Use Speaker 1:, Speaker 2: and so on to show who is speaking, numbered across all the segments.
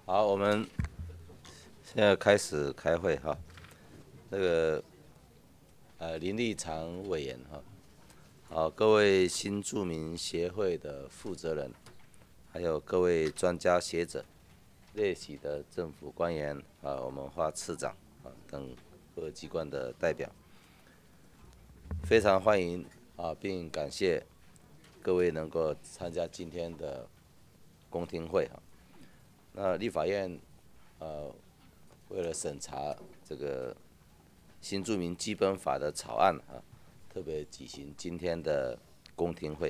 Speaker 1: 好，我们现在开始开会哈。这个林立常委员哈，好，各位新住民协会的负责人，还有各位专家学者、列席的政府官员啊，我们花次长啊等各机关的代表，非常欢迎啊，并感谢各位能够参加今天的公听会哈。那立法院为了审查这个新住民基本法的草案啊，特别举行今天的公听会。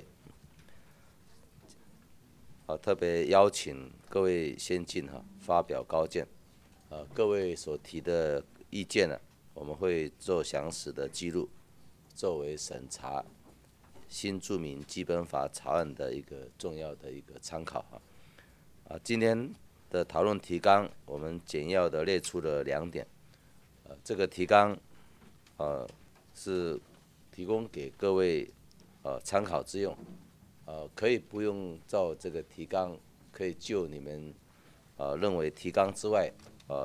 Speaker 1: 特别邀请各位先进发表高见，各位所提的意见呢，我们会做详实的记录，作为审查新住民基本法草案的一个重要的一个参考今天的讨论提纲，我们简要的列出了2点，这个提纲是提供给各位参考之用，可以不用照这个提纲，可以就你们认为提纲之外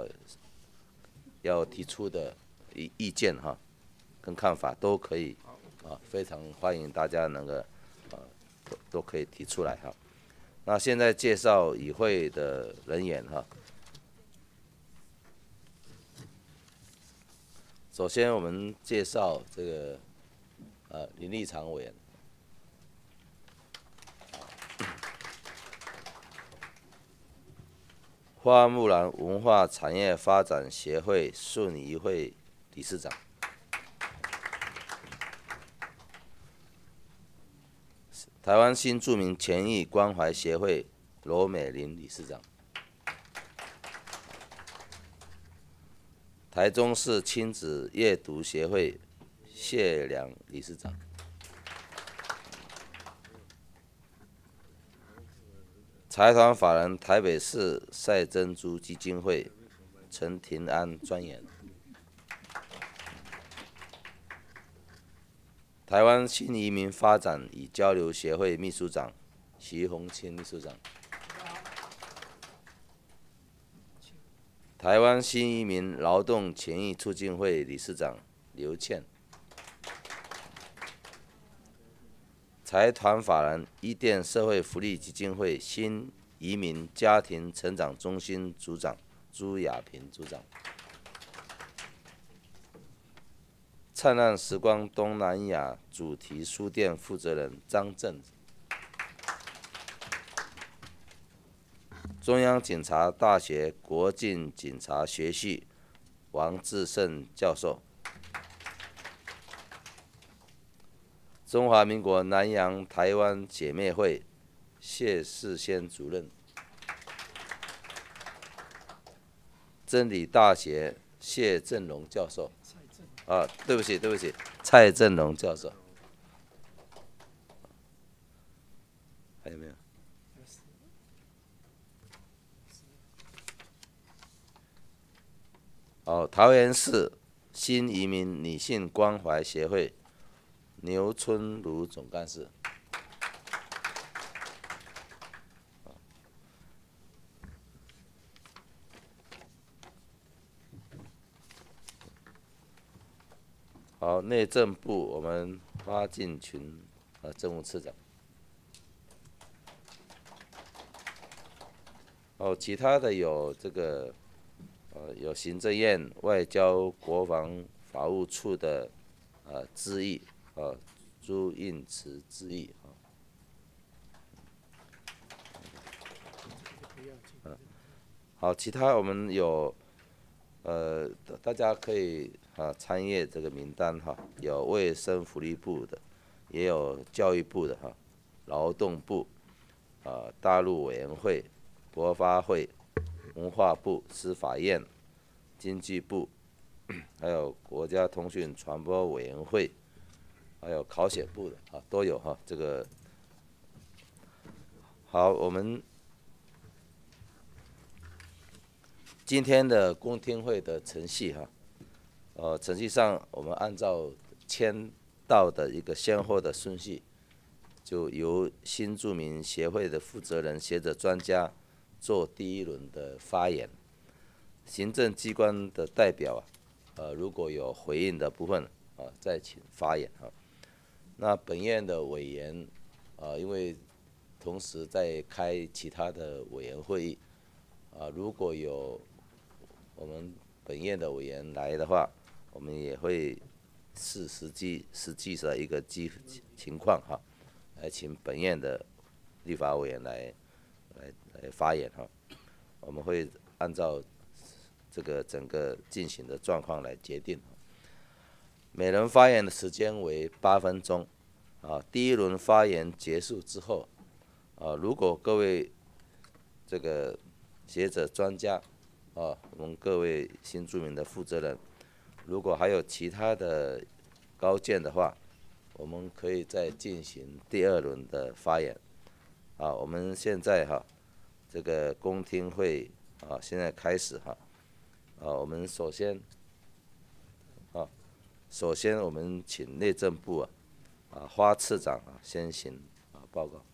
Speaker 1: 要提出的意见跟看法都可以非常欢迎大家能够都可以提出来哈。那现在介绍与会的人员首先我们介绍这个林立常委员，花木兰文化产业发展协会顺仪会理事长，台湾新住民权益关怀协会罗美玲理事长，台中市亲子阅读协会谢良理事长，财团法人台北市赛珍珠基金会陈庭安专员，台湾新移民发展与交流协会秘书长徐宏清秘书长，台湾新移民劳动权益促进会理事长刘倩，财团法人伊甸社会福利基金会新移民家庭成长中心组长朱雅萍组长，灿烂时光东南亚主题书店负责人张正，中央警察大学国境警察学系王志胜教授，中华民国南洋台湾姐妹会谢世先主任，真理大学谢振龙教授，对不起，蔡振龙教授，还有没有？桃园市新移民女性关怀协会牛春如总干事，好，内政部我们花敬群政务次长，其他的有这个有行政院、外交、国防、法务处的咨议朱应慈咨议好，其他我们有大家可以参阅这个名单有卫生福利部的，也有教育部的劳动部大陆委员会、国发会、文化部、司法院、经济部，还有国家通讯传播委员会，还有考选部的都有这个好，我们今天的公听会的程序程序上我们按照签到的一个先后的顺序，就由新住民协会的负责人、学者、专家做第一轮的发言，行政机关的代表如果有回应的部分再请发言那本院的委员因为同时在开其他的委员会议如果有我们本院的委员来的话，我们也会视实际的一个情况来请本院的立法委员来发言我们会按照这个整个进行的状况来决定。每人发言的时间为8分钟第一轮发言结束之后如果各位这个学者专家我们各位新住民的负责人，如果还有其他的高见的话，我们可以再进行第2轮的发言我们现在这个公听会现在开始我们首先我们请内政部花次长先行报告。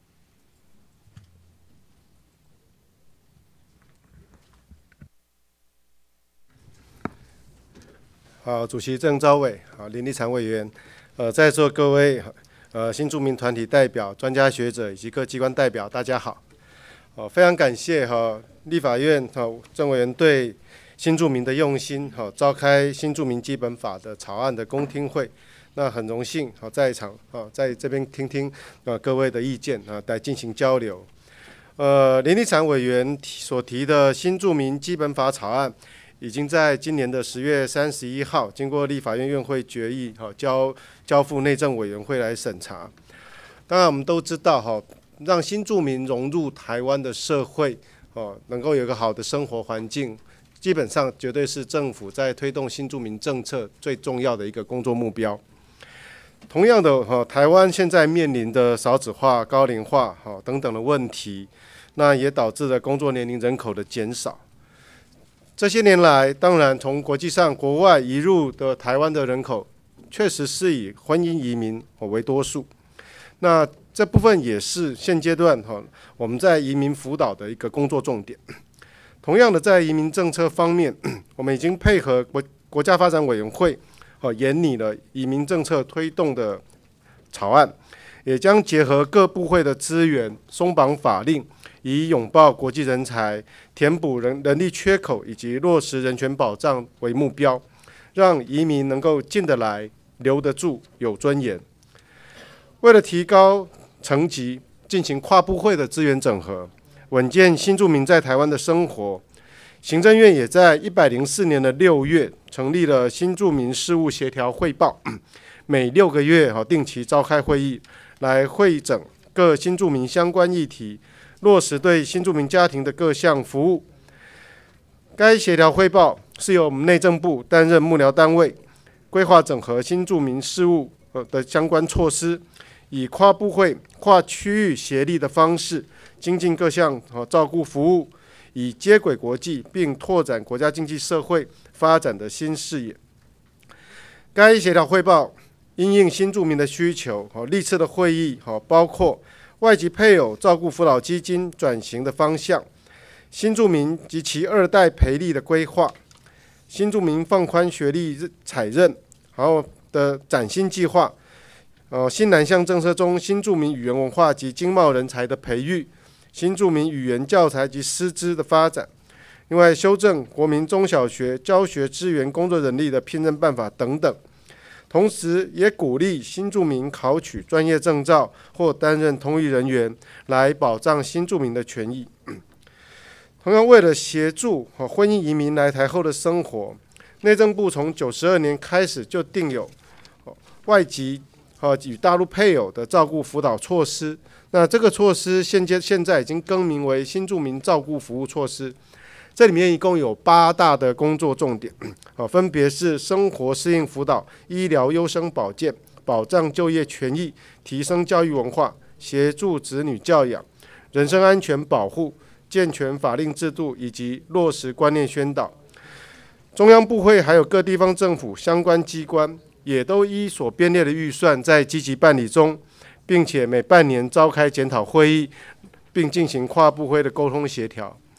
Speaker 2: 好，主席郑昭伟，林立常委员，在座各位新住民团体代表、专家学者以及各机关代表，大家好。非常感谢立法院郑委员对新住民的用心召开新住民基本法的草案的公听会。那很荣幸在场在这边听听各位的意见来进行交流。林立常委员所提的新住民基本法草案，已经在今年的10月31号经过立法院院会决议交付内政委员会来审查。当然我们都知道让新住民融入台湾的社会能够有一个好的生活环境，基本上绝对是政府在推动新住民政策最重要的一个工作目标。同样的台湾现在面临的少子化、高龄化等等的问题，那也导致了工作年龄人口的减少。这些年来，当然从国际上国外移入的台湾的人口，确实是以婚姻移民为多数。那这部分也是现阶段我们在移民辅导的一个工作重点。同样的，在移民政策方面，我们已经配合国家发展委员会研拟了移民政策推动的草案，也将结合各部会的资源，松绑法令，以拥抱国际人才、填补人力缺口以及落实人权保障为目标，让移民能够进得来、留得住、有尊严。为了提高层级，进行跨部会的资源整合，稳健新住民在台湾的生活，行政院也在104年的6月成立了新住民事务协调汇报，每6个月定期召开会议，来汇整各新住民相关议题，落实对新住民家庭的各项服务。该协调汇报是由我们内政部担任幕僚单位，规划整合新住民事务的相关措施，以跨部会、跨区域协力的方式，精进各项照顾服务，以接轨国际，并拓展国家经济社会发展的新视野。该协调汇报因应新住民的需求，历次的会议包括外籍配偶照顾辅导基金转型的方向、新住民及其2代培力的规划、新住民放宽学历采认，然后的崭新计划。新南向政策中新住民语言文化及经贸人才的培育，新住民语言教材及师资的发展，另外修正国民中小学教学支援工作人力的聘任办法等等，同时也鼓励新住民考取专业证照或担任通译人员，来保障新住民的权益。同样，为了协助婚姻移民来台后的生活，内政部从92年开始就定有外籍与大陆配偶的照顾辅导措施。那这个措施现在已经更名为新住民照顾服务措施。这里面一共有8大的工作重点，分别是生活适应辅导、医疗优生保健、保障就业权益、提升教育文化、协助子女教养、人身安全保护、健全法令制度以及落实观念宣导。中央部会还有各地方政府相关机关也都依所编列的预算在积极办理中，并且每半年召开检讨会议，并进行跨部会的沟通协调。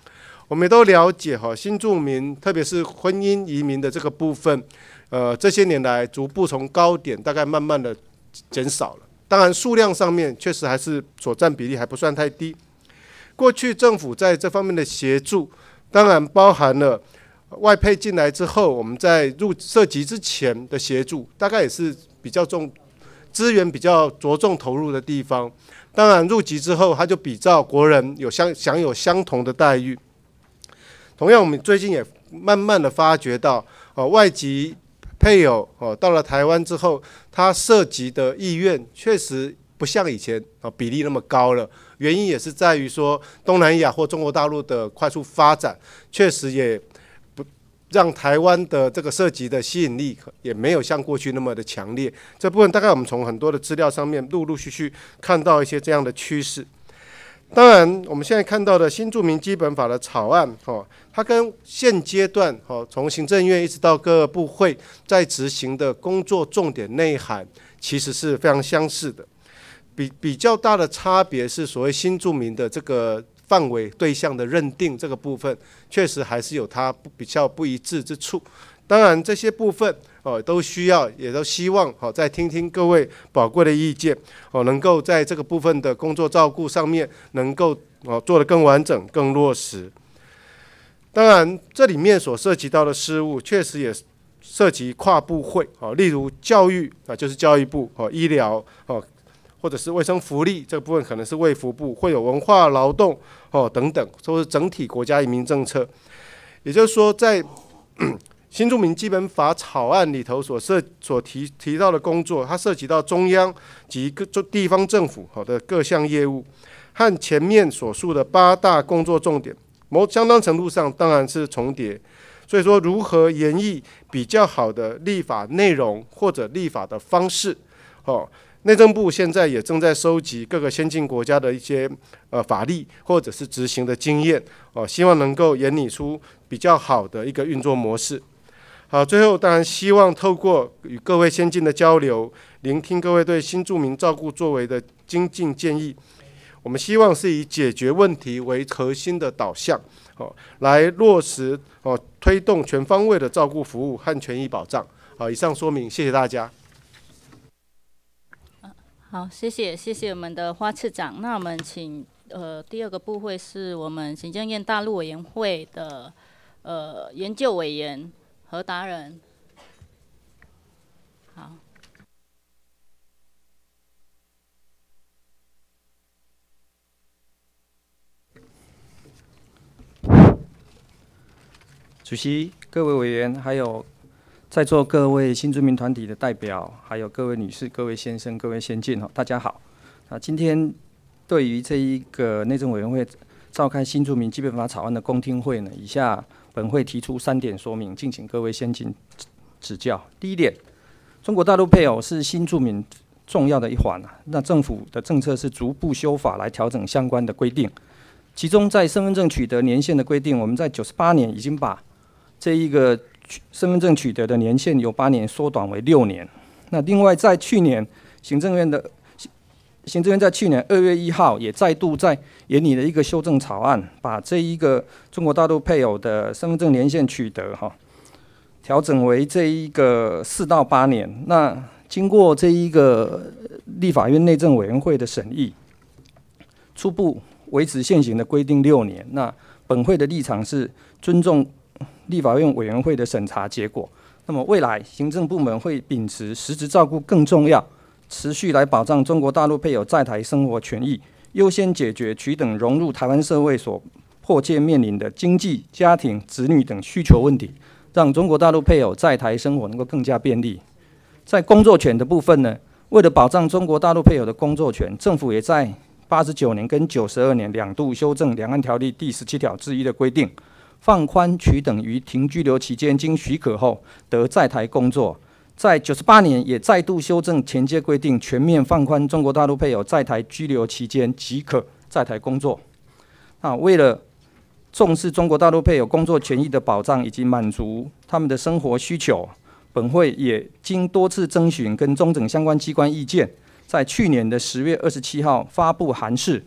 Speaker 2: 我们也都了解哈，新住民特别是婚姻移民的这个部分，这些年来逐步从高点大概慢慢的减少了。当然数量上面确实还是所占比例还不算太低。过去政府在这方面的协助，当然包含了外配进来之后，我们在涉及之前的协助，大概也是比较资源比较着重投入的地方。当然入籍之后，他就比照国人享有相同的待遇。同样，我们最近也慢慢的发觉到，外籍配偶到了台湾之后，他涉及的意愿确实不像以前比例那么高了。原因也是在于说，东南亚或中国大陆的快速发展，确实也不让台湾的这个涉及的吸引力也没有像过去那么的强烈。这部分大概我们从很多的资料上面陆陆续续看到一些这样的趋势。当然，我们现在看到的新住民基本法的草案，它跟现阶段从行政院一直到各部会在执行的工作重点内涵，其实是非常相似的。比较大的差别是所谓新住民的这个范围对象的认定这个部分，确实还是有它比较不一致之处。当然，这些部分都需要，也都希望再听听各位宝贵的意见，能够在这个部分的工作照顾上面能够做得更完整、更落实。当然，这里面所涉及到的事务，确实也涉及跨部会，例如教育就是教育部，医疗或者是卫生福利这个部分可能是卫福部，会有文化劳动等等，都是整体国家移民政策。也就是说，在新住民基本法草案里头所提到的工作，它涉及到中央及各地方政府的各项业务，和前面所述的8大工作重点，相当程度上当然是重叠。所以说，如何研议比较好的立法内容或者立法的方式，内政部现在也正在收集各个先进国家的一些法律或者是执行的经验，希望能够研拟出比较好的一个运作模式。好，最后当然希望透过与各位先进的交流，聆听各位对新住民照顾作为的精进建议。我们希望是以解决问题为核心的导向，来落实推动全方位的照顾服务和权益保障。好，以上说明，谢谢大家。
Speaker 3: 好，谢谢我们的花次长。那我们请第二个部会是我们行政院大陆委员会的研究委员何达人。好。
Speaker 4: 主席、各位委员，还有在座各位新住民团体的代表，还有各位女士、各位先生、各位先进，大家好。今天对于这一个内政委员会召开新住民基本法草案的公听会呢，以下本会提出3点说明，敬请各位先进指教。第一点，中国大陆配偶是新住民重要的一环，那政府的政策是逐步修法来调整相关的规定，其中在身份证取得年限的规定，我们在98年已经把这一个身份证取得的年限由8年缩短为6年。那另外，在去年行政院在去年2月1号也再度在研拟了一个修正草案，把这一个中国大陆配偶的身份证年限取得调整为这一个4到8年。那经过这一个立法院内政委员会的审议，初步维持现行的规定6年。那本会的立场是尊重立法院委员会的审查结果。那么未来行政部门会秉持实质照顾更重要，持续来保障中国大陆配偶在台生活权益，优先解决取等融入台湾社会所迫切面临的经济、家庭、子女等需求问题，让中国大陆配偶在台生活能够更加便利。在工作权的部分呢，为了保障中国大陆配偶的工作权，政府也在89年跟92年2度修正《两岸条例》第17条之一的规定，放宽取等于停居留期间经许可后得在台工作。在98年也再度修正前届规定，全面放宽中国大陆配偶在台居留期间即可在台工作。为了重视中国大陆配偶工作权益的保障以及满足他们的生活需求，本会也经多次征询跟中整相关机关意见，在去年的10月27号发布函释，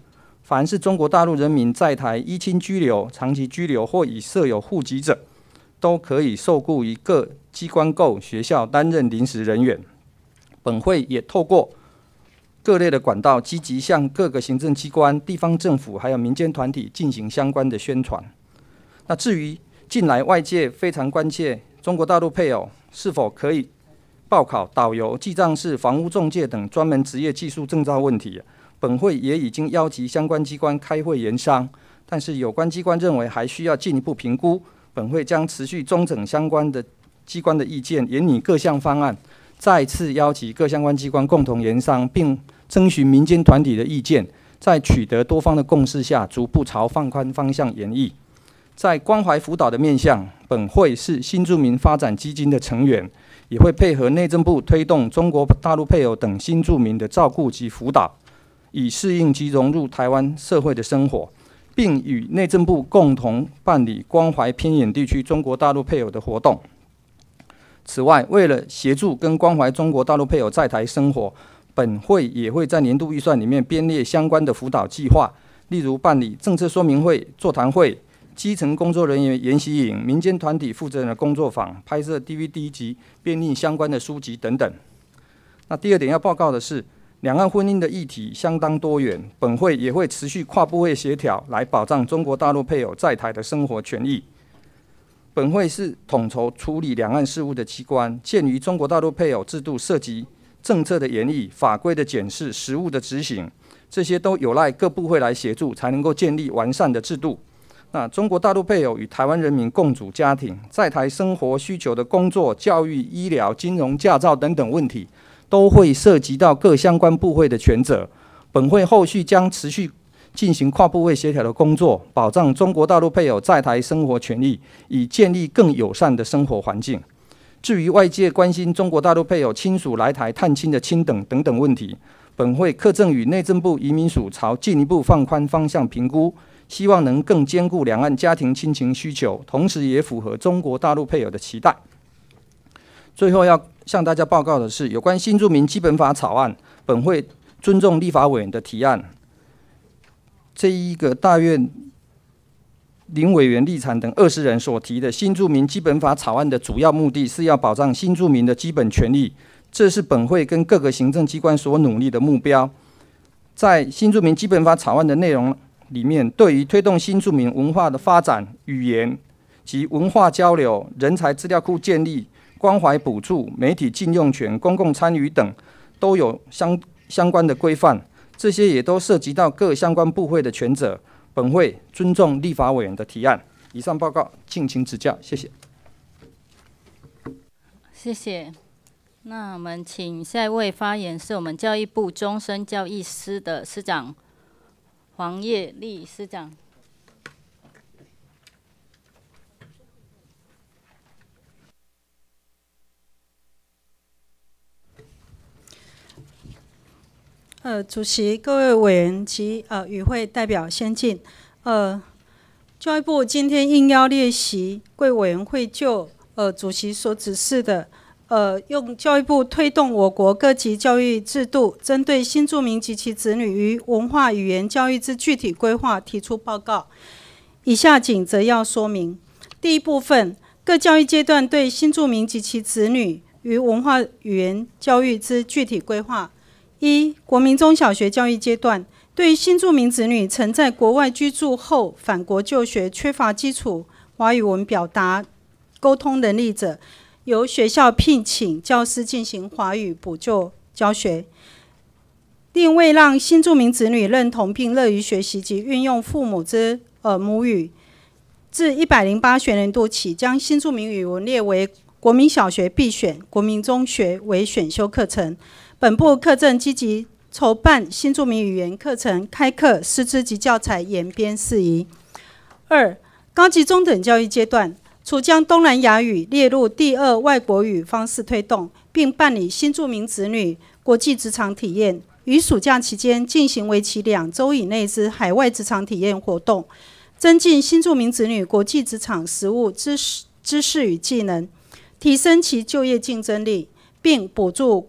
Speaker 4: 凡是中国大陆人民在台依亲居留、长期居留或已设有户籍者，都可以受雇于各机关构学校担任临时人员。本会也透过各类的管道，积极向各个行政机关、地方政府还有民间团体进行相关的宣传。那至于近来外界非常关切中国大陆配偶是否可以报考导游、记账士、房屋仲介等专门职业技术证照问题，本会也已经邀集相关机关开会研商，但是有关机关认为还需要进一步评估。本会将持续综整相关的机关的意见，研拟各项方案，再次邀集各相关机关共同研商，并征询民间团体的意见，在取得多方的共识下，逐步朝放宽方向研议。在关怀辅导的面向，本会是新住民发展基金的成员，也会配合内政部推动中国大陆配偶等新住民的照顾及辅导，以适应及融入台湾社会的生活，并与内政部共同办理关怀偏远地区中国大陆配偶的活动。此外，为了协助跟关怀中国大陆配偶在台生活，本会也会在年度预算里面编列相关的辅导计划，例如办理政策说明会、座谈会、基层工作人员研习营、民间团体负责人的工作坊、拍摄 DVD 及编译相关的书籍等等。那第二点要报告的是，两岸婚姻的议题相当多元，本会也会持续跨部会协调，来保障中国大陆配偶在台的生活权益。本会是统筹处理两岸事务的机关，鉴于中国大陆配偶制度涉及政策的研议、法规的检视、实务的执行，这些都有赖各部会来协助，才能够建立完善的制度。那中国大陆配偶与台湾人民共组家庭，在台生活需求的工作、教育、医疗、金融、驾照等等问题，都会涉及到各相关部会的权责。本会后续将持续进行跨部会协调的工作，保障中国大陆配偶在台生活权益，以建立更友善的生活环境。至于外界关心中国大陆配偶亲属来台探亲的亲等等等问题，本会课正与内政部移民署朝进一步放宽方向评估，希望能更兼顾两岸家庭亲情需求，同时也符合中国大陆配偶的期待。最后要向大家报告的是，有关新住民基本法草案，本会尊重立法委员的提案。这一个大院林委员立场等20人所提的新住民基本法草案的主要目的是要保障新住民的基本权利，这是本会跟各个行政机关所努力的目标。在新住民基本法草案的内容里面，对于推动新住民文化的发展、语言及文化交流、人才资料库建立、关怀补助、媒体禁用权、公共参与等，都有相关的规范。这些也都涉及到各相关部会的权责，本会尊重立法委员的提案。以上报告，敬请指教，谢谢。
Speaker 3: 谢谢。那我们请下一位发言是我们教育部终身教育司的司长黄叶丽司长。
Speaker 5: 主席、各位委员及与会代表先进，教育部今天应邀列席贵委员会就主席所指示的用教育部推动我国各级教育制度针对新住民及其子女于文化语言教育之具体规划提出报告。以下仅摘要说明。第一部分，各教育阶段对新住民及其子女于文化语言教育之具体规划。一、国民中小学教育阶段，对于新住民子女曾在国外居住后返国就学，缺乏基础华语文表达沟通能力者，由学校聘请教师进行华语补救教学。另为让新住民子女认同并乐于学习及运用父母之母语，自108学年度起，将新住民语文列为国民小学必选，国民中学为选修课程。本部课正积极筹办新住民语言课程开课、师资及教材研编事宜。二、高级中等教育阶段，除将东南亚语列入第2外国语方式推动，并办理新住民子女国际职场体验，于暑假期间进行为期2周以内之海外职场体验活动，增进新住民子女国际职场实务知识与技能，提升其就业竞争力，并补助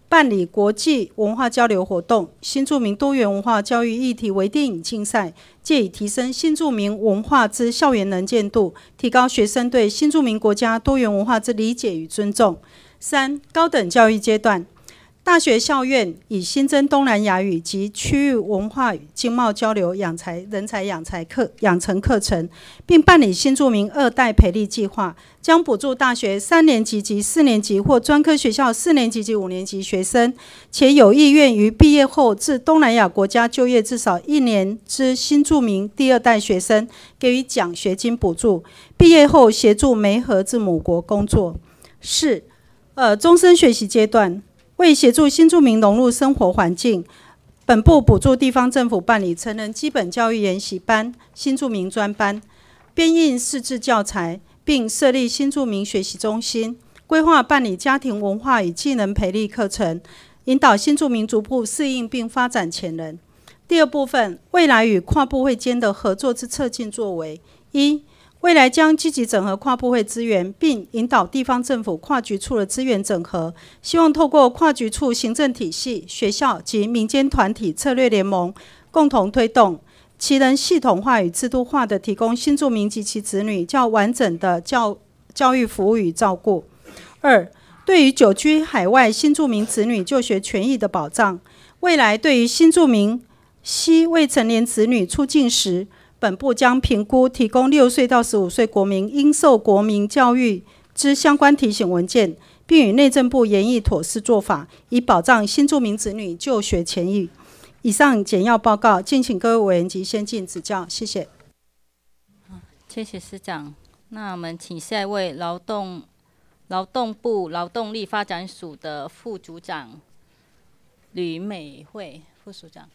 Speaker 5: 办理国际文化交流活动、新住民多元文化教育议题微电影竞赛，借以提升新住民文化之校园能见度，提高学生对新住民国家多元文化之理解与尊重。3、高等教育阶段，大学校院以新增东南亚语及区域文化与经贸交流人才养成课程，并办理新住民2代培力计划，将补助大学3年级及4年级或专科学校4年级及5年级学生，且有意愿于毕业后至东南亚国家就业至少1年之新住民第2代学生，给予奖学金补助，毕业后协助媒合至母国工作。4、终身学习阶段，为协助新住民融入生活环境，本部补助地方政府办理成人基本教育研习班、新住民专班，编印识字教材，并设立新住民学习中心，规划办理家庭文化与技能培力课程，引导新住民逐步适应并发展潜能。第二部分，未来与跨部会间的合作之策进作为。1、未来将积极整合跨部会资源，并引导地方政府跨局处的资源整合，希望透过跨局处行政体系、学校及民间团体策略联盟，共同推动其能系统化与制度化的提供新住民及其子女较完整的教育服务与照顾。2、对于久居海外新住民子女就学权益的保障，未来对于新住民系未成年子女出境时，本部将评估提供6岁到15岁国民应受国民教育之相关提醒文件，并与内政部研议妥适做法，以保障新住民子女就学权益。以上简要报告，敬请各位委员及先进指教，谢谢。
Speaker 3: 谢谢司长。那我们请下一位劳动部劳动力发展署的副组长吕美惠副署长。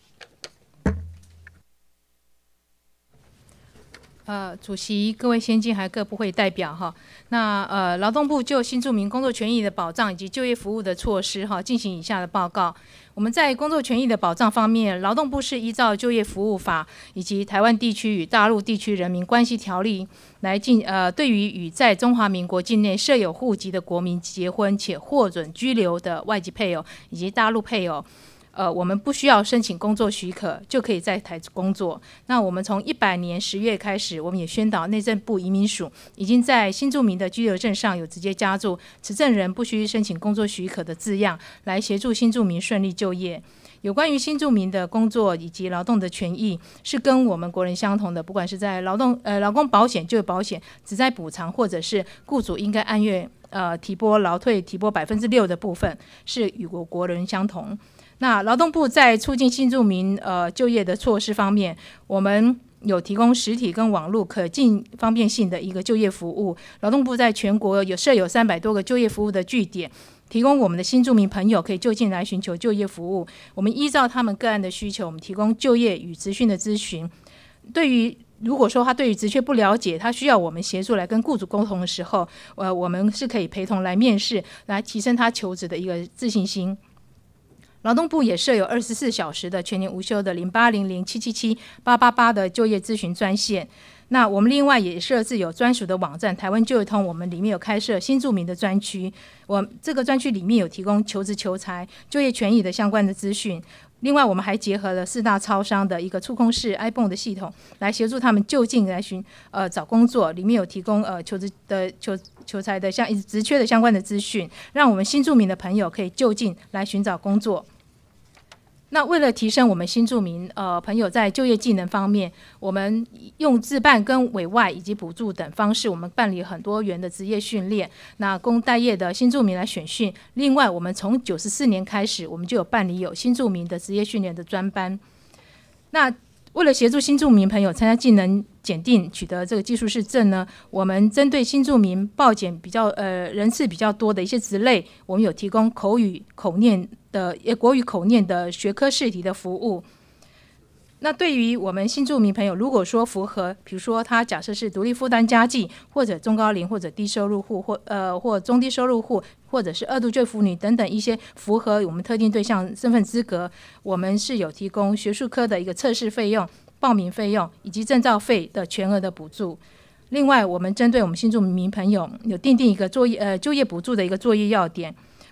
Speaker 6: 主席、各位先进还有各部会代表哈，那劳动部就新住民工作权益的保障以及就业服务的措施哈，进行以下的报告。我们在工作权益的保障方面，劳动部是依照就业服务法以及台湾地区与大陆地区人民关系条例来对于与在中华民国境内设有户籍的国民结婚且获准居留的外籍配偶以及大陆配偶。我们不需要申请工作许可就可以在台工作。那我们从100年10月开始，我们也宣导内政部移民署已经在新住民的居留证上有直接加注持证人不需申请工作许可的字样，来协助新住民顺利就业。有关于新住民的工作以及劳动的权益是跟我们国人相同的，不管是在劳工保险、就业保险、职灾补偿，或者是雇主应该按月提拨劳退提拨6%的部分，是与国人相同。那劳动部在促进新住民就业的措施方面，我们有提供实体跟网络可进方便性的一个就业服务。劳动部在全国设有300多个就业服务的据点，提供我们的新住民朋友可以就近来寻求就业服务。我们依照他们个案的需求，我们提供就业与职训的咨询。如果说他对于职缺不了解，他需要我们协助来跟雇主沟通的时候，我们是可以陪同来面试，来提升他求职的一个自信心。劳动部也设有24小时的全年无休的0800777888的就业咨询专线。那我们另外也设置有专属的网站台湾就业通，我们里面有开设新住民的专区，我这个专区里面有提供求职求财、就业权益的相关的资讯。另外我们还结合了4大超商的一个触控式 iPhone 的系统，来协助他们就近来找工作，里面有提供求职的求财的职缺的相关的资讯，让我们新住民的朋友可以就近来寻找工作。那为了提升我们新住民朋友在就业技能方面，我们用自办跟委外以及补助等方式，我们办理很多元的职业训练，那供待业的新住民来选训。另外我们从94年开始，我们就有办理有新住民的职业训练的专班。那为了协助新住民朋友参加技能检定取得这个技术士证呢，我们针对新住民报检人次比较多的一些职类，我们有提供国语口念的学科试题的服务。那对于我们新住民朋友，如果说符合，比如说他假设是独立负担家计，或者中高龄，或者低收入户，或中低收入户，或者是2度就妇女等等一些符合我们特定对象身份资格，我们是有提供学术科的一个测试费用、报名费用以及证照费的全额的补助。另外我们针对我们新住民朋友有订定一个就业补助的一个作业要点，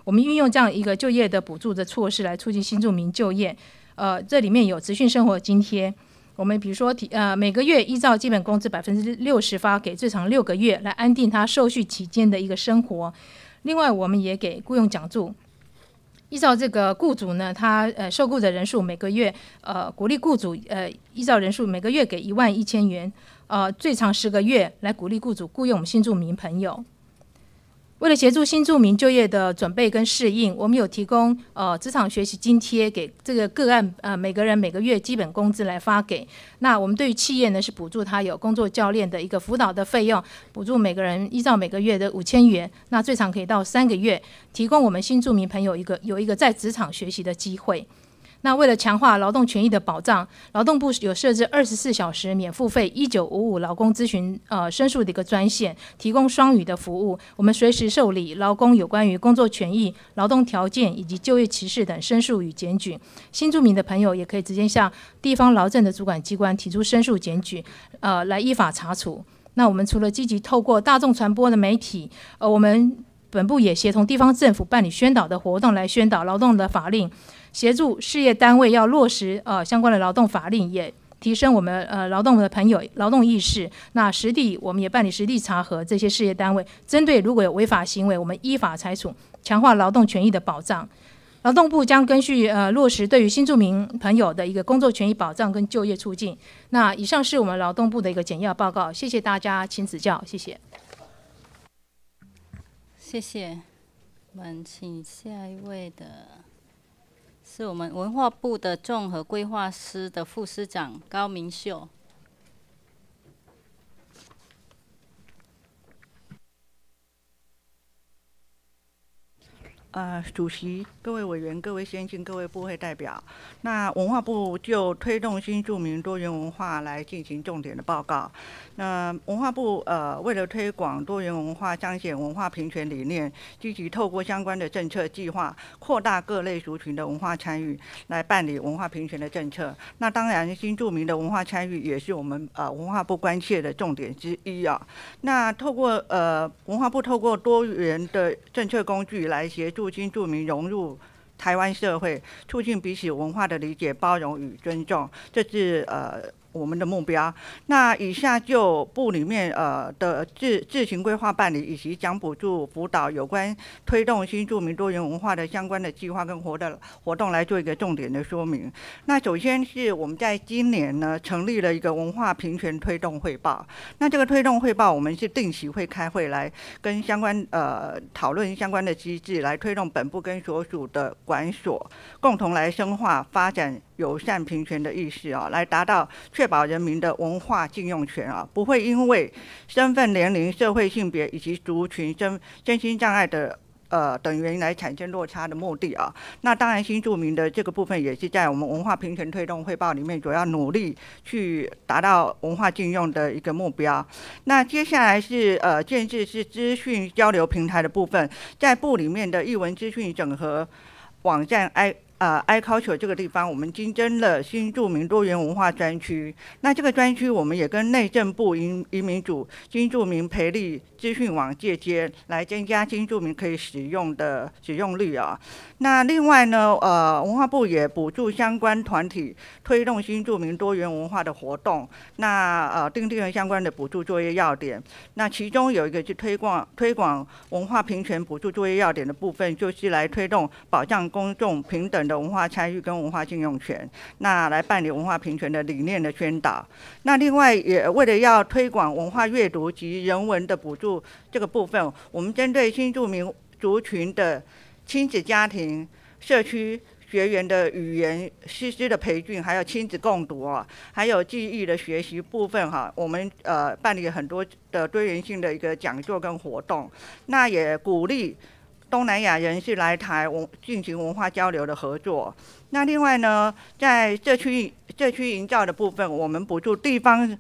Speaker 6: 我们运用这样一个就业的补助的措施来促进新住民就业。这里面有职训生活津贴，我们比如说每个月依照基本工资60%发给最长6个月，来安定他受训期间的一个生活。另外，我们也给雇用奖助。依照这个雇主呢，他受雇的人数每个月鼓励雇主依照人数每个月给11000元，最长10个月来鼓励雇主雇用我们新住民朋友。为了协助新住民就业的准备跟适应，我们有提供职场学习津贴给这个个案每个人每个月基本工资来发给。那我们对于企业呢是补助他有工作教练的一个辅导的费用，补助每个人依照每个月的5000元，那最长可以到3个月，提供我们新住民朋友有一个在职场学习的机会。那为了强化劳动权益的保障，劳动部有设置24小时免付费1955劳工咨询申诉的一个专线，提供双语的服务。我们随时受理劳工有关于工作权益、劳动条件以及就业歧视等申诉与检举。新住民的朋友也可以直接向地方劳政的主管机关提出申诉检举，来依法查处。那我们除了积极透过大众传播的媒体，我们本部也协同地方政府办理宣导的活动，来宣导劳动的法令，协助事业单位要落实相关的劳动法令，也提升我们劳动的朋友劳动意识。那实地我们也办理实地查核这些事业单位，针对如果有违法行为，我们依法裁处，强化劳动权益的保障。劳动部将根据落实对于新住民朋友的一个工作权益保障跟就业促进。那以上是我们劳动部的一个简要报告，谢谢大家，请指教，谢谢。
Speaker 3: 谢谢。我们请下一位的是我们文化部的综合规划司的副司长高明秀。
Speaker 7: 主席、各位委员、各位先进、各位部会代表，那文化部就推动新住民多元文化来进行重点的报告。那文化部为了推广多元文化、彰显文化平权理念，积极透过相关的政策计划，扩大各类族群的文化参与，来办理文化平权的政策。那当然，新住民的文化参与也是我们文化部关切的重点之一啊。那透过文化部透过多元的政策工具来协助新住民融入台湾社会，促进彼此文化的理解、包容与尊重，这是我们的目标。那以下就部里面的自行规划办理以及奖补助辅导有关推动新住民多元文化的相关的计划跟活动来做一个重点的说明。那首先是我们在今年呢成立了一个文化平权推动汇报。那这个推动汇报我们是定期会开会来跟相关讨论相关的机制，来推动本部跟所属的管所共同来深化发展友善平权的意识啊，来达到确保人民的文化禁用权啊，不会因为身份、年龄、社会性别以及族群身心障碍的等原因来产生落差的目的啊。那当然，新住民的这个部分也是在我们文化平权推动汇报里面主要努力去达到文化禁用的一个目标。那接下来是建制是资讯交流平台的部分，在部里面的艺文资讯整合网站iCulture 这个地方，我们新增了新住民多元文化专区。那这个专区，我们也跟内政部移民署新住民培力资讯网借接，来增加新住民可以使用的使用率啊。那另外呢，文化部也补助相关团体推动新住民多元文化的活动。那订定了相关的补助作业要点。那其中有一个是推广文化平权补助作业要点的部分，就是来推动保障公众平等的文化参与跟文化禁用权，那来办理文化平权的理念的宣导。那另外也为了要推广文化阅读及人文的补助这个部分，我们针对新住民族群的亲子家庭、社区学员的语言师资的培训，还有亲子共读啊，还有记忆的学习部分哈，我们办理很多的多元性的一个讲座跟活动，那也鼓励东南亚人士来台进行文化交流的合作。那另外呢，在社区营造的部分，我们补助地方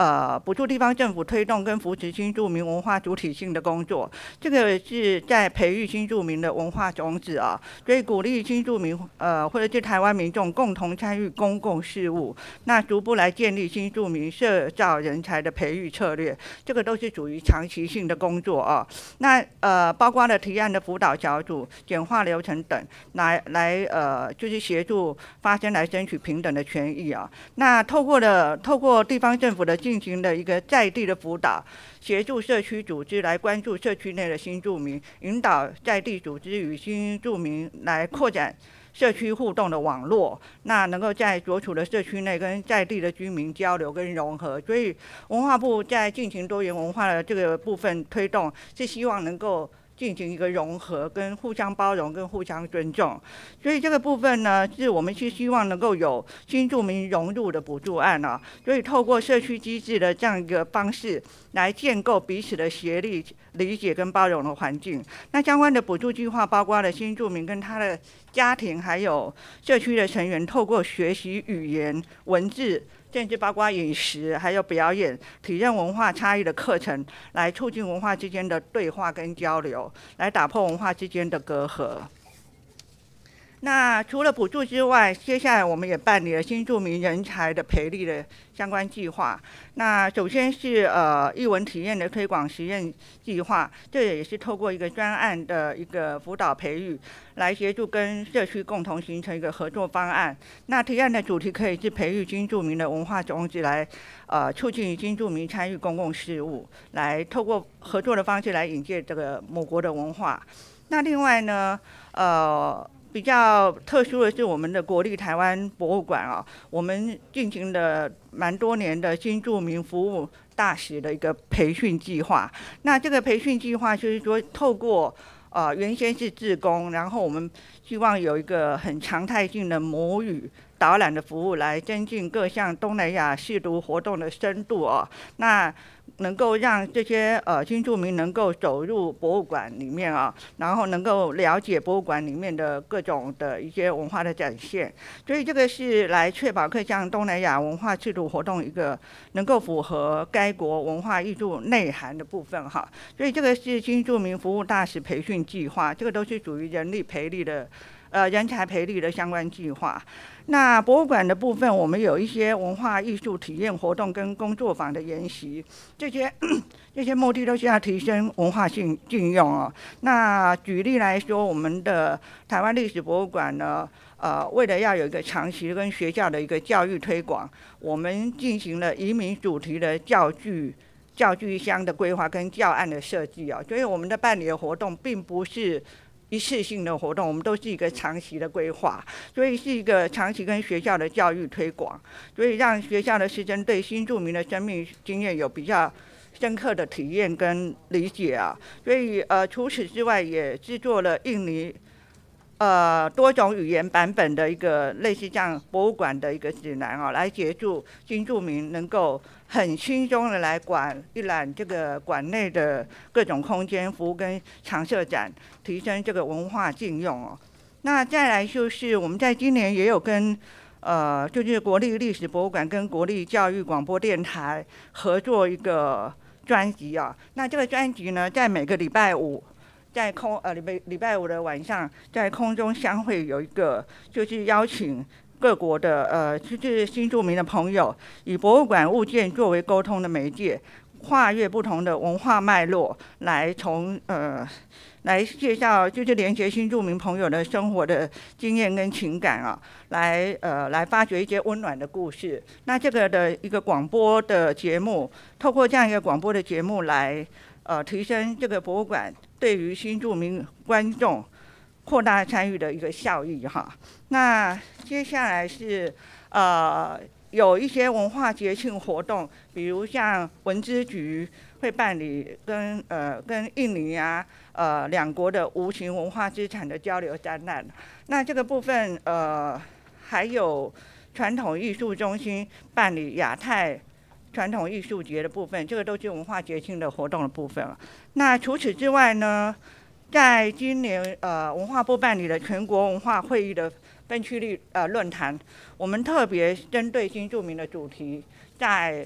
Speaker 7: 补助地方政府推动跟扶持新住民文化主体性的工作，这个是在培育新住民的文化种子啊，所以鼓励新住民或者是台湾民众共同参与公共事务，那逐步来建立新住民社造人才的培育策略，这个都是属于长期性的工作啊。那包括了提案的辅导小组、简化流程等，来就是协助发声来争取平等的权益啊。那透过地方政府的进行的一个在地的辅导，协助社区组织来关注社区内的新住民，引导在地组织与新住民来扩展社区互动的网络，那能够在所处的社区内跟在地的居民交流跟融合。所以文化部在进行多元文化的这个部分推动，是希望能够进行一个融合、跟互相包容、跟互相尊重。所以这个部分呢，是我们是希望能够有新住民融入的补助案啊。所以透过社区机制的这样一个方式，来建构彼此的协力、理解跟包容的环境。那相关的补助计划包括了新住民跟他的家庭，还有社区的成员，透过学习语言、文字，甚至包括饮食，还有表演、体认文化差异的课程，来促进文化之间的对话跟交流，来打破文化之间的隔阂。那除了补助之外，接下来我们也办理了新住民人才的培力的相关计划。那首先是艺文体验的推广实验计划，这也是透过一个专案的一个辅导培育，来协助跟社区共同形成一个合作方案。那提案的主题可以是培育新住民的文化种子，来促进新住民参与公共事务，来透过合作的方式来引介这个母国的文化。那另外呢，比较特殊的是我们的国立台湾博物馆啊，我们进行了蛮多年的新住民服务大使的一个培训计划。那这个培训计划就是说，透过原先是志工，然后我们希望有一个很常态性的母语导览的服务，来增进各项东南亚视读活动的深度啊。那能够让这些新住民能够走入博物馆里面啊，然后能够了解博物馆里面的各种的一些文化的展现，所以这个是来确保各项东南亚文化制度活动一个能够符合该国文化艺术内涵的部分哈。所以这个是新住民服务大使培训计划，这个都是属于人力培力的人才培力的相关计划。那博物馆的部分，我们有一些文化艺术体验活动跟工作坊的研习，这些目的都是要提升文化性运用哦。那举例来说，我们的台湾历史博物馆呢，为了要有一个长期跟学校的一个教育推广，我们进行了移民主题的教具箱的规划跟教案的设计哦。所以我们的办理的活动并不是一次性的活动，我们都是一个长期的规划，所以是一个长期跟学校的教育推广，所以让学校的师生对新住民的生命经验有比较深刻的体验跟理解啊。所以除此之外，也制作了印尼多种语言版本的一个类似这样博物馆的一个指南啊，来协助新住民能够很轻松的来一览这个馆内的各种空间服务跟常设展，提升这个文化应用哦。那再来就是我们在今年也有跟就是国立历史博物馆跟国立教育广播电台合作一个专辑啊。那这个专辑呢，在每个礼拜五在礼拜五的晚上，在空中相会，有一个就是邀请各国的就是新住民的朋友，以博物馆物件作为沟通的媒介，跨越不同的文化脉络，来来介绍就是连接新住民朋友的生活的经验跟情感啊，来发掘一些温暖的故事。那这个的一个广播的节目，透过这样一个广播的节目来提升这个博物馆对于新住民观众扩大参与的一个效益哈。那接下来是有一些文化节庆活动，比如像文资局会办理跟印尼两国的无形文化资产的交流展览。那这个部分还有传统艺术中心办理亚太传统艺术节的部分，这个都是文化节庆的活动的部分了。那除此之外呢，在今年文化部办理的全国文化会议的分区论坛，我们特别针对新住民的主题，在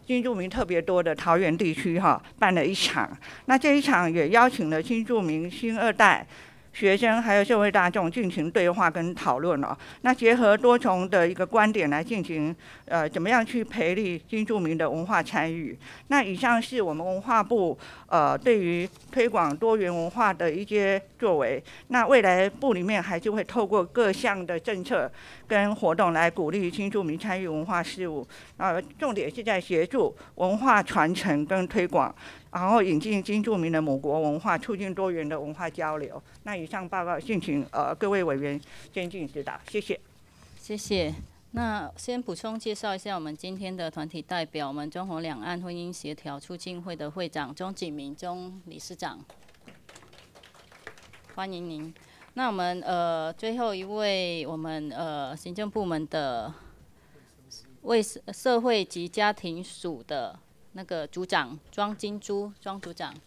Speaker 7: 新住民特别多的桃园地区办了一场。那这一场也邀请了新住民、新二代学生还有社会大众进行对话跟讨论那结合多重的一个观点来进行怎么样去培力新住民的文化参与。那以上是我们文化部对于推广多元文化的一些作为。那未来部里面还是会透过各项的政策跟活动来鼓励新住民参与文化事务重点是在协助文化传承跟推广，然后引进新住民的母国文化，促进多元的文化交流。那以上报告敬请各位委员先进指导，谢谢。
Speaker 3: 谢谢。那先补充介绍一下我们今天的团体代表，我们中华两岸婚姻协调促进会的会长钟景明钟理事长，欢迎您。那我们最后一位我们行政部门的为社会及家庭署的那个组长庄金珠，庄组长。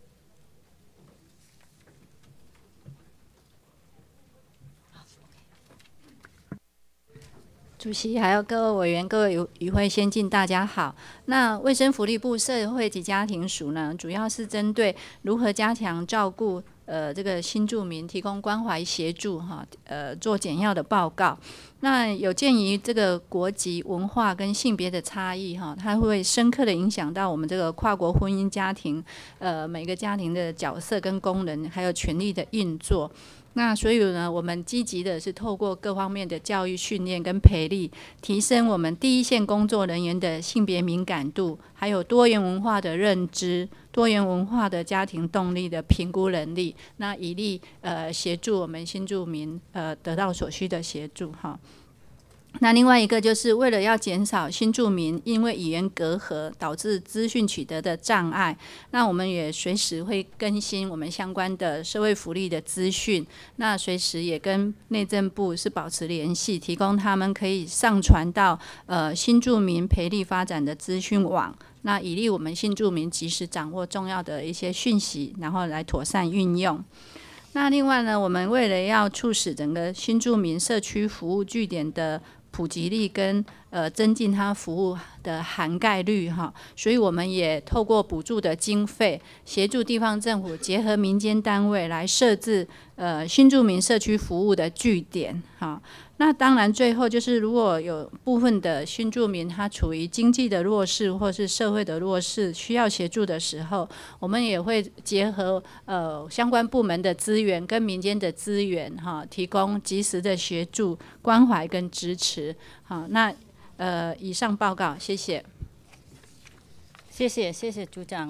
Speaker 8: 主席，还有各位委员、各位与会先进，大家好。那卫生福利部社会及家庭署呢，主要是针对如何加强照顾这个新住民，提供关怀协助做简要的报告。那有鉴于这个国籍、文化跟性别的差异它会深刻的影响到我们这个跨国婚姻家庭每个家庭的角色跟功能，还有权利的运作。那所以呢，我们积极的是透过各方面的教育训练跟培力，提升我们第一线工作人员的性别敏感度，还有多元文化的认知、多元文化的家庭动力的评估能力，那以利协助我们新住民得到所需的协助那另外一个就是为了要减少新住民因为语言隔阂导致资讯取得的障碍，那我们也随时会更新我们相关的社会福利的资讯，那随时也跟内政部是保持联系，提供他们可以上传到新住民培力发展的资讯网，那以利我们新住民及时掌握重要的一些讯息，然后来妥善运用。那另外呢，我们为了要促使整个新住民社区服务据点的普及率跟增进它服务的涵盖率所以我们也透过补助的经费，协助地方政府结合民间单位来设置新住民社区服务的据点那当然最后就是如果有部分的新住民他处于经济的弱势或是社会的弱势需要协助的时候，我们也会结合相关部门的资源跟民间的资源提供及时的协助关怀跟支持那以上报告，谢谢。
Speaker 3: 谢谢组长。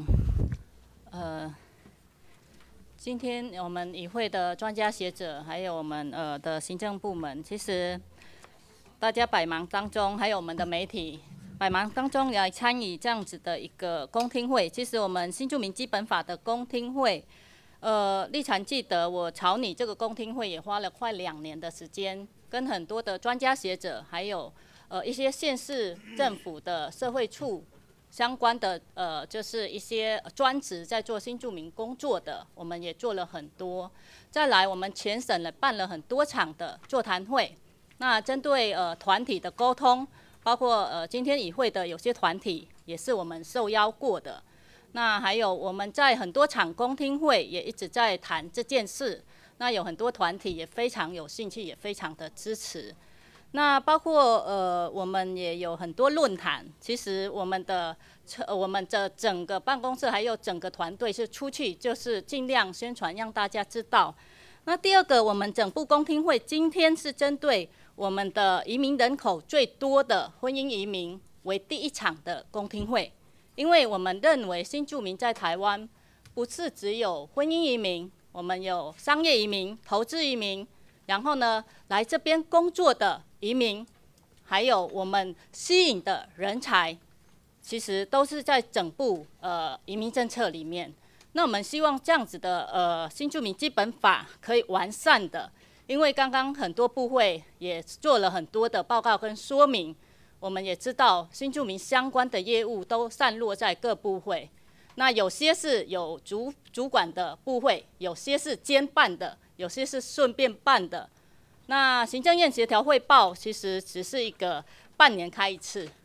Speaker 3: 今天我们与会的专家学者，还有我们的行政部门，其实大家百忙当中，还有我们的媒体百忙当中来参与这样子的一个公听会。其实我们新住民基本法的公听会，立场记得我草拟这个公听会也花了快2年的时间，跟很多的专家学者，还有一些县市政府的社会处相关的就是一些专职在做新住民工作的，我们也做了很多。再来，我们全省办了很多场的座谈会，那针对团体的沟通，包括今天与会的有些团体也是我们受邀过的。那还有我们在很多场公听会也一直在谈这件事，那有很多团体也非常有兴趣，也非常的支持。那包括我们也有很多论坛，其实我们的整个办公室还有整个团队是出去就是尽量宣传，让大家知道。那第二个，我们整部公听会今天是针对我们的移民人口最多的婚姻移民为第一场的公听会，因为我们认为新住民在台湾不是只有婚姻移民，我们有商业移民、投资移民，然后呢来这边工作的移民，还有我们吸引的人才，其实都是在整部移民政策里面。那我们希望这样子的新住民基本法可以完善的，因为刚刚很多部会也做了很多的报告跟说明，我们也知道新住民相关的业务都散落在各部会，那有些是有主管的部会，有些是兼办的，有些是顺便办的。那行政院协调汇报其实只是一个半年开一次，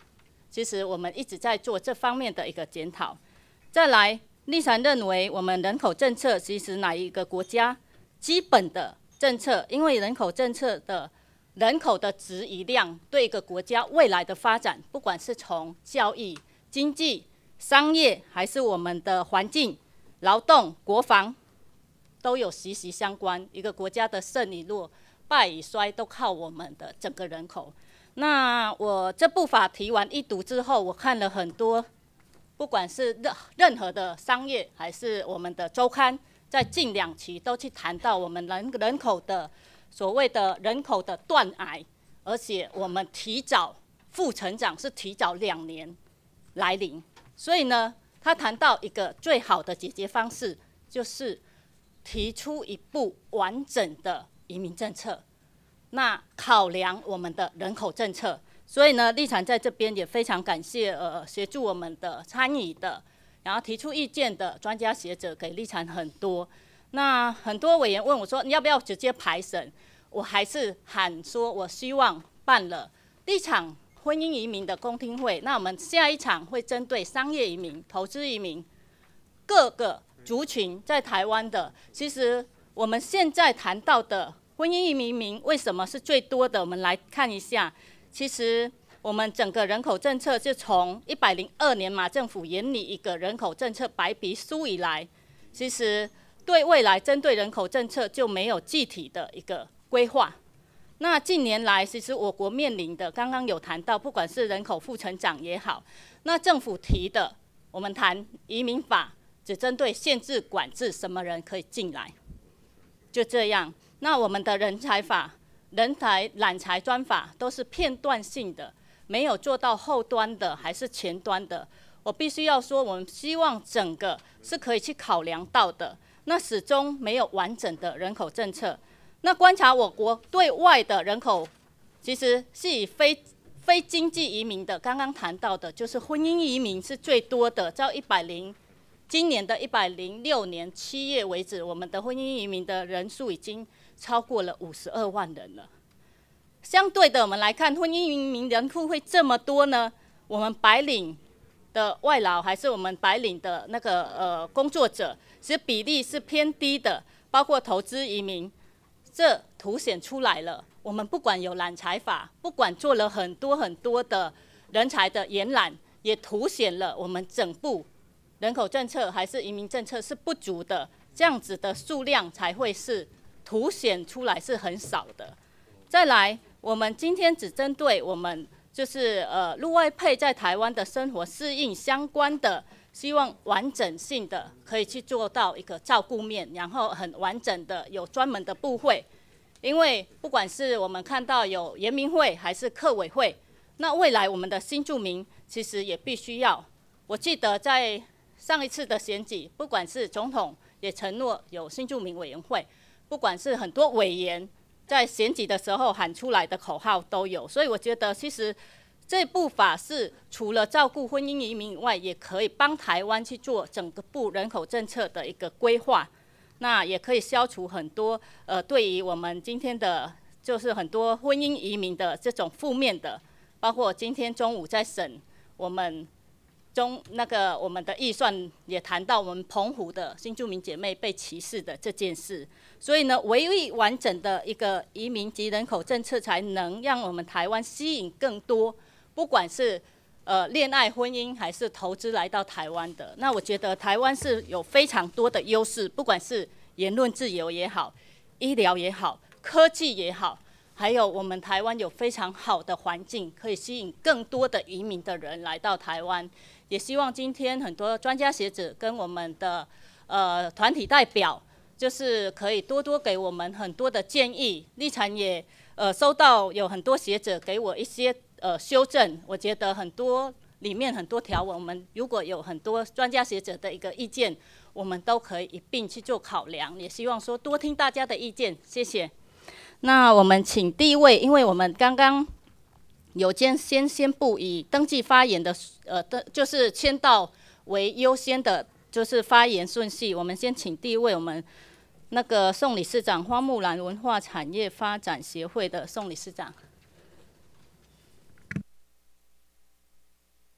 Speaker 3: 其实我们一直在做这方面的一个检讨。再来，立场认为我们人口政策其实哪一个国家基本的政策，因为人口政策的人口的质与量对一个国家未来的发展，不管是从教育、经济、商业，还是我们的环境、劳动、国防，都有息息相关。一个国家的胜与弱、败与衰，都靠我们的整个人口。那我这部法提完一读之后，我看了很多，不管是任何的商业还是我们的周刊，在近2期都去谈到我们人口的所谓的人口的断崖，而且我们提早负成长是提早2年来临。所以呢，他谈到一个最好的解决方式，就是提出一部完整的移民政策。那考量我们的人口政策，所以呢，立场在这边也非常感谢协助我们的参与的，然后提出意见的专家学者给立场很多。那很多委员问我说，你要不要直接排审？我还是喊说，我希望办了立场婚姻移民的公听会。那我们下一场会针对商业移民、投资移民各个族群在台湾的，其实我们现在谈到的婚姻移民为什么是最多的？我们来看一下。其实我们整个人口政策是从102年马政府研拟一个人口政策白皮书以来，其实对未来针对人口政策就没有具体的一个规划。那近年来，其实我国面临的，刚刚有谈到，不管是人口负成长也好，那政府提的，我们谈移民法，只针对限制管制什么人可以进来，就这样。那我们的人才法、揽才专法都是片段性的，没有做到后端的还是前端的。我必须要说，我们希望整个是可以去考量到的。那始终没有完整的人口政策。那观察我国对外的人口，其实是以非经济移民的，刚刚谈到的就是婚姻移民是最多的，到今年的106年7月为止，我们的婚姻移民的人数已经超过了52万人了。相对的，我们来看婚姻移民人数会这么多呢？我们白领的外劳还是我们白领的那个工作者，其实比例是偏低的，包括投资移民，这凸显出来了。我们不管有揽才法，不管做了很多的人才的延揽，也凸显了我们整部人口政策还是移民政策是不足的，这样子的数量才会是凸显出来是很少的。再来，我们今天只针对我们就是陆外配在台湾的生活适应相关的，希望完整性的可以去做到一个照顾面，然后很完整的有专门的部会。因为不管是我们看到有研民会还是客委会，那未来我们的新住民其实也必须要。我记得在上一次的选举，不管是总统也承诺有新住民委员会，不管是很多委员在选举的时候喊出来的口号都有。所以我觉得其实这部法是除了照顾婚姻移民以外，也可以帮台湾去做整个部人口政策的一个规划。那也可以消除很多对于我们今天的就是很多婚姻移民的这种负面的，包括今天中午在审我们我们的预算也谈到我们澎湖的新住民姐妹被歧视的这件事。所以呢，唯一完整的一个移民及人口政策，才能让我们台湾吸引更多，不管是恋爱婚姻还是投资来到台湾的。那我觉得台湾是有非常多的优势，不管是言论自由也好，医疗也好，科技也好，还有我们台湾有非常好的环境，可以吸引更多的移民的人来到台湾。也希望今天很多专家学者跟我们的团体代表，就是可以多多给我们很多的建议。立场也收到有很多学者给我一些修正，我觉得里面很多条文，我们如果有很多专家学者的一个意见，我们都可以一并去做考量。也希望说多听大家的意见，谢谢。那我们请第一位，因为我们刚刚有先宣布以登记发言的就是签到为优先的，就是发言顺序。我们先请第一位，我们那个宋理事长，花木兰文化产业发展协会的宋理事长。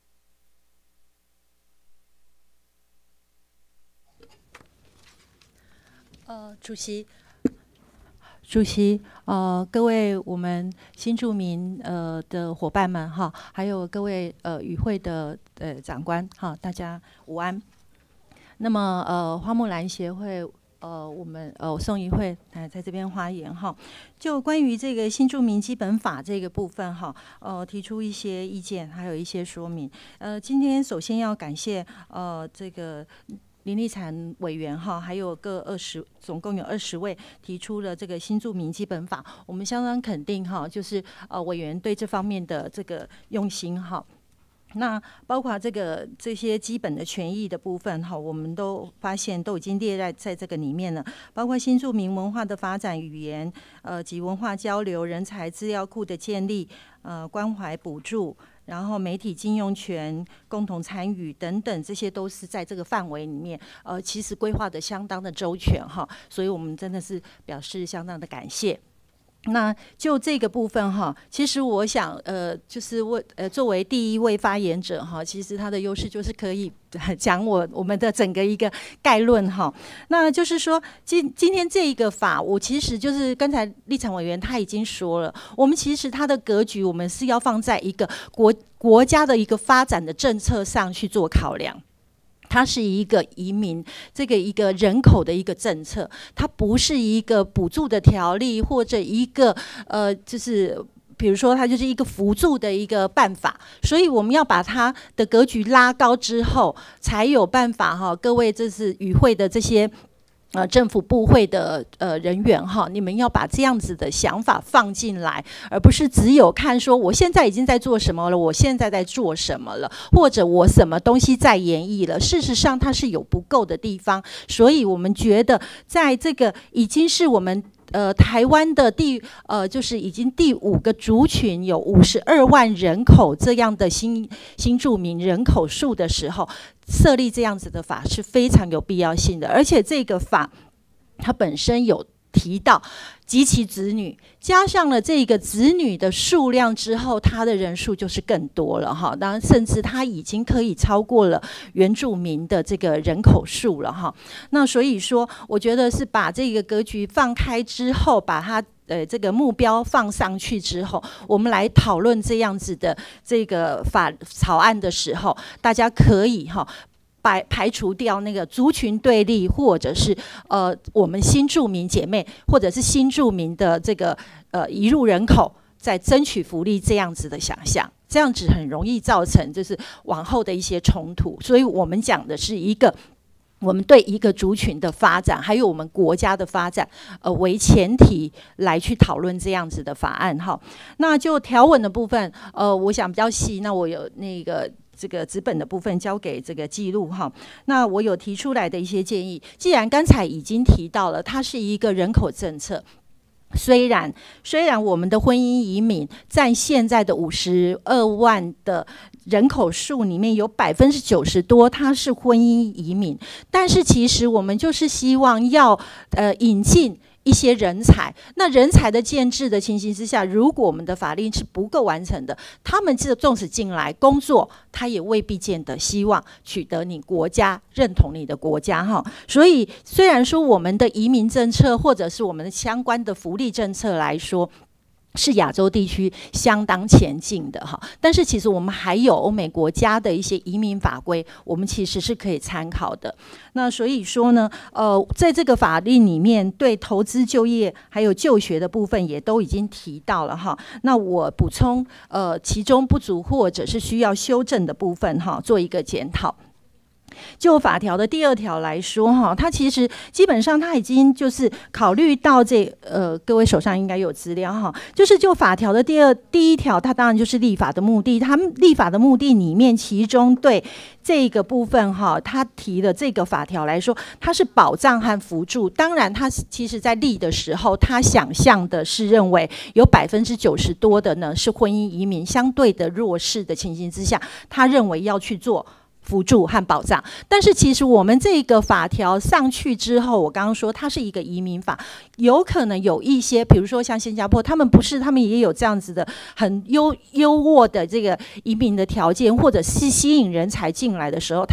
Speaker 9: 主席，各位我们新住民的伙伴们哈，还有各位与会的长官哈，大家午安。那么花木兰协会我们宋怡慧在这边发言哈，就关于这个新住民基本法这个部分哈，提出一些意见，还有一些说明。今天首先要感谢这个林立产委员哈，还有总共有20位提出了这个新住民基本法，我们相当肯定哈，就是委员对这方面的这个用心哈。那包括这些基本的权益的部分哈，我们都发现都已经列在这个里面了，包括新住民文化的发展、语言及文化交流、人才资料库的建立、关怀补助，然后媒体经用权、共同参与等等，这些都是在这个范围里面，其实规划的相当的周全哈，所以我们真的是表示相当的感谢。那就这个部分哈，其实我想就是作为第一位发言者哈，其实他的优势就是可以讲我们的整个一个概论哈。那就是说今天这一个法，我其实就是刚才立场委员他已经说了，我们其实他的格局，我们是要放在一个国家的一个发展的政策上去做考量。它是一个移民一个人口的一个政策，它不是一个补助的条例或者一个就是比如说它就是一个辅助的一个办法，所以我们要把它的格局拉高之后，才有办法哈。各位这是与会的这些政府部会的人员哈，你们要把这样子的想法放进来，而不是只有看说我现在已经在做什么了，我现在在做什么了，或者我什么东西在演绎了。事实上它是有不够的地方，所以我们觉得在这个已经是我们台湾的就是已经第5个族群有52万人口这样的新住民人口数的时候，设立这样子的法是非常有必要性的。而且这个法它本身有提到及其子女，加上了这个子女的数量之后，它的人数就是更多了哈。当然，甚至它已经可以超过了原住民的这个人口数了哈。那所以说，我觉得是把这个格局放开之后，把它这个目标放上去之后，我们来讨论这样子的这个法草案的时候，大家可以哈。排除掉那个族群对立，或者是我们新住民姐妹，或者是新住民的这个移入人口在争取福利这样子的想象，这样子很容易造成就是往后的一些冲突。所以我们讲的是我们对一个族群的发展，还有我们国家的发展，为前提来去讨论这样子的法案哈。那就条文的部分，我想比较细，那我有这个纸本的部分交给这个记录哈。那我有提出来的一些建议，既然刚才已经提到了，它是一个人口政策。虽然我们的婚姻移民占现在的52万的人口数里面有90%多，它是婚姻移民，但是其实我们就是希望要引进一些人才，那人才的建制的情形之下，如果我们的法令是不够完成的，他们纵使进来工作，他也未必见得希望取得你国家认同你的国家哈。所以虽然说我们的移民政策或者是我们的相关的福利政策来说，是亚洲地区相当前进的哈，但是其实我们还有欧美国家的一些移民法规，我们其实是可以参考的。那所以说呢，在这个法令里面，对投资、就业还有就学的部分也都已经提到了哈。那我补充其中不足或者是需要修正的部分哈，做一个检讨。就法条的第2条来说哈，它其实基本上它已经就是考虑到各位手上应该有资料哈，就是就法条的第1条，它当然就是立法的目的。它立法的目的里面，其中对这个部分哈，它提的这个法条来说，它是保障和辅助。当然，它其实在立的时候，它想象的是认为有90%多的呢是婚姻移民相对的弱势的情形之下，他认为要去做辅助和保障。但是其实我们这个法条上去之后，我刚刚说它是一个移民法，有可能有一些比如说像新加坡，他们不是，他们也有这样子的很优渥的这个移民的条件，或者是吸引人才进来的时候，他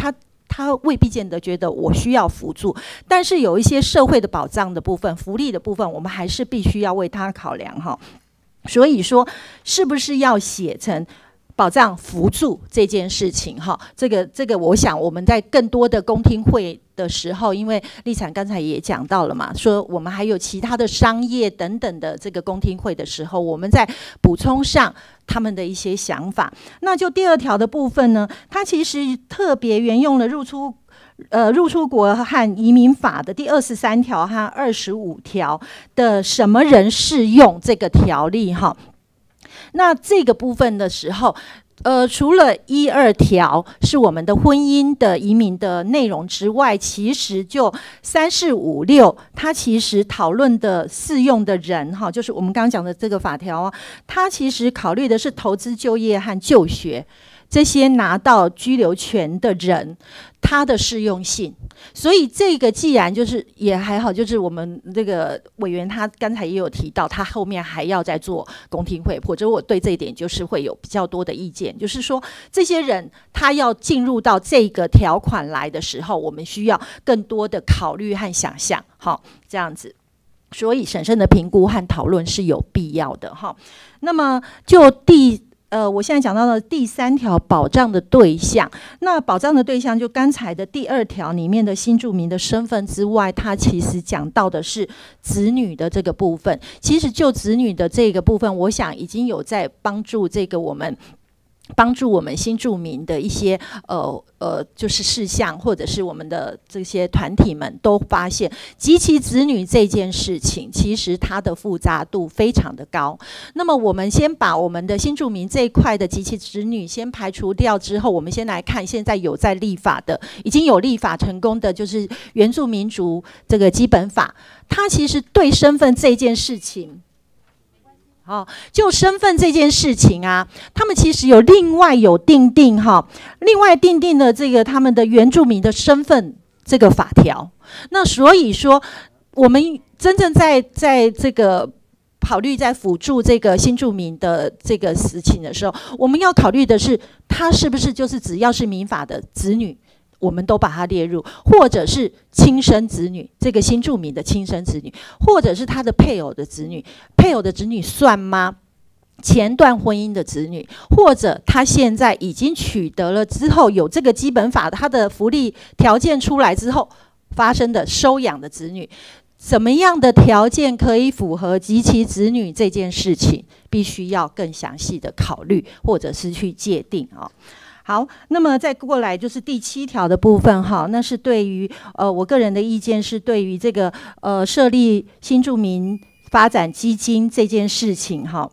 Speaker 9: 他未必见得觉得我需要辅助，但是有一些社会的保障的部分、福利的部分，我们还是必须要为他考量哈。所以说，是不是要写成保障辅助这件事情哈？这个，我想我们在更多的公听会的时候，因为立产刚才也讲到了嘛，说我们还有其他的商业等等的这个公听会的时候，我们在补充上他们的一些想法。那就第2条的部分呢，它其实特别沿用了入出国和移民法的第23条和25条的什么人适用这个条例哈。那这个部分的时候，除了1、2条是我们的婚姻的移民的内容之外，其实就3、4、5、6，它其实讨论的适用的人哈，就是我们刚刚讲的这个法条啊，它其实考虑的是投资、就业和就学这些拿到居留权的人，它的适用性。所以这个既然就是也还好，就是我们这个委员他刚才也有提到，他后面还要再做公听会，或者我对这一点就是会有比较多的意见，就是说这些人他要进入到这个条款来的时候，我们需要更多的考虑和想象，好，这样子。所以审慎的评估和讨论是有必要的哈。那么就我现在讲到的第3条保障的对象，那保障的对象就刚才的第2条里面的新住民的身份之外，它其实讲到的是子女的这个部分。其实就子女的这个部分，我想已经有在帮助我们新住民的一些就是事项，或者是我们的这些团体们都发现，及其子女这件事情，其实它的复杂度非常的高。那么我们先把我们的新住民这一块的及其子女先排除掉之后，我们先来看现在有在立法的，已经有立法成功的，就是原住民族这个基本法，它其实对身份这件事情。就身份这件事情啊，他们其实有另外订定的这个他们的原住民的身份这个法条。那所以说，我们真正在这个考虑在辅助这个新住民的这个事情的时候，我们要考虑的是，他是不是就是只要是民法的子女，我们都把它列入，或者是亲生子女，这个新住民的亲生子女，或者是他的配偶的子女，配偶的子女算吗？前段婚姻的子女，或者他现在已经取得了之后，有这个基本法他的福利条件出来之后发生的收养的子女，怎么样的条件可以符合及其子女这件事情，必须要更详细的考虑，或者是去界定啊。好，那么再过来就是第7条的部分哈，那是对于我个人的意见是对于这个设立新住民发展基金这件事情哈，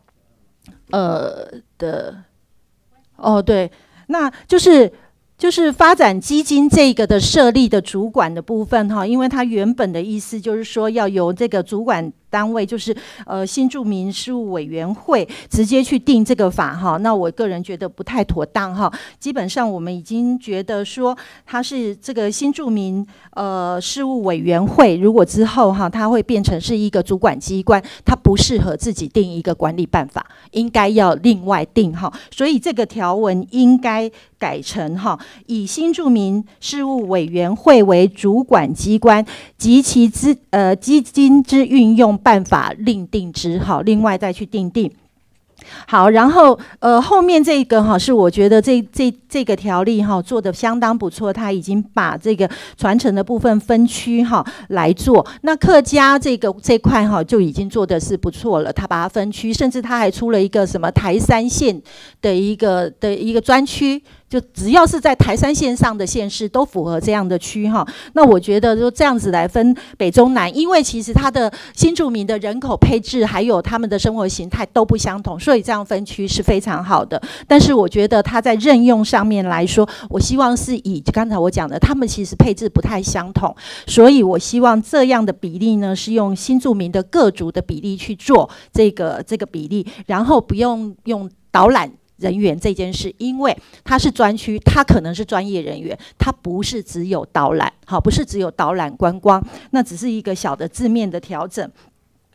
Speaker 9: 对，那就是发展基金这个的设立的主管的部分哈，因为它原本的意思就是说要由这个主管单位，就是新住民事务委员会直接去定这个法哈。那我个人觉得不太妥当哈。基本上我们已经觉得说它是这个新住民事务委员会，如果之后哈它会变成是一个主管机关，它不适合自己定一个管理办法，应该要另外定哈。所以这个条文应该改成哈，以新住民事务委员会为主管机关及其基金之运用办法另定之，好，另外再去订定。好，然后后面这个哈是我觉得这个条例哈做得相当不错，他已经把这个传承的部分分区哈来做。那客家这块哈就已经做的是不错了，他把它分区，甚至他还出了一个什么台3县的一个专区。就只要是在台3线上的县市都符合这样的区哈，那我觉得就这样子来分北中南，因为其实它的新住民的人口配置还有他们的生活形态都不相同，所以这样分区是非常好的。但是我觉得它在任用上面来说，我希望是以刚才我讲的，他们其实配置不太相同，所以我希望这样的比例呢是用新住民的各族的比例去做这个比例，然后不用导览人员这件事，因为它是专区，它可能是专业人员，它不是只有导览，好，不是只有导览观光，那只是一个小的字面的调整。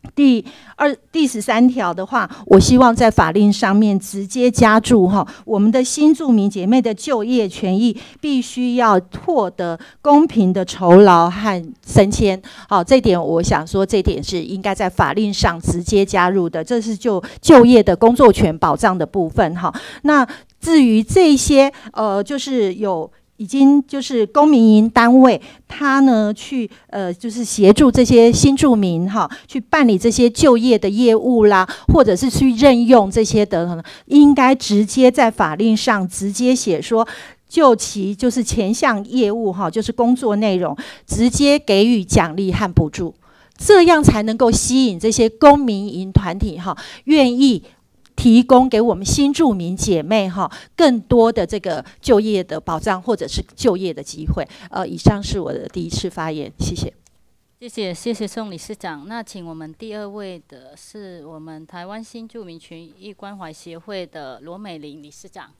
Speaker 9: 第13条的话，我希望在法令上面直接加注我们的新住民姐妹的就业权益必须要获得公平的酬劳和升迁。这点我想说，这点是应该在法令上直接加入的，这是就业的工作权保障的部分那至于这些就是已经就是公民营单位，他呢去就是协助这些新住民去办理这些就业的业务啦，或者是去任用这些的，应该直接在法令上直接写说，就其就是前项业务就是工作内容，直接给予奖励和补助，这样才能够吸引这些公民营团体愿意提供给我们新住民姐妹更多的这个就业的保障或者是就业的机会。以上是我的第一次发言，谢谢。
Speaker 3: 谢谢宋理事长。那请我们第2位的是我们台湾新住民权益关怀协会的罗美玲理事长。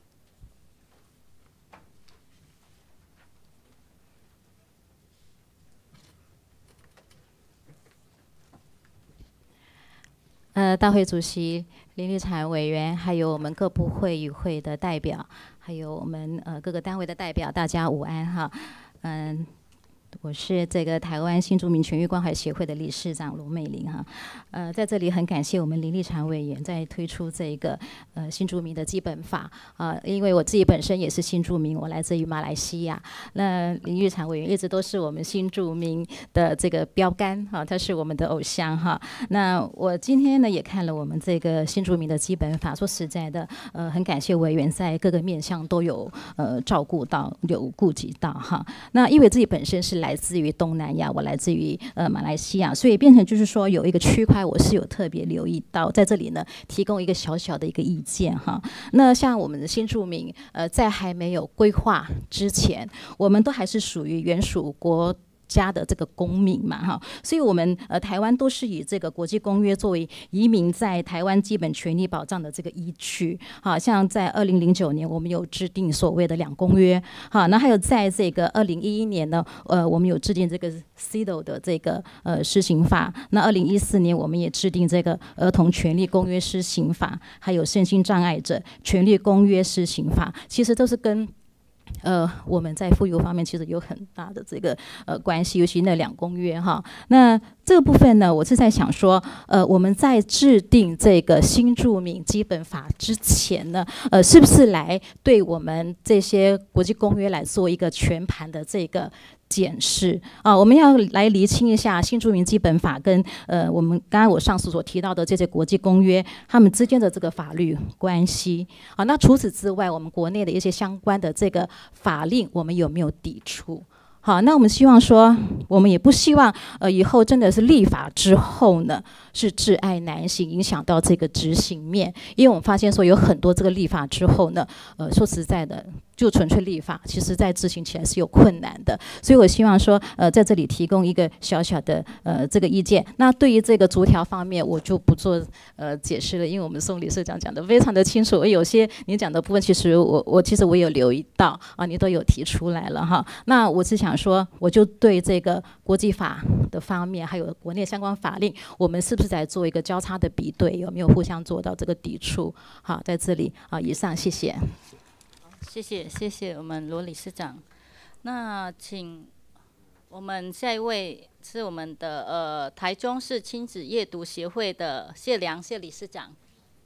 Speaker 10: 大会主席林立产委员，还有我们各部会与会的代表，还有我们各个单位的代表，大家午安哈。我是这个台湾新住民权益关怀协会的理事长罗美玲哈。在这里很感谢我们林立产委员在推出这个新住民的基本法因为我自己本身也是新住民，我来自于马来西亚。那林立产委员一直都是我们新住民的这个标杆他是我们的偶像哈。那我今天呢也看了我们这个新住民的基本法，说实在的很感谢委员在各个面向都有照顾到，有顾及到哈。那因为自己本身是来自于东南亚，我来自于马来西亚，所以变成就是说有一个区块我是有特别留意到，在这里呢提供一个小小的一个意见哈。那像我们的新住民在还没有规划之前，我们都还是属于原属国家的这个公民嘛哈，所以我们台湾都是以这个国际公约作为移民在台湾基本权利保障的这个依据。好像在2009年我们有制定所谓的2公约，好，那还有在这个2011年呢，我们有制定这个 CEDAW 的这个施行法。那2014年我们也制定这个儿童权利公约施行法，还有身心障碍者权利公约施行法，其实都是跟我们在妇幼方面其实有很大的这个关系，尤其那2公约哈。那这个部分呢，我是在想说，我们在制定这个新住民基本法之前呢，是不是来对我们这些国际公约来做一个全盘的这个检视啊？我们要来厘清一下新住民基本法跟我们刚刚我上述所提到的这些国际公约，他们之间的这个法律关系啊。那除此之外，我们国内的一些相关的这个法令，我们有没有抵触？好，那我们希望说，我们也不希望以后真的是立法之后呢，是窒碍难行，影响到这个执行面。因为我们发现说有很多这个立法之后呢，说实在的，就纯粹立法，其实在执行起来是有困难的。所以我希望说，在这里提供一个小小的这个意见。那对于这个逐条方面，我就不做解释了，因为我们宋理事长讲的非常的清楚。有些您讲的部分，其实我有留意到啊，你都有提出来了哈。那我是想说，我就对这个国际法的方面，还有国内相关法令，我们是不是在做一个交叉的比对，有没有互相做到这个抵触？好，在这里啊，以上谢谢。
Speaker 3: 谢谢我们罗理事长。那请我们下一位是我们的台中市亲子阅读协会的谢良谢理事长。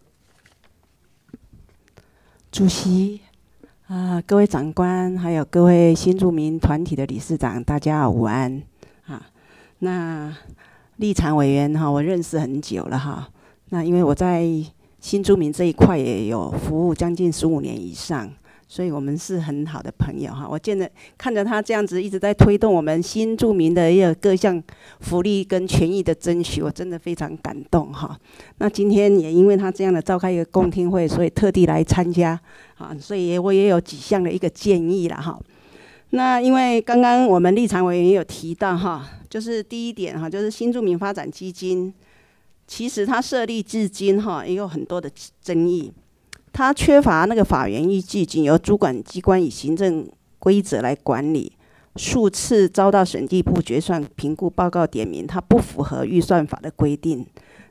Speaker 11: 主席各位长官，还有各位新住民团体的理事长，大家午安那立产委员我认识很久了哈。那因为我在新住民这一块也有服务将近15年以上，所以我们是很好的朋友哈。我看着他这样子一直在推动我们新住民的各项福利跟权益的争取，我真的非常感动哈。那今天也因为他这样的召开一个公听会，所以特地来参加所以我也有几项的一个建议啦哈。那因为刚刚我们立产委员也有提到哈，就是第一点哈，就是新住民发展基金，其实它设立至今哈也有很多的争议。它缺乏那个法源依据，仅由主管机关以行政规则来管理，数次遭到审计部决算评估报告点名，它不符合预算法的规定。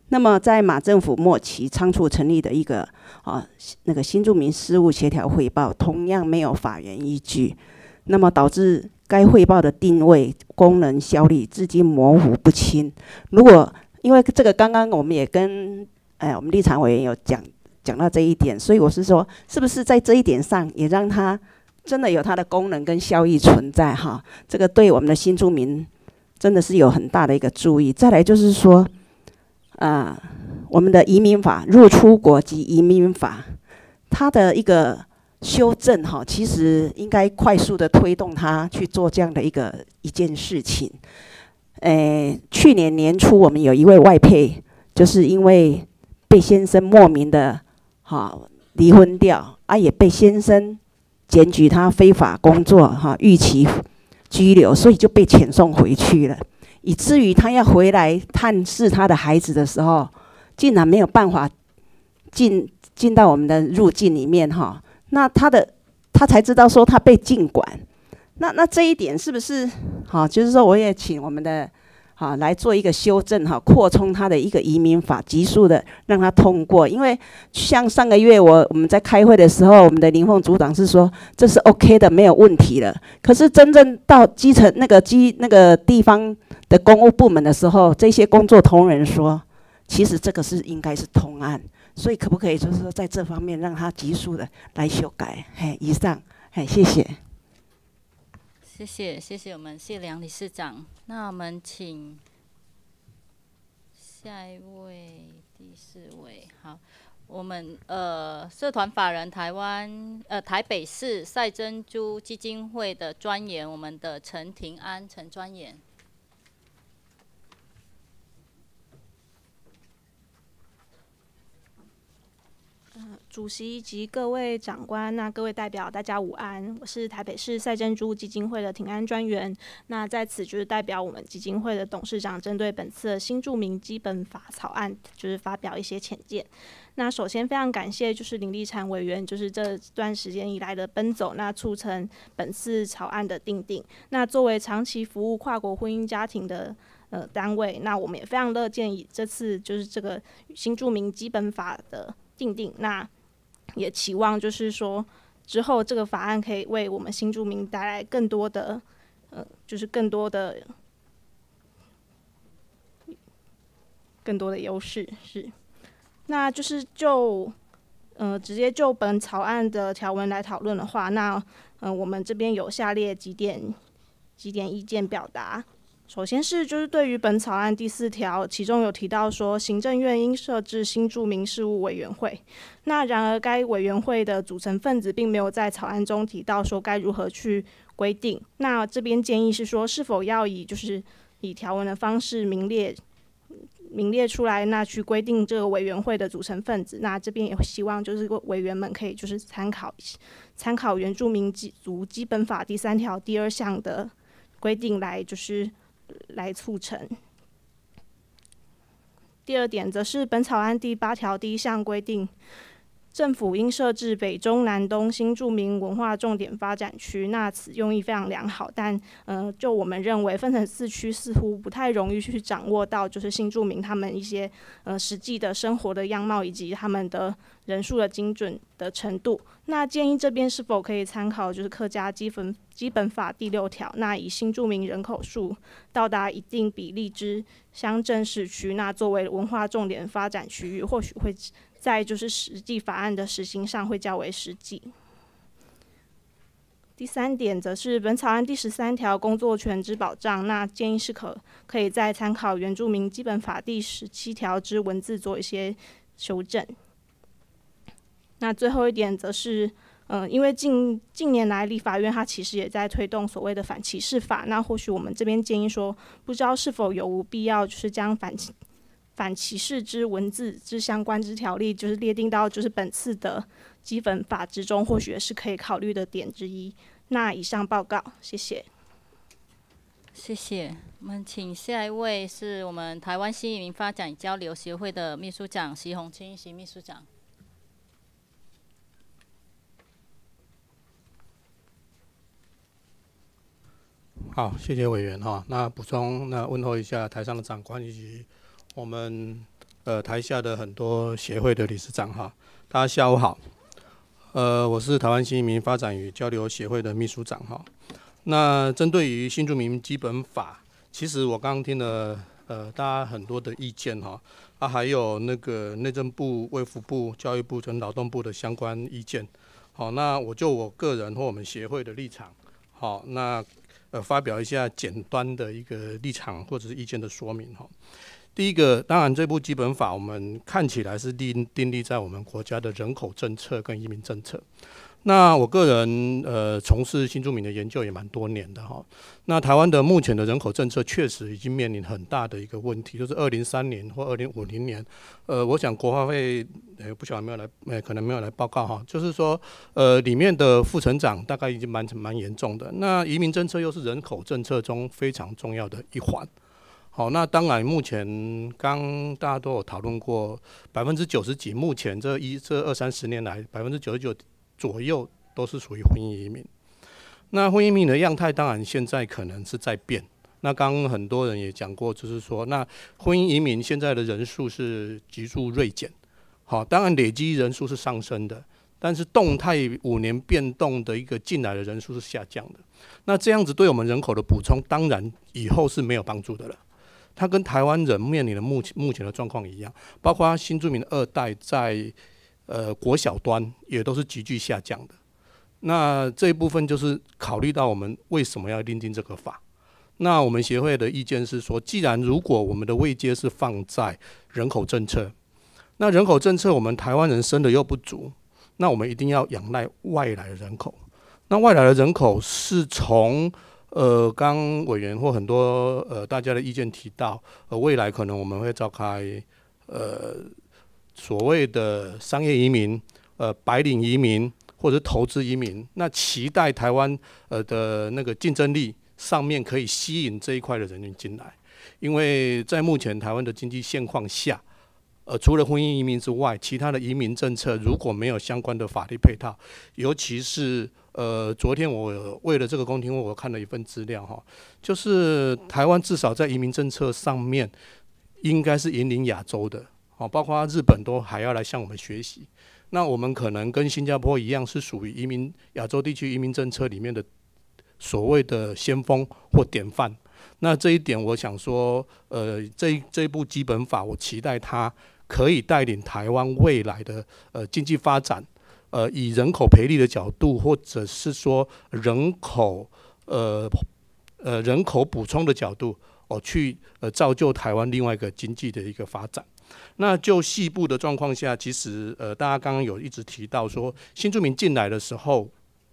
Speaker 11: 那么在马政府末期仓促成立的一个那个新住民事务协调汇报，同样没有法源依据，那么导致该汇报的定位、功能、效力至今模糊不清。如果因为这个刚刚我们也跟我们立场委员有讲到这一点，所以我是说，是不是在这一点上也让它真的有它的功能跟效益存在哈？这个对我们的新住民真的是有很大的一个注意。再来就是说，我们的移民法、入出国及移民法，它的一个修正哈，其实应该快速的推动它去做这样的一件事情。去年年初，我们有一位外配，就是因为被先生莫名的离婚掉，也被先生检举他非法工作逾期拘留，所以就被遣送回去了。以至于他要回来探视他的孩子的时候，竟然没有办法进到我们的入境里面哈。那他才知道说他被禁管。那这一点是不是就是说我也请我们的来做一个修正扩充他的一个移民法，急速的让他通过。因为像上个月我们在开会的时候，我们的林凤组长是说这是 OK 的，没有问题了。可是真正到基层那个地方的公务部门的时候，这些工作同仁说，其实这个应该是通案，所以可不可以就是说在这方面让他急速的来修改？以上，谢谢。
Speaker 3: 谢谢我们谢良理事长。那我们请下一位，第4位。好，我们社团法人台北市赛珍珠基金会的专员，我们的陈庭安陈专员。
Speaker 12: 主席及各位长官，各位代表，大家午安。我是台北市赛珍珠基金会的庭安专员。那在此就是代表我们基金会的董事长，针对本次的新住民基本法草案，就是发表一些浅见。那首先非常感谢就是林立嬋委员，就是这段时间以来的奔走，那促成本次草案的订定。那作为长期服务跨国婚姻家庭的单位，那我们也非常乐见以这次就是这个新住民基本法的订定，那也期望就是说之后这个法案可以为我们新住民带来更多的就是更多的优势。是，那就是直接就本草案的条文来讨论的话，那我们这边有下列几点意见表达。首先是就是对于本草案第4条，其中有提到说行政院应设置新住民事务委员会。那然而该委员会的组成分子并没有在草案中提到说该如何去规定。那这边建议是说是否要以条文的方式明列出来，那去规定这个委员会的组成分子。那这边也希望就是委员们可以就是参考原住民族基本法第3条第2项的规定来促成。第2点则是本草案第8条第1项规定，政府应设置北中南东新住民文化重点发展区。那此用意非常良好，但就我们认为分成4区似乎不太容易去掌握到就是新住民他们一些实际的生活的样貌以及他们的人数的精准的程度。那建议这边是否可以参考就是客家基本法第6条，那以新住民人口数到达一定比例之乡镇市区，那作为文化重点发展区域，或许会在就是实际法案的实行上会较为实际。第3点则是本草案第13条工作权之保障，那建议是可以再参考原住民基本法第17条之文字做一些修正。那最后一点则是因为近年来立法院它其实也在推动所谓的反歧视法，那或许我们这边建议说，不知道是否有无必要就是将反歧视之文字之相关之条例就是列定到就是本次的基本法之中，或许也是可以考虑的点之一。那以上报告，谢谢。
Speaker 3: 谢谢。我们请下一位是我们台湾新移民发展与交流协会的秘书长席宏清席秘书长。
Speaker 13: 好，谢谢委员哈。那补充，那问候一下台上的长官以及我们台下的很多协会的理事长哈，大家下午好。我是台湾新移民发展与交流协会的秘书长哈。那针对于新住民基本法，其实我刚刚听了大家很多的意见哈，还有那个内政部、卫福部、教育部跟劳动部的相关意见。好，那我就我个人或我们协会的立场，好，那发表一下简单的一个立场或者是意见的说明哈。第一个，当然这部基本法我们看起来是订立在我们国家的人口政策跟移民政策。那我个人从事新住民的研究也蛮多年的哈。那台湾的目前的人口政策确实已经面临很大的一个问题，就是2030年或2050年，我想国发会不晓得没有来，可能没有来报告哈，就是说里面的负成长大概已经蛮严重的。那移民政策又是人口政策中非常重要的一环。好，那当然，目前大家都有讨论过，90%几，目前这20-30年来，99%左右都是属于婚姻移民。那婚姻移民的样态，当然现在可能是在变。那刚刚很多人也讲过，就是说，那婚姻移民现在的人数是急速锐减。好，当然累积人数是上升的，但是动态5年变动的一个进来的人数是下降的。那这样子对我们人口的补充，当然以后是没有帮助的了。它跟台湾人面临的目前的状况一样，包括新住民2代在国小端也都是急剧下降的。那这一部分就是考虑到我们为什么要订定这个法。那我们协会的意见是说，既然如果我们的位阶是放在人口政策，那人口政策我们台湾人生的又不足，那我们一定要仰赖外来的人口。那外来的人口是从刚委员或很多大家的意见提到，未来可能我们会召开所谓的商业移民、白领移民或者投资移民，那期待台湾的那个竞争力上面可以吸引这一块的人员进来，因为在目前台湾的经济现况下，除了婚姻移民之外，其他的移民政策如果没有相关的法律配套，尤其是昨天我为了这个公听会，我看了一份资料哈，就是台湾至少在移民政策上面应该是引领亚洲的，包括日本都还要来向我们学习。那我们可能跟新加坡一样，是属于亚洲地区移民政策里面的所谓的先锋或典范。那这一点，我想说，这一部基本法，我期待它可以带领台湾未来的经济发展。以人口培力的角度，或者是说人口补充的角度，去造就台湾另外一个经济的一个发展。那就细部的状况下，其实大家刚刚有一直提到说，新住民进来的时候，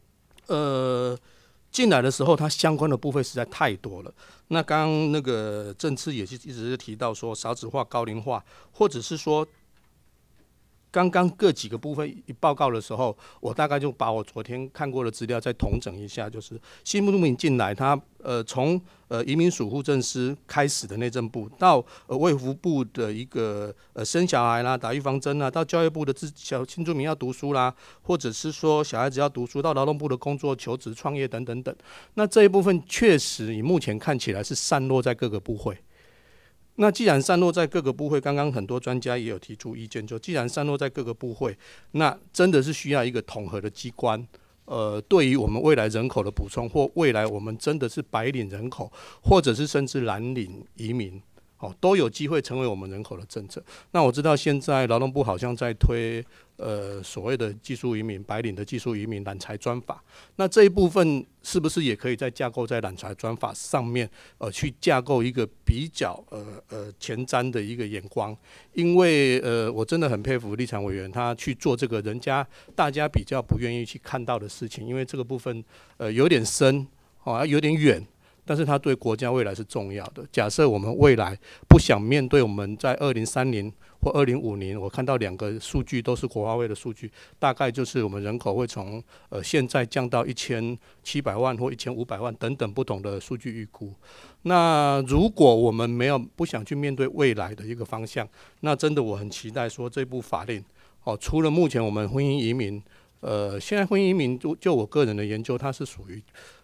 Speaker 13: 它相关的部分实在太多了。那刚刚那个政次也是一直是提到说少子化、高龄化，或者是说刚刚各几个部分一报告的时候，我大概就把我昨天看过的资料再统整一下，就是新住民进来，他从移民署户政司开始的内政部，到卫福部的一个生小孩啦、打预防针啦，到教育部的新住民要读书啦，或者是说小孩子要读书，到劳动部的工作、求职、创业等等等。那这一部分确实以目前看起来是散落在各个部会。那既然散落在各个部会，刚刚很多专家也有提出意见，就既然散落在各个部会，那真的是需要一个统合的机关，对于我们未来人口的补充，或未来我们真的是白领人口，或者是甚至蓝领移民，都有机会成为我们人口的政策。那我知道现在劳动部好像在推所谓的技术移民、白领的技术移民、揽才专法，那这一部分是不是也可以在架构在揽才专法上面，去架构一个比较前瞻的一个眼光？因为我真的很佩服立场委员他去做这个大家比较不愿意去看到的事情，因为这个部分有点深，有点远。但是它对国家未来是重要的。假设我们未来不想面对我们在2030或2050，我看到2个数据都是国发会的数据，大概就是我们人口会从现在降到1700万或1500万等等不同的数据预估。那如果我们不想去面对未来的一个方向，那真的我很期待说这部法令，除了目前我们婚姻移民，现在婚姻移民就我个人的研究，它是属于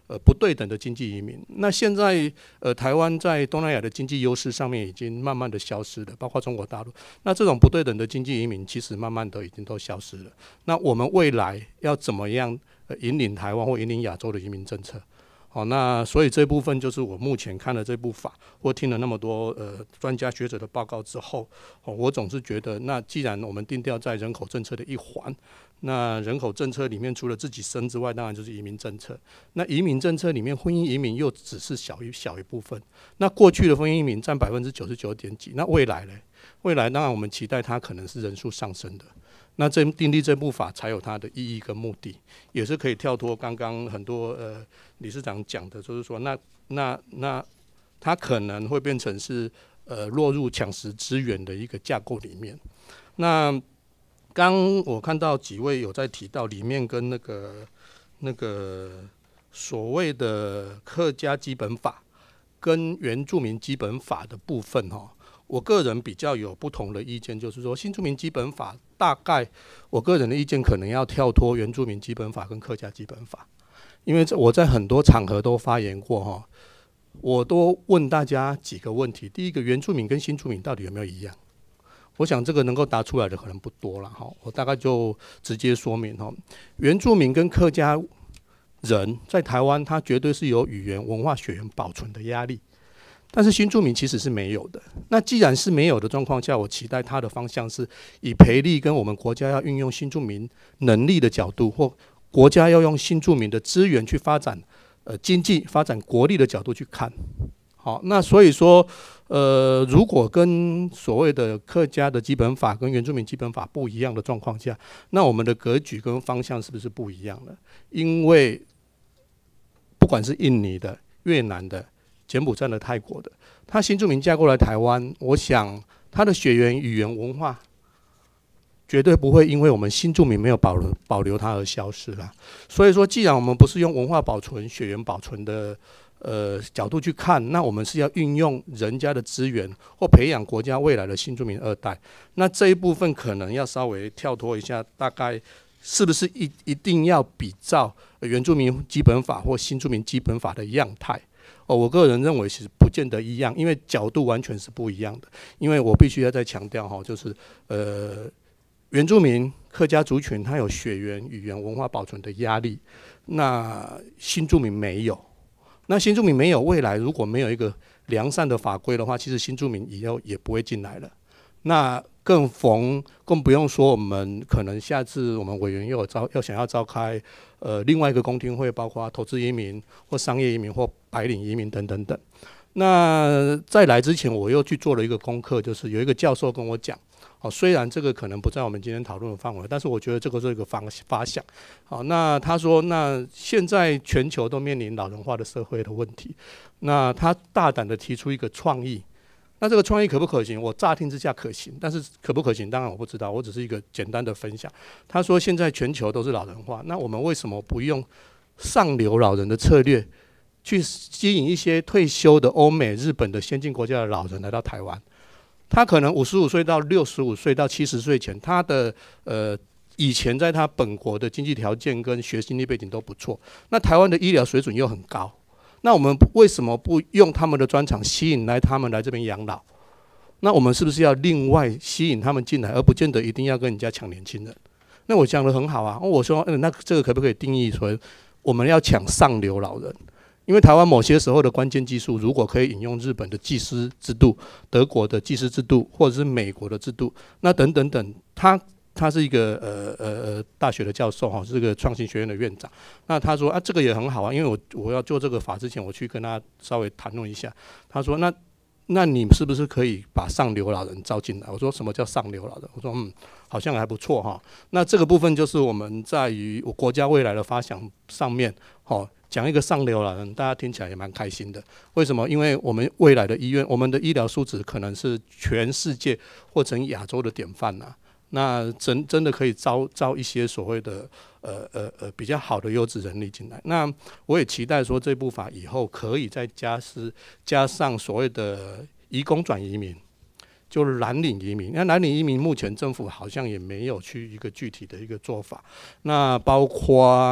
Speaker 13: 不对等的经济移民。那现在台湾在东南亚的经济优势上面已经慢慢的消失了，包括中国大陆。那这种不对等的经济移民其实慢慢的已经都消失了。那我们未来要怎么样引领台湾或引领亚洲的移民政策？好，那所以这部分就是我目前看了这部法，或听了那么多专家学者的报告之后，我总是觉得，那既然我们定调在人口政策的一环，那人口政策里面除了自己生之外，当然就是移民政策。那移民政策里面，婚姻移民又只是小一部分。那过去的婚姻移民占99.几，那未来呢？未来当然我们期待它可能是人数上升的。那订立这部法才有它的意义跟目的，也是可以跳脱刚刚很多理事长讲的，就是说那它可能会变成是落入抢食资源的一个架构里面。那刚我看到几位有在提到里面跟那个所谓的客家基本法跟原住民基本法的部分哈。我个人比较有不同的意见，就是说新住民基本法大概我个人的意见可能要跳脱原住民基本法跟客家基本法，因为我在很多场合都发言过哈，我都问大家几个问题。第一个，原住民跟新住民到底有没有一样？我想这个能够答出来的可能不多了哈，我大概就直接说明哈，原住民跟客家人在台湾，他绝对是有语言、文化、血缘保存的压力。但是新住民其实是没有的。那既然是没有的状况下，我期待它的方向是以培力跟我们国家要运用新住民能力的角度，或国家要用新住民的资源去发展经济、发展国力的角度去看。好，那所以说如果跟所谓的客家的基本法跟原住民基本法不一样的状况下，那我们的格局跟方向是不是不一样的？因为不管是印尼的、越南的、柬埔寨的、泰国的，他新住民嫁过来台湾，我想他的血缘、语言、文化绝对不会因为我们新住民没有保留它而消失啦。所以说，既然我们不是用文化保存、血缘保存的角度去看，那我们是要运用人家的资源或培养国家未来的新住民二代。那这一部分可能要稍微跳脱一下，大概是不是一定要比照原住民基本法或新住民基本法的样态？我个人认为其实不见得一样，因为角度完全是不一样的。因为我必须要再强调哈，就是原住民客家族群它有血缘、语言、文化保存的压力，那新住民没有。那新住民没有，未来如果没有一个良善的法规的话，其实新住民以后也不会进来了。那更不用说，我们可能下次我们委员又想要召开另外一个公听会，包括投资移民或商业移民或白领移民等等等。那在来之前，我又去做了一个功课，就是有一个教授跟我讲，虽然这个可能不在我们今天讨论的范围，但是我觉得这个是一个发想。好，那他说，那现在全球都面临老人化的社会的问题，那他大胆的提出一个创意。那这个创意可不可行？我乍听之下可行，但是可不可行，当然我不知道，我只是一个简单的分享。他说现在全球都是老人化，那我们为什么不用上流老人的策略，去吸引一些退休的欧美、日本的先进国家的老人来到台湾？他可能55岁到65岁到70岁前，他的以前在他本国的经济条件跟学经历背景都不错，那台湾的医疗水准又很高。那我们为什么不用他们的专长吸引他们来这边养老？那我们是不是要另外吸引他们进来，而不见得一定要跟人家抢年轻人？那我讲得很好啊，我说那这个可不可以定义成我们要抢上流老人？因为台湾某些时候的关键技术，如果可以引用日本的技师制度、德国的技师制度，或者是美国的制度，那等等等，他是一个大学的教授哈，是个创新学院的院长。那他说这个也很好啊，因为我要做这个法之前，我去跟他稍微谈论一下。他说那你是不是可以把上流老人招进来？我说什么叫上流老人？我说好像还不错哈。那这个部分就是我们在于国家未来的发想上面讲一个上流老人，大家听起来也蛮开心的。为什么？因为我们未来的医院，我们的医疗素质可能是全世界或者亚洲的典范呐。那真的可以招一些所谓的比较好的优质人力进来。那我也期待说这部法以后可以再加上所谓的移工转移民，就是蓝领移民。那蓝领移民目前政府好像也没有去一个具体的一个做法。那包括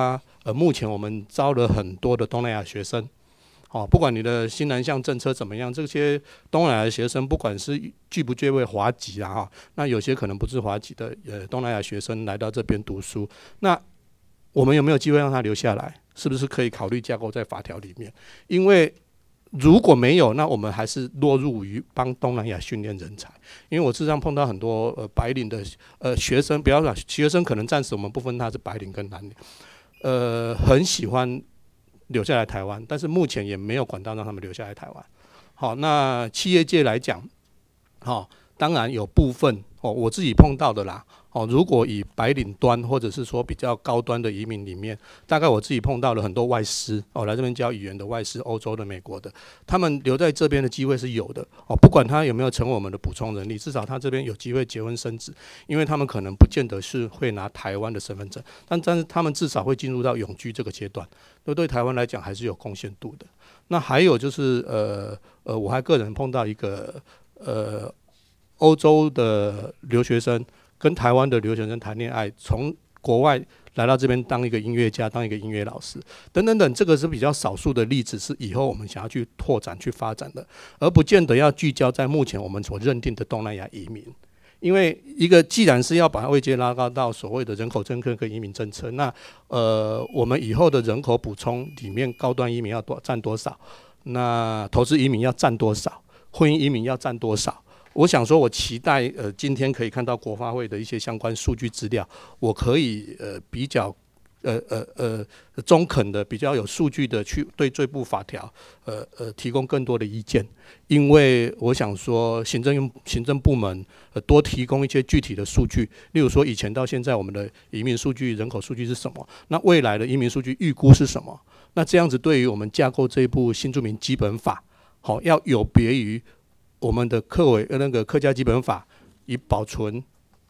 Speaker 13: 目前我们招了很多的东南亚学生。不管你的新南向政策怎么样，这些东南亚的学生，不管是具不具备华籍啊，那有些可能不是华籍的东南亚学生来到这边读书，那我们有没有机会让他留下来？是不是可以考虑架构在法条里面？因为如果没有，那我们还是落入于帮东南亚训练人才。因为我事实上碰到很多白领的学生，不要讲学生，可能暂时我们不分他是白领跟蓝领，很喜欢留下来台湾，但是目前也没有管道让他们留下来台湾。好，那企业界来讲，当然有部分我自己碰到的啦。如果以白领端或者是说比较高端的移民里面，大概我自己碰到了很多外师来这边教语言的外师，欧洲的、美国的，他们留在这边的机会是有的不管他有没有成为我们的补充人力，至少他这边有机会结婚生子，因为他们可能不见得是会拿台湾的身份证，但是他们至少会进入到永居这个阶段，对台湾来讲还是有贡献度的。那还有就是我还个人碰到一个欧洲的留学生跟台湾的留学生谈恋爱，从国外来到这边当一个音乐家，当一个音乐老师，等等等，这个是比较少数的例子，是以后我们想要去拓展、去发展的，而不见得要聚焦在目前我们所认定的东南亚移民。因为一个既然是要把位阶拉高到所谓的人口政策跟移民政策，那我们以后的人口补充里面，高端移民要占多少？那投资移民要占多少？婚姻移民要占多少？我想说，我期待今天可以看到国发会的一些相关数据资料，我可以比较中肯的、比较有数据的去对这部法条提供更多的意见，因为我想说行政部门多提供一些具体的数据，例如说以前到现在我们的移民数据、人口数据是什么，那未来的移民数据预估是什么，那这样子对于我们架构这一部新住民基本法，要有别于我们的客家基本法以保存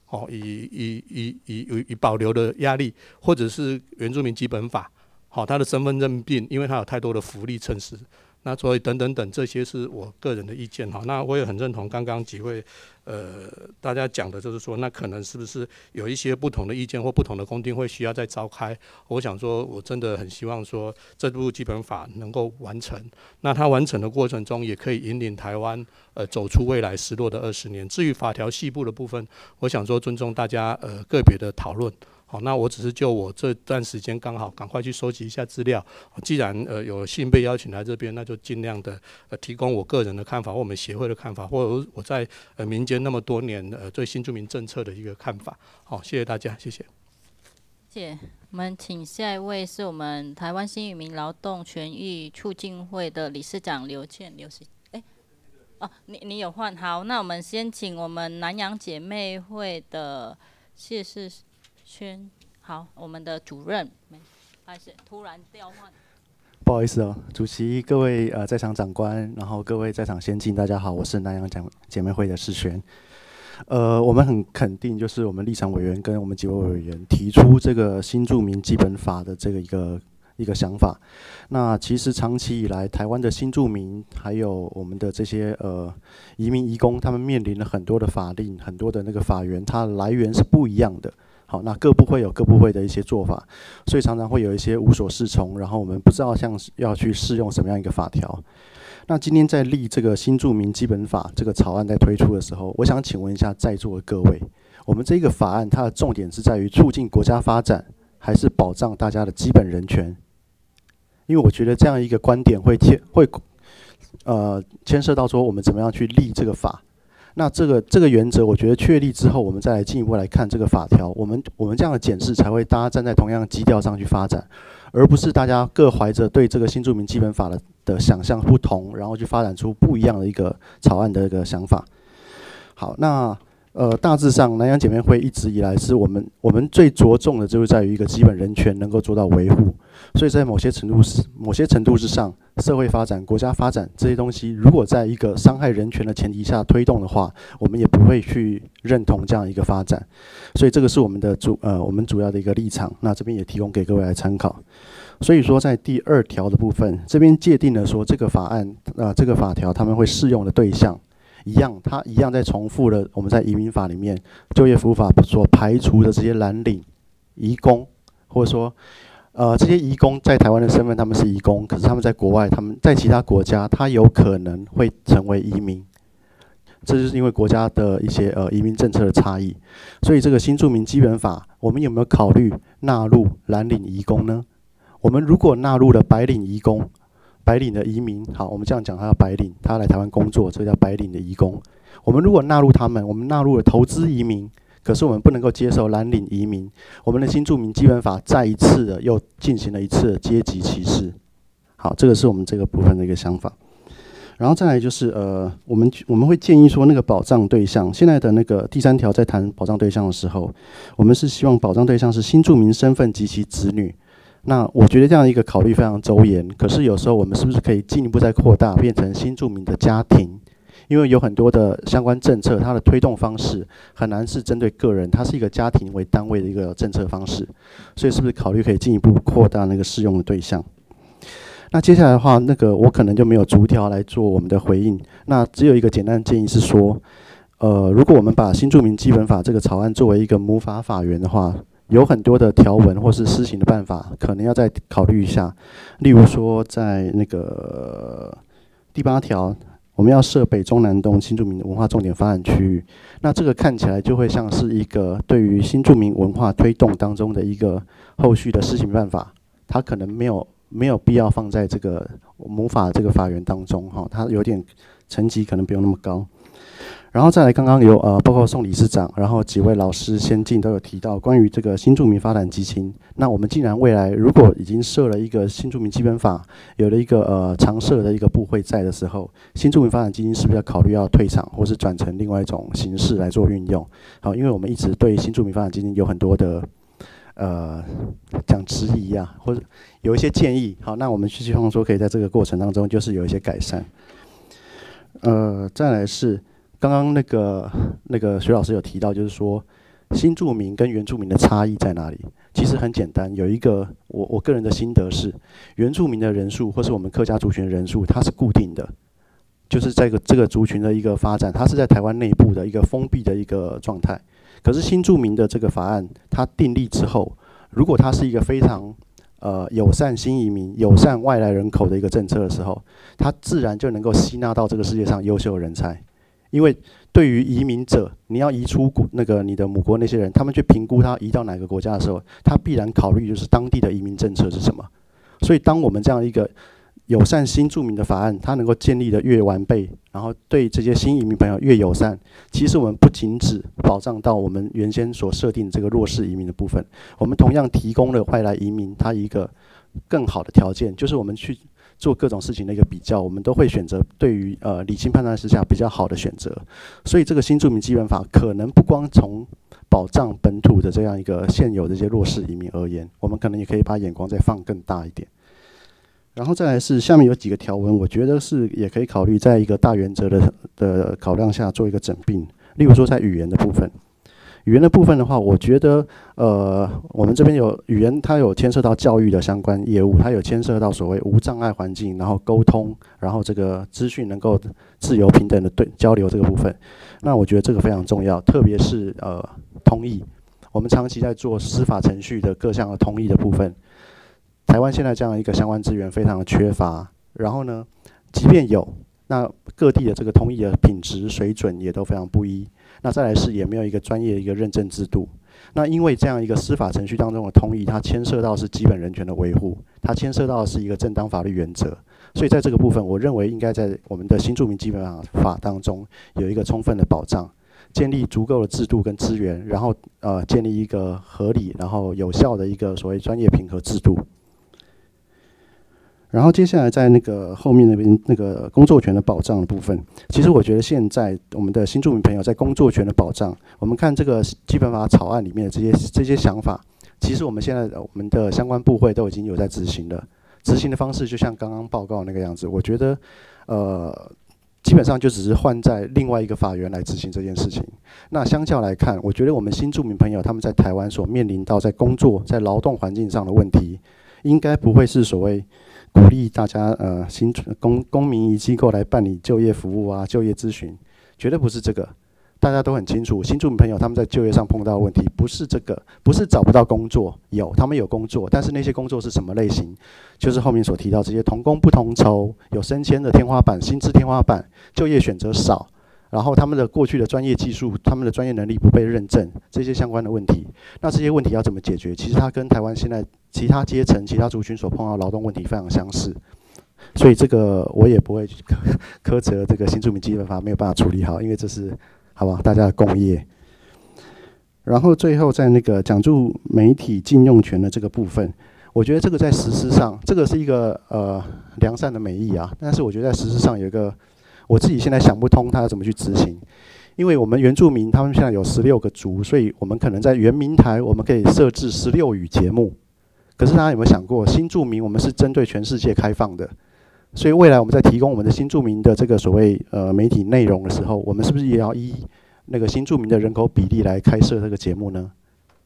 Speaker 13: 以保留的压力，或者是原住民基本法，他的身份认定，因为他有太多的福利措施，那所以等等等，这些是我个人的意见。那我也很认同刚刚几位大家讲的，就是说那可能是不是有一些不同的意见或不同的公听会需要再召开。我想说我真的很希望说这部基本法能够完成，那它完成的过程中也可以引领台湾走出未来失落的20年。至于法条细部的部分，我想说尊重大家个别的讨论。好，那我只是就我这段时间刚好赶快去收集一下资料，既然有幸被邀请来这边，那就尽量的提供我个人的看法，或我们协会的看法，或者我在民间那么多年对新住民政策的一个看法。好，谢谢大家，谢谢。
Speaker 3: 谢谢。我们请下一位是我们台湾新移民劳动权益促进会的理事长刘倩刘师。你有换？好，那我们先请我们南洋姐妹会的谢世轩，好，我们的主任，还是突然调换？
Speaker 14: 不好意思主席、各位在场长官，然后各位在场先进，大家好，我是南洋姐妹会的世轩。我们很肯定，就是我们立场委员跟我们几位委员提出这个新住民基本法的这个一个想法。那其实长期以来，台湾的新住民还有我们的这些移民移工，他们面临了很多的法令，很多的那个法源，它的来源是不一样的。好，那各部会有各部会的一些做法，所以常常会有一些无所适从，然后我们不知道像要去适用什么样一个法条。那今天在立这个新住民基本法这个草案在推出的时候，我想请问一下在座的各位，我们这个法案它的重点是在于促进国家发展，还是保障大家的基本人权？因为我觉得这样一个观点会牵涉到说我们怎么样去立这个法。那这个原则，我觉得确立之后，我们再来进一步来看这个法条，我们这样的检视才会大家站在同样的基调上去发展，而不是大家各怀着对这个新住民基本法的想象不同，然后去发展出不一样的一个草案的一个想法。好，那大致上南洋姐妹会一直以来是我们最着重的就是在于一个基本人权能够做到维护，所以在某些程度之上，社会发展、国家发展这些东西，如果在一个伤害人权的前提下推动的话，我们也不会去认同这样一个发展。所以这个是我们主要的一个立场。那这边也提供给各位来参考。所以说，在第2条的部分，这边界定了说这个法案这个法条他们会适用的对象。它一样在重复了我们在移民法里面就业服务法所排除的这些蓝领、移工，或者说这些移工在台湾的身份他们是移工，可是他们在国外，他们在其他国家，他有可能会成为移民。这就是因为国家的一些移民政策的差异，所以这个新住民基本法，我们有没有考虑纳入蓝领移工呢？我们如果纳入了白领移工，白领的移民，好，我们这样讲，他叫白领，他来台湾工作，这个叫白领的移工。我们如果纳入他们，我们纳入了投资移民，可是我们不能够接受蓝领移民，我们的新住民基本法再一次的又进行了一次的阶级歧视。好，这个是我们这个部分的一个想法。然后再来就是我们会建议说，那个保障对象，现在的那个第3条在谈保障对象的时候，我们是希望保障对象是新住民身份及其子女。那我觉得这样一个考虑非常周延，可是有时候我们是不是可以进一步再扩大，变成新住民的家庭？因为有很多的相关政策，它的推动方式很难是针对个人，它是一个家庭为单位的一个政策方式，所以是不是考虑可以进一步扩大那个适用的对象？那接下来的话，那个我可能就没有逐条来做我们的回应，那只有一个简单的建议是说，如果我们把新住民基本法这个草案作为一个母法法源的话，有很多的条文或是施行的办法，可能要再考虑一下。例如说，在那个第8条，我们要设北中南东新住民文化重点发展区域，那这个看起来就会像是一个对于新住民文化推动当中的一个后续的施行办法，它可能没有必要放在这个母法这个法源当中哈，它有点层级可能不用那么高。然后再来，刚刚有包括宋理事长，然后几位老师先进都有提到关于这个新住民发展基金。那我们既然未来如果已经设了一个新住民基本法，有了一个常设的一个部会在的时候，新住民发展基金是不是要考虑要退场，或是转成另外一种形式来做运用？好，因为我们一直对新住民发展基金有很多的讲质疑啊，或者有一些建议。好，那我们希望说可以在这个过程当中就是有一些改善。再来是刚刚那个徐老师有提到，就是说新住民跟原住民的差异在哪里？其实很简单，有一个我个人的心得是，原住民的人数或是我们客家族群的人数，它是固定的，就是在这个族群的一个发展，它是在台湾内部的一个封闭的一个状态。可是新住民的这个法案，它订立之后，如果它是一个非常友善新移民、友善外来人口的一个政策的时候，它自然就能够吸纳到这个世界上优秀的人才。因为对于移民者，你要移出你的母国那些人，他们去评估他移到哪个国家的时候，他必然考虑就是当地的移民政策是什么。所以当我们这样一个友善新住民的法案，它能够建立的越完备，然后对这些新移民朋友越友善，其实我们不仅只保障到我们原先所设定这个弱势移民的部分，我们同样提供了外来移民他一个更好的条件，就是我们去做各种事情的一个比较，我们都会选择对于理性判断之下比较好的选择。所以这个新住民基本法可能不光从保障本土的这样一个现有的这些弱势移民而言，我们可能也可以把眼光再放更大一点。然后再来是下面有几个条文，我觉得是也可以考虑在一个大原则的考量下做一个整并。例如说在语言的部分，语言的部分的话，我觉得我们这边有语言，它有牵涉到教育的相关业务，它有牵涉到所谓无障碍环境，然后沟通，然后这个资讯能够自由平等的交流这个部分。那我觉得这个非常重要，特别是通译，我们长期在做司法程序的各项的通译的部分。台湾现在这样一个相关资源非常的缺乏，然后呢，即便有，那各地的这个通译的品质水准也都非常不一。那再来是也没有一个专业的一个认证制度。那因为这样一个司法程序当中的通译，它牵涉到是基本人权的维护，它牵涉到的是一个正当法律原则。所以在这个部分，我认为应该在我们的新住民基本法当中有一个充分的保障，建立足够的制度跟资源，然后建立一个合理然后有效的一个所谓专业评核制度。然后接下来在那个后面那边那个工作权的保障的部分，其实我觉得现在我们的新住民朋友在工作权的保障，我们看这个基本法草案里面的这些想法，其实我们现在我们的相关部会都已经有在执行了，执行的方式就像刚刚报告那个样子，我觉得基本上就只是换在另外一个法源来执行这件事情。那相较来看，我觉得我们新住民朋友他们在台湾所面临到在工作在劳动环境上的问题，应该不会是所谓鼓励大家公民仪机构来办理就业服务啊、就业咨询，绝对不是这个。 大家都很清楚，新住民朋友他们在就业上碰到的问题不是这个，不是找不到工作，他们有工作，但是那些工作是什么类型？就是后面所提到这些同工不同酬，有升迁的天花板，薪资天花板，就业选择少，然后他们的过去的专业技术，他们的专业能力不被认证，这些相关的问题。那这些问题要怎么解决？其实它跟台湾现在其他阶层、其他族群所碰到的劳动问题非常相似。所以这个我也不会苛责这个新住民基本法没有办法处理好，因为这是好吧大家的共业。然后最后在那个讲述媒体禁用权的这个部分，我觉得这个在实施上，这个是一个良善的美意啊，但是我觉得在实施上有一个我自己现在想不通它要怎么去执行。因为我们原住民他们现在有16个族，所以我们可能在原民台我们可以设置16语节目。可是大家有没有想过，新住民我们是针对全世界开放的，所以未来我们在提供我们的新住民的这个所谓媒体内容的时候，我们是不是也要依那个新住民的人口比例来开设这个节目呢？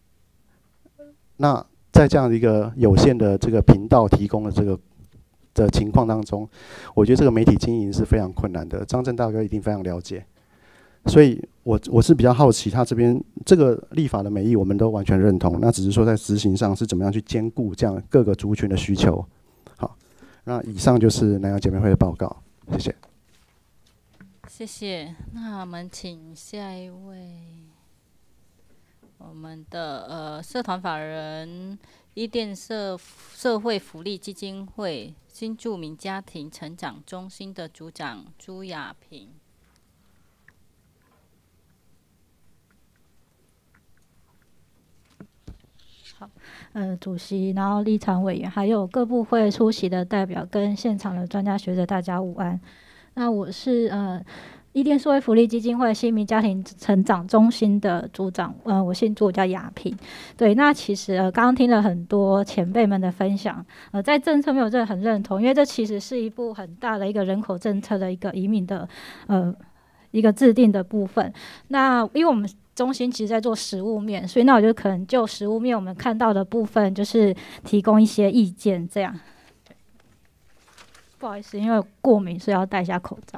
Speaker 14: 那在这样的一个有限的这个频道提供的这个的情况当中，我觉得这个媒体经营是非常困难的。张正大哥一定非常了解，所以我是比较好奇，他这边这个立法的美意我们都完全认同，那只是说在执行上是怎么样去兼顾这样各个族群的需求。好，那以上就是南洋姐妹会的报告，谢谢。
Speaker 3: 谢谢。那我们请下一位，我们的社团法人伊甸社会福利基金会新住民家庭成长中心的组长朱雅萍。
Speaker 15: 好，主席，然后立场委员，还有各部会出席的代表跟现场的专家学者，大家午安。那我是伊甸社会福利基金会新民家庭成长中心的组长，我姓朱，我叫雅萍。对，那其实刚刚听了很多前辈们的分享，在政策没有真的很认同，因为这其实是一部很大的一个人口政策的一个移民的一个制定的部分。那因为我们中心其实在做实务面，所以那我就可能就实务面我们看到的部分，就是提供一些意见这样。不好意思，因为过敏，所以要戴一下口罩。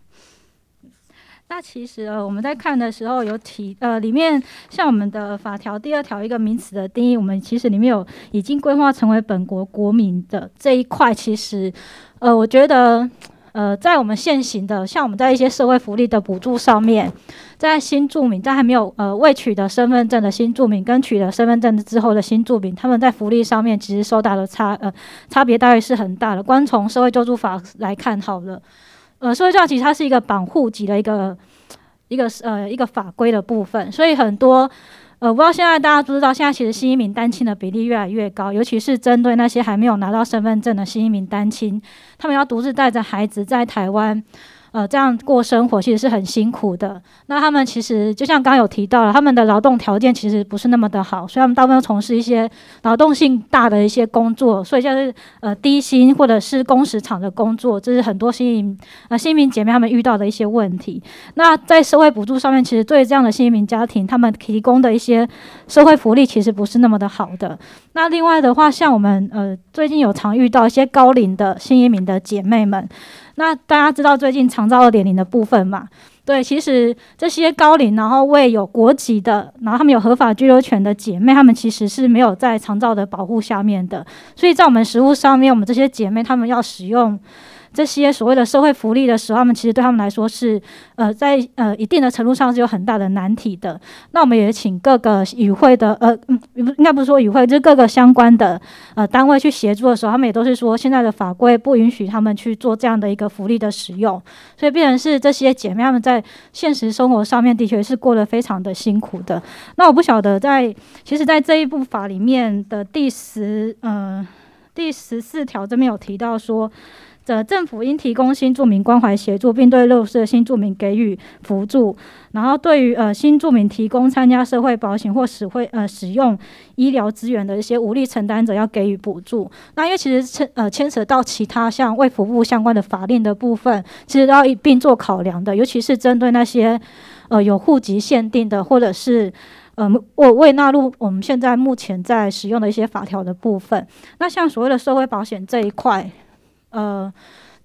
Speaker 15: 那其实我们在看的时候有里面像我们的法条第2条一个名词的定义，我们其实里面有已经规划成为本国国民的这一块，其实我觉得在我们现行的，像我们在一些社会福利的补助上面，在新住民在还没有未取得身份证的新住民跟取得身份证之后的新住民，他们在福利上面其实受到的差别大概是很大的。光从社会救助法来看好了，社会救助其实它是一个绑户籍的一个法规的部分，所以很多不知道现在大家知道，现在其实新移民单亲的比例越来越高，尤其是针对那些还没有拿到身份证的新移民单亲，他们要独自带着孩子在台湾这样过生活，其实是很辛苦的。那他们其实就像刚刚有提到了，他们的劳动条件其实不是那么的好，所以他们大部分从事一些劳动性大的一些工作，所以像是低薪或者是工时长的工作，这是很多新移民姐妹他们遇到的一些问题。那在社会补助上面，其实对这样的新移民家庭，他们提供的一些社会福利其实不是那么的好的。那另外的话，像我们最近有常遇到一些高龄的新移民的姐妹们。那大家知道最近长照 2.0 的部分嘛？对，其实这些高龄然后未有国籍的，然后他们有合法居留权的姐妹，她们其实是没有在长照的保护下面的。所以在我们实务上面，我们这些姐妹她们要使用这些所谓的社会福利的时候，他们其实对他们来说是在一定的程度上是有很大的难题的。那我们也请各个与会的应该不是说与会，就是各个相关的单位去协助的时候，他们也都是说现在的法规不允许他们去做这样的一个福利的使用，所以变成是这些姐妹她们在现实生活上面的确是过得非常的辛苦的。那我不晓得其实在这一部法里面的第14条这边有提到说，政府应提供新住民关怀协助，并对弱势的新住民给予扶助。然后对于新住民提供参加社会保险或使用医疗资源的一些无力承担者要给予补助。那因为其实牵扯到其他像卫福部相关的法令的部分，其实都要一并做考量的，尤其是针对那些有户籍限定的，或者是未纳入我们现在目前在使用的一些法条的部分。那像所谓的社会保险这一块，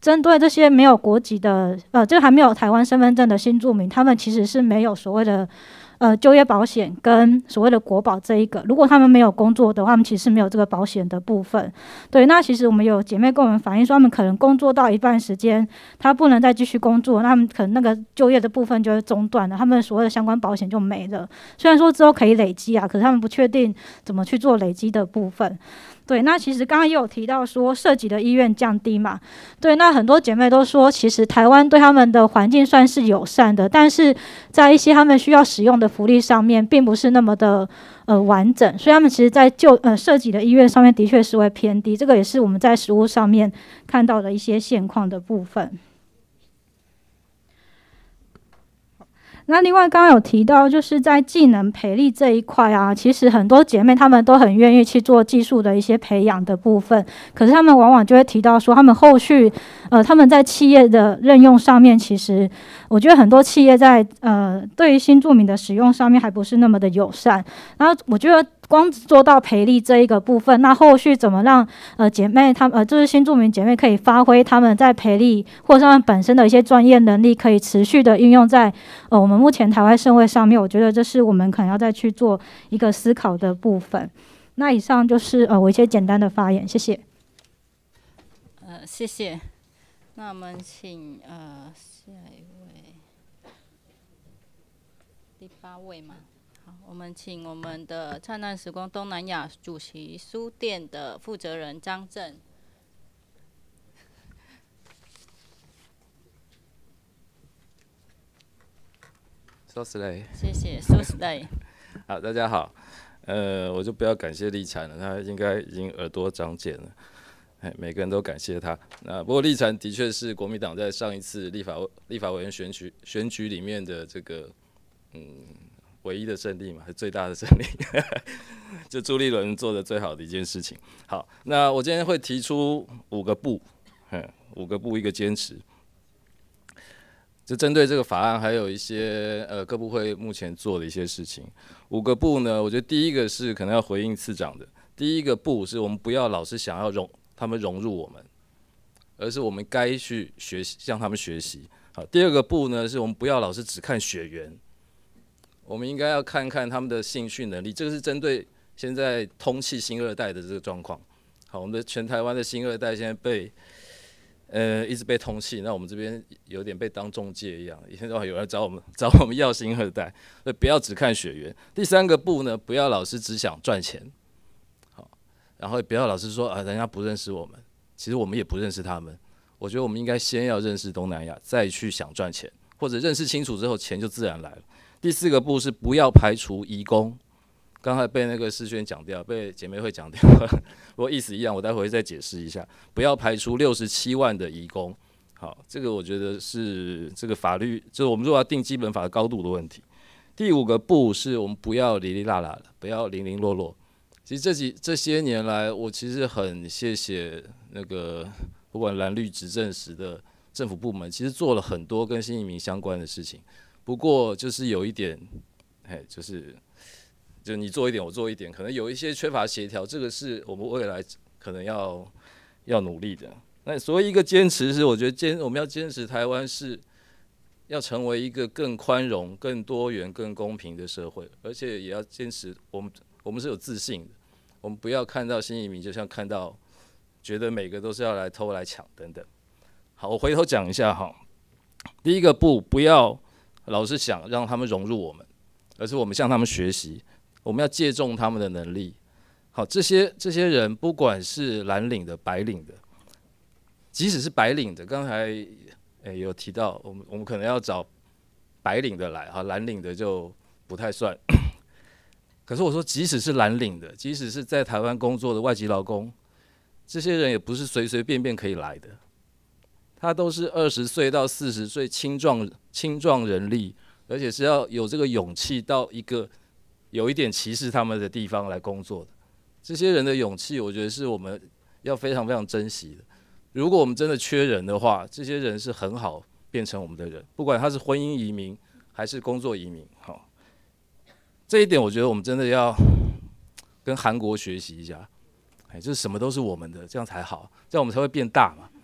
Speaker 15: 针对这些没有国籍的就还没有台湾身份证的新住民，他们其实是没有所谓的就业保险跟所谓的国保这一个，如果他们没有工作的话，他们其实没有这个保险的部分。对，那其实我们有姐妹跟我们反映说，他们可能工作到一半时间，他不能再继续工作，那他们可能那个就业的部分就会中断了，他们所谓的相关保险就没了。虽然说之后可以累积啊，可是他们不确定怎么去做累积的部分。对，那其实刚刚也有提到说涉及的意愿降低嘛，对，那很多姐妹都说，其实台湾对他们的环境算是友善的，但是在一些他们需要使用的福利上面，并不是那么的完整，所以他们其实在涉及的意愿上面的确是会偏低，这个也是我们在实务上面看到的一些现况的部分。那另外刚刚有提到，就是在技能培力这一块啊，其实很多姐妹她们都很愿意去做技术的一些培养的部分，可是她们往往就会提到说，她们后续她们在企业的任用上面，其实我觉得很多企业在对于新住民的使用上面还不是那么的友善。然后我觉得光做到培力这一个部分，那后续怎么让姐妹就是新住民姐妹可以发挥她们在培力或者是她们本身的一些专业能力，可以持续的运用在我们目前台湾社会上面，我觉得这是我们可能要再去做一个思考的部分。那以上就是我一些简单的发言，谢谢。
Speaker 3: 谢谢。那我们请下一位，第8位嘛。好，我们请我们的灿烂时光东南亚主席书店的负责人张正。
Speaker 16: 收拾嘞，
Speaker 3: 谢谢收拾嘞。
Speaker 16: 好，大家好，我就不要感谢立产了，他应该已经耳朵长茧了，每个人都感谢他。不过立产的确是国民党在上一次立法委员选举里面的这个唯一的胜利嘛，是最大的胜利，就朱立伦做的最好的一件事情。好，那我今天会提出5个不，5个不，1个坚持。就针对这个法案，还有一些各部会目前做的一些事情。5个不呢，我觉得第一个是可能要回应次长的。第一个不是我们不要老是想要他们融入我们，而是我们该去学习，向他们学习。好，第2个不呢，是我们不要老是只看血缘，我们应该要看看他们的兴趣能力。这个是针对现在通气新2代的这个状况。好，我们的全台湾的新2代现在被一直被通气，那我们这边有点被当中介一样，以前都有人找我们要新2代，所以不要只看血缘。第3个不呢，不要老是只想赚钱，好，然后不要老是说人家不认识我们，其实我们也不认识他们。我觉得我们应该先要认识东南亚，再去想赚钱，或者认识清楚之后，钱就自然来了。第4个不是不要排除移工。刚才被那个世轩讲掉，被姐妹会讲掉，不过意思一样，我待会再解释一下。不要排除67万的移工，好，这个我觉得是这个法律，就是我们如果要定基本法的高度的问题。第5个不是我们不要哩哩啦啦的，不要零零落落。其实这些年来，我其实很谢谢那个不管蓝绿执政时的政府部门，其实做了很多跟新移民相关的事情。不过就是有一点，就你做一点，我做一点，可能有一些缺乏协调，这个是我们未来可能要努力的。那所以一个坚持是，我觉得我们要坚持台湾是要成为一个更宽容、更多元、更公平的社会，而且也要坚持我们是有自信的，我们不要看到新移民就像看到觉得每个都是要来偷来抢等等。好，我回头讲一下哈。第1个不要老是想让他们融入我们，而是我们向他们学习。我们要借重他们的能力。好，这些人不管是蓝领的、白领的，即使是白领的，刚才有提到，我们可能要找白领的来，哈，蓝领的就不太算。可是我说，即使是蓝领的，即使是在台湾工作的外籍劳工，这些人也不是随随便便可以来的，他都是20岁到40岁青壮人力，而且是要有这个勇气到一个有一点歧视他们的地方来工作的。这些人的勇气，我觉得是我们要非常非常珍惜的。如果我们真的缺人的话，这些人是很好变成我们的人，不管他是婚姻移民还是工作移民。好，这一点我觉得我们真的要跟韩国学习一下，就是什么都是我们的，这样才好，这样我们才会变大嘛。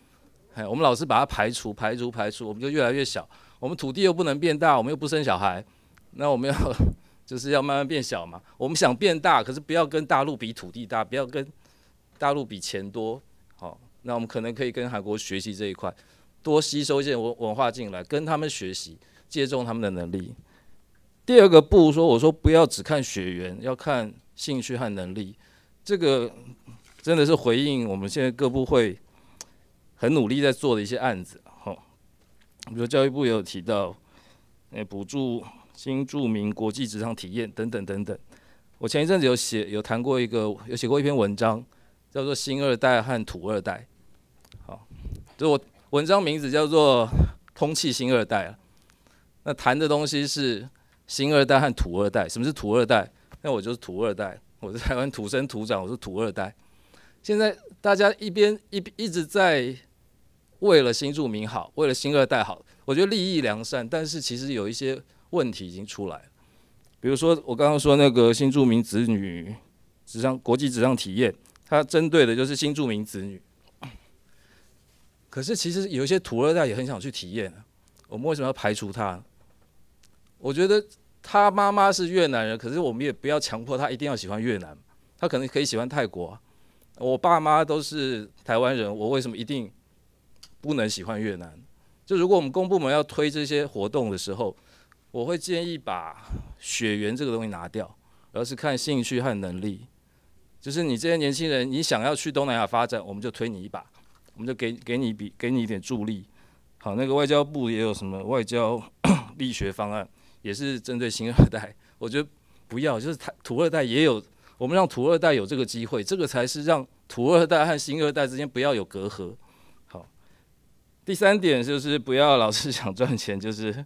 Speaker 16: 我们老是把它排除，我们就越来越小。我们土地又不能变大，我们又不生小孩，那我们要就是要慢慢变小嘛。我们想变大，可是不要跟大陆比土地大，不要跟大陆比钱多。好，那我们可能可以跟韩国学习这一块，多吸收一些文化进来，跟他们学习，借重他们的能力。第二个步说，我说不要只看血缘，要看兴趣和能力。这个真的是回应我们现在各部会很努力在做的一些案子。比如教育部也有提到，补助新住民国际职场体验等等等等。我前一阵子有写过一篇文章，叫做《新二代和土二代》。好，就我文章名字叫做《通气新二代》啊。那谈的东西是新二代和土二代。什么是土二代？那我就是土二代，我是台湾土生土长，我是土二代。现在大家一直在为了新住民好，为了新二代好，我觉得利益良善，但是其实有一些问题已经出来了。比如说我刚刚说那个新住民子女国际职场体验，它针对的就是新住民子女。可是其实有一些土二代也很想去体验，我们为什么要排除他？我觉得他妈妈是越南人，可是我们也不要强迫他一定要喜欢越南，他可能可以喜欢泰国。我爸妈都是台湾人，我为什么一定不能喜欢越南？就如果我们公部门要推这些活动的时候，我会建议把血缘这个东西拿掉，而是看兴趣和能力。就是你这些年轻人，你想要去东南亚发展，我们就推你一把，我们就给你一点助力。好，那个外交部也有什么外交力学方案，也是针对新二代。我觉得不要，就是土二代也有，我们让土二代有这个机会，这个才是让土二代和新二代之间不要有隔阂。好，第三点就是不要老是想赚钱，就是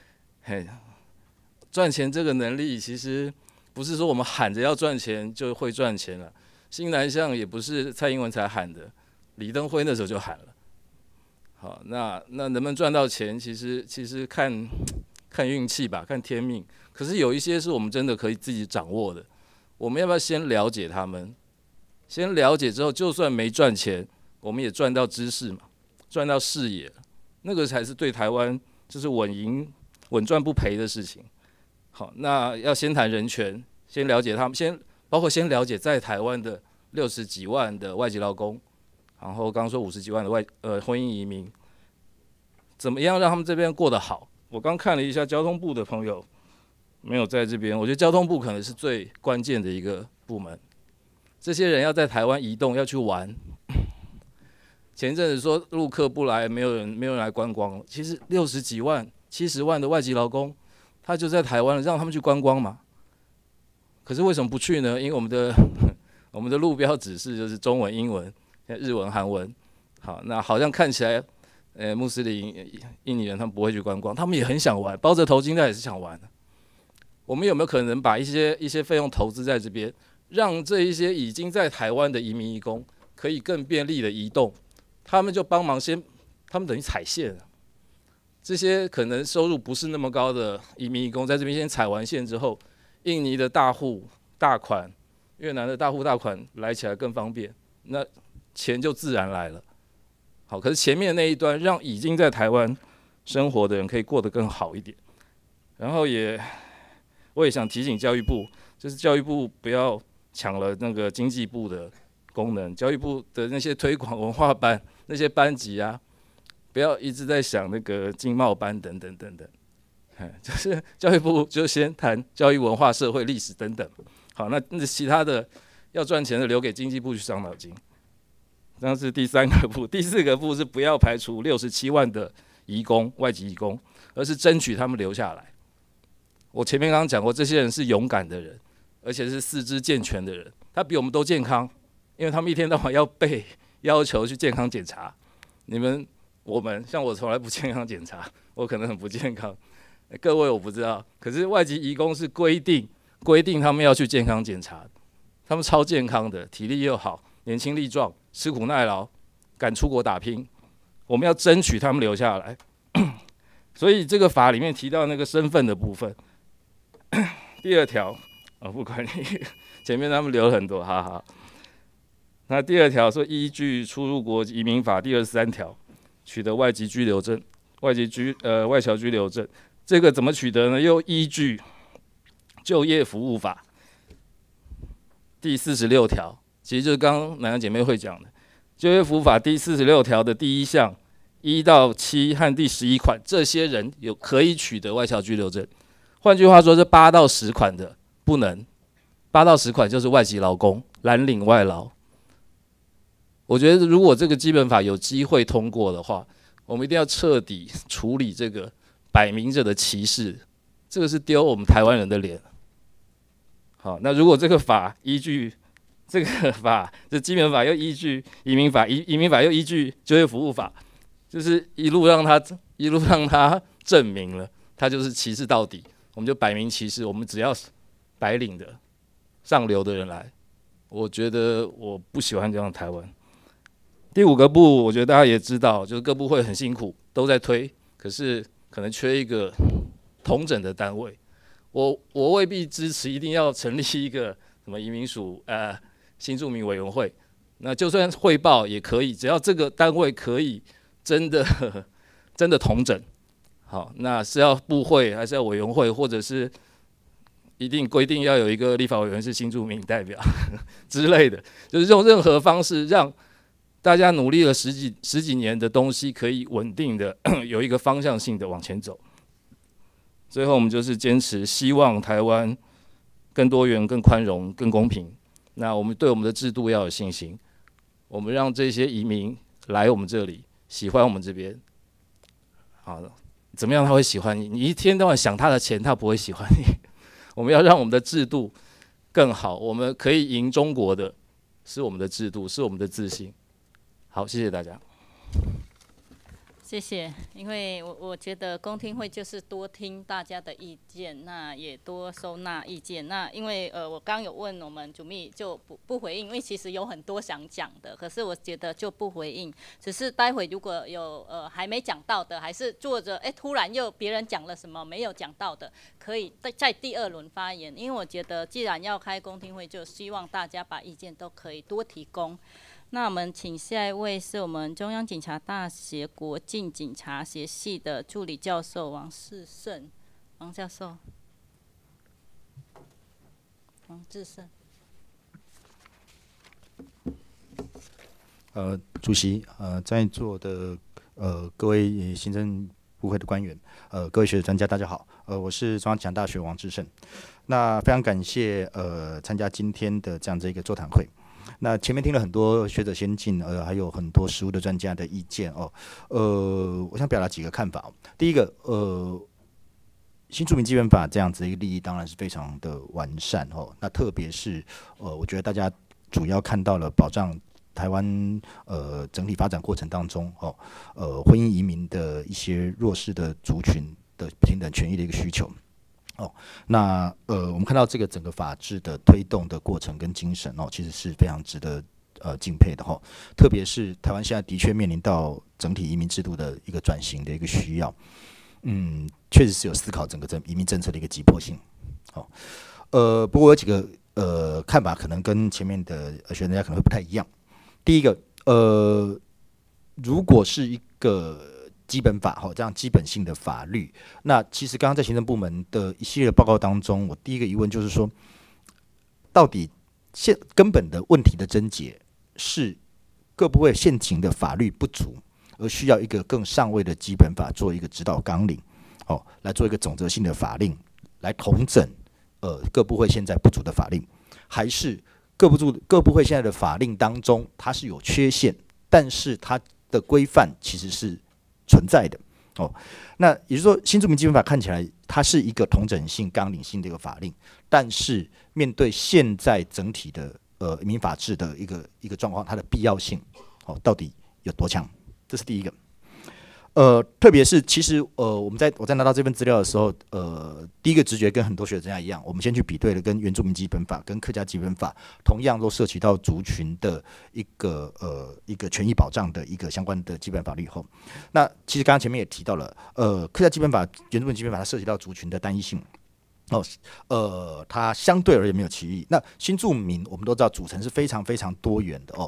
Speaker 16: 赚钱这个能力其实不是说我们喊着要赚钱就会赚钱了。新南向也不是蔡英文才喊的，李登辉那时候就喊了。好，那能不能赚到钱，其实看运气吧，看天命。可是有一些是我们真的可以自己掌握的，我们要不要先了解他们？先了解之后，就算没赚钱，我们也赚到知识嘛，赚到视野，那个才是对台湾就是稳赚不赔的事情。好，那要先谈人权，先了解他们，包括先了解在台湾的60几万的外籍劳工，然后刚刚说50几万的婚姻移民，怎么样让他们这边过得好？我刚看了一下交通部的朋友没有在这边，我觉得交通部可能是最关键的一个部门。这些人要在台湾移动，要去玩。前一阵子说陆客不来，没有人来观光，其实60几万、70万的外籍劳工，他就在台湾了，让他们去观光嘛。可是为什么不去呢？因为我们的路标指示就是中文、英文、日文、韩文。好，那好像看起来，穆斯林、印尼人他们不会去观光，他们也很想玩，包着头巾他也是想玩的。我们有没有可能把一些费用投资在这边，让这一些已经在台湾的移民移工可以更便利的移动？他们就帮忙他们等于踩线了。这些可能收入不是那么高的移民移工，在这边先踩完线之后，印尼的大户大款、越南的大户大款来起来更方便，那钱就自然来了。好，可是前面那一端让已经在台湾生活的人可以过得更好一点。然后我也想提醒教育部，就是教育部不要抢了那个经济部的功能，教育部的那些推广文化班那些班级啊，不要一直在想那个经贸班等等等等。就是教育部就先谈教育、文化、社会、历史等等。好，那其他的要赚钱的留给经济部去伤脑筋。这是第3个步。第4个步是不要排除67万的移工、外籍移工，而是争取他们留下来。我前面刚刚讲过，这些人是勇敢的人，而且是四肢健全的人，他比我们都健康，因为他们一天到晚要被要求去健康检查。我们像我从来不健康检查，我可能很不健康。各位我不知道，可是外籍移工是规定他们要去健康检查，他们超健康的，体力又好，年轻力壮，吃苦耐劳，敢出国打拼，我们要争取他们留下来。所以这个法里面提到那个身份的部分，第2条不管你前面他们留了很多，哈哈。那第2条说依据出入国移民法第23条， 取得外籍居留证、外侨居留证。这个怎么取得呢？又依据就业服务法第46条，其实就是刚刚南洋姐妹会讲的就业服务法第46条的第1项1到7和第11款，这些人可以取得外侨居留证。换句话说，这8到10款的不能，8到10款就是外籍劳工、蓝领外劳。我觉得如果这个基本法有机会通过的话，我们一定要彻底处理这个摆明着的歧视，这个是丢我们台湾人的脸。好，那如果这个法依据这基本法又依据移民法，移民法又依据就业服务法，就是一路让他证明了他就是歧视到底，我们就摆明歧视，我们只要白领的上流的人来。我觉得我不喜欢这样的台湾。第5个部，我觉得大家也知道，就是各部会很辛苦，都在推，可是可能缺一个统整的单位。我未必支持一定要成立一个什么移民署新住民委员会，那就算汇报也可以，只要这个单位可以真的统整。好，那是要部会还是要委员会，或者是一定规定要有一个立法委员是新住民代表之类的，就是用任何方式让大家努力了十几年的东西可以稳定的有一个方向性的往前走。最后我们就是坚持希望台湾更多元、更宽容、更公平。那我们对我们的制度要有信心，我们让这些移民来我们这里，喜欢我们这边。好，怎么样他会喜欢你？你一天到晚想他的钱，他不会喜欢你。我们要让我们的制度更好，我们可以赢中国的是我们的制度，是我们的自信。好，谢谢大家。
Speaker 3: 谢谢，因为我觉得公听会就是多听大家的意见，那也多收纳意见。那因为我刚有问我们主秘就不回应，因为其实有很多想讲的，可是我觉得就不回应。只是待会如果有还没讲到的，还是坐着突然又别人讲了什么没有讲到的，可以在第2轮发言。因为我觉得既然要开公听会，就希望大家把意见都可以多提供。那我们请下一位是我们中央警察大学国境警察学系的助理教授王世胜，王教授，王志胜。
Speaker 17: 主席，在座的各位行政部会的官员，各位学者专家，大家好，我是中央警察大学王志胜。那非常感谢参加今天的这样子一个座谈会。那前面听了很多学者先进，还有很多实务的专家的意见哦。我想表达几个看法。第一个，新住民基本法这样子的一个利益当然是非常的完善哦。那特别是我觉得大家主要看到了保障台湾整体发展过程当中婚姻移民的一些弱势的族群的平等权益的一个需求。那我们看到这个整个法制的推动的过程跟精神其实是非常值得敬佩的特别是台湾现在的确面临到整体移民制度的一个转型的一个需要，确实是有思考整个移民政策的一个急迫性。不过有几个看法可能跟前面的学者家可能会不太一样。第一个，如果是一个基本法这样基本性的法律，那其实刚刚在行政部门的一系列报告当中，我第一个疑问就是说，到底根本的问题的症结是各部会现行的法律不足，而需要一个更上位的基本法做一个指导纲领，来做一个总则性的法令，来统整各部会现在不足的法令，还是各部会现在的法令当中它是有缺陷，但是它的规范其实是存在的那也就是说，新住民基本法看起来它是一个统整性、纲领性的一个法令，但是面对现在整体的移民法治的一个状况，它的必要性到底有多强？这是第一个。特别是其实我在拿到这份资料的时候，第一个直觉跟很多学者一样，我们先去比对了跟原住民基本法跟客家基本法同样都涉及到族群的一个权益保障的一个相关的基本法律后，那其实刚刚前面也提到了，客家基本法、原住民基本法它涉及到族群的单一性。它相对而言没有歧义。那新住民我们都知道组成是非常非常多元的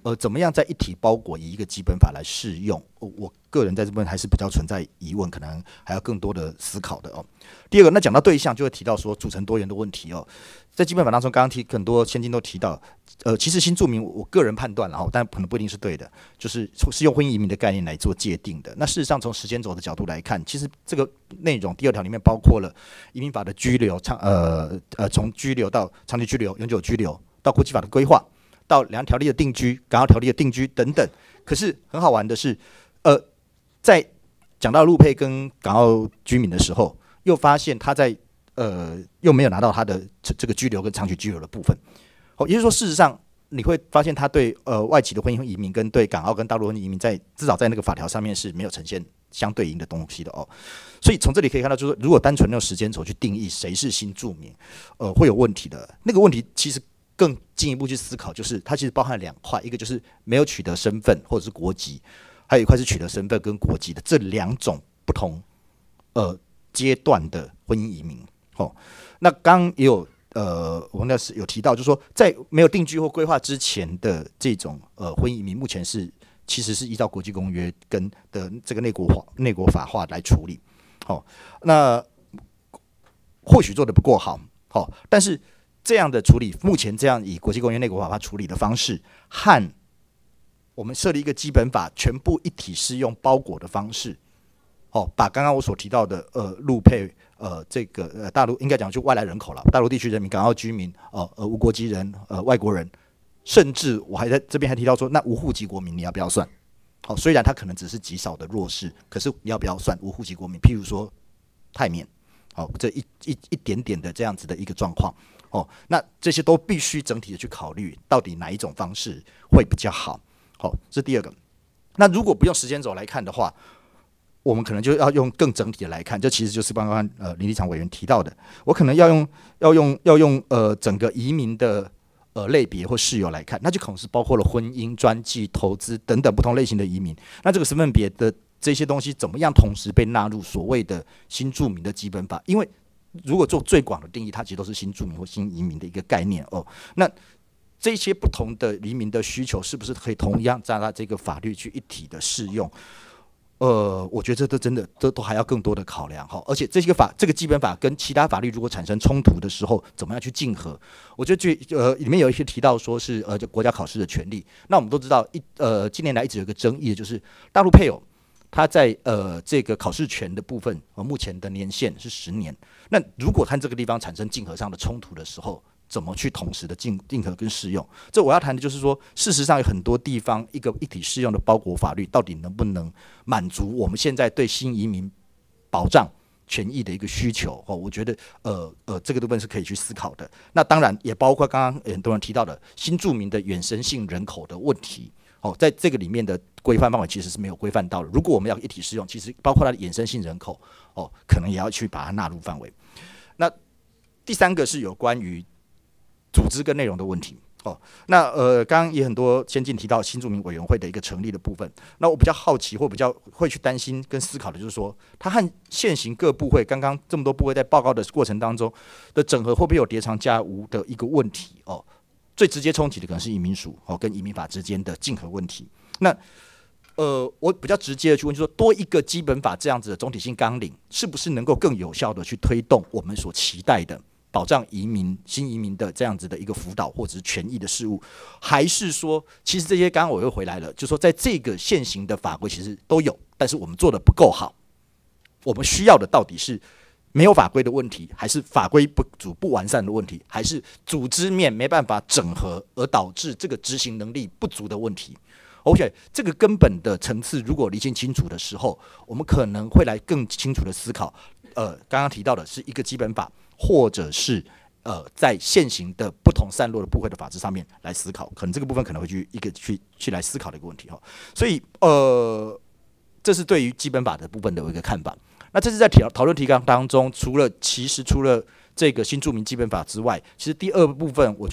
Speaker 17: 怎么样在一体包裹以一个基本法来适用？我个人在这边还是比较存在疑问，可能还要更多的思考的哦。第二个，那讲到对象，就会提到说组成多元的问题哦。在基本法当中，刚刚很多先进都提到，其实新住民，我个人判断了哈，但可能不一定是对的，就是用婚姻移民的概念来做界定的。那事实上，从时间轴的角度来看，其实这个内容第2条里面包括了移民法的居留，从居留到长期居留、永久居留，到国际法的规划，到两岸条例的定居、港澳条例的定居等等。可是很好玩的是，在讲到陆配跟港澳居民的时候，又发现他在又没有拿到他的这个居留跟长期居留的部分。也就是说，事实上你会发现他对外籍的婚姻移民跟对港澳跟大陆婚姻移民至少在那个法条上面是没有呈现相对应的东西的哦。所以从这里可以看到，就是说如果单纯用时间轴去定义谁是新住民，会有问题的。那个问题其实更进一步去思考，就是它其实包含2块，一个就是没有取得身份或者是国籍，还有一块是取得身份跟国籍的这2种不同阶段的婚姻移民。那刚刚也有我们有提到，就是说在没有定居或规划之前的这种婚姻移民，目前其实是依照国际公约跟的这个内国法化来处理。那或许做得不够好，但是这样的处理，目前这样以国际公约内国法化处理的方式，和我们设立一个基本法全部一体适用包裹的方式，把刚刚我所提到的陆配这个大陆应该讲就外来人口了，大陆地区人民、港澳居民、无国籍人、外国人，甚至我还在这边还提到说，那无户籍国民你要不要算？虽然他可能只是极少的弱势，可是你要不要算无户籍国民？譬如说泰缅，这一点点的这样子的一个状况，那这些都必须整体的去考虑，到底哪一种方式会比较好？这是第二个。那如果不用时间轴来看的话，我们可能就要用更整体的来看，这其实就是刚刚林立场委员提到的，我可能要用整个移民的类别或事由来看，那就可能是包括了婚姻、专技、投资等等不同类型的移民。那这个身份别的这些东西怎么样同时被纳入所谓的新住民的基本法？因为如果做最广的定义，它其实都是新住民或新移民的一个概念哦。那这些不同的移民的需求，是不是可以同样在它这个法律去一体的适用？我觉得这都真的都还要更多的考量哈，而且这个基本法跟其他法律如果产生冲突的时候，怎么样去竞合？我觉得里面有一些提到说是就国家考试的权利。那我们都知道近年来一直有一个争议的就是大陆配偶他在这个考试权的部分目前的年限是10年。那如果他这个地方产生竞合上的冲突的时候，怎么去同时的竞合跟适用？这我要谈的就是说，事实上有很多地方一体适用的包裹法律，到底能不能满足我们现在对新移民保障权益的一个需求？我觉得这个部分是可以去思考的。那当然也包括刚刚很多人提到的新住民的衍生性人口的问题。在这个里面的规范范围其实是没有规范到的。如果我们要一体适用，其实包括它的衍生性人口可能也要去把它纳入范围。那第3个是有关于组织跟内容的问题。那刚刚也很多先进提到新住民委员会的一个成立的部分。那我比较好奇或比较会去担心跟思考的就是说，它和现行各部会刚刚这么多部会在报告的过程当中的整合，会不会有叠床架屋的一个问题？最直接冲击的可能是移民署跟移民法之间的竞合问题。那我比较直接的去问，就是说多一个基本法这样子的总体性纲领，是不是能够更有效的去推动我们所期待的保障新移民的这样子的一个辅导或者是权益的事务？还是说，其实这些刚刚我又回来了，就是说在这个现行的法规其实都有，但是我们做的不够好。我们需要的到底是没有法规的问题，还是法规不足不完善的问题，还是组织面没办法整合而导致这个执行能力不足的问题？ OK， 这个根本的层次如果厘清清楚的时候，我们可能会来更清楚的思考。刚刚提到的是一个基本法，或者是在现行的不同散落的部会的法制上面来思考，可能这个部分可能会去来思考的一个问题哈。所以这是对于基本法的部分的一个看法。那这是在讨论提纲当中，除了这个新住民基本法之外，其实第二部分我觉得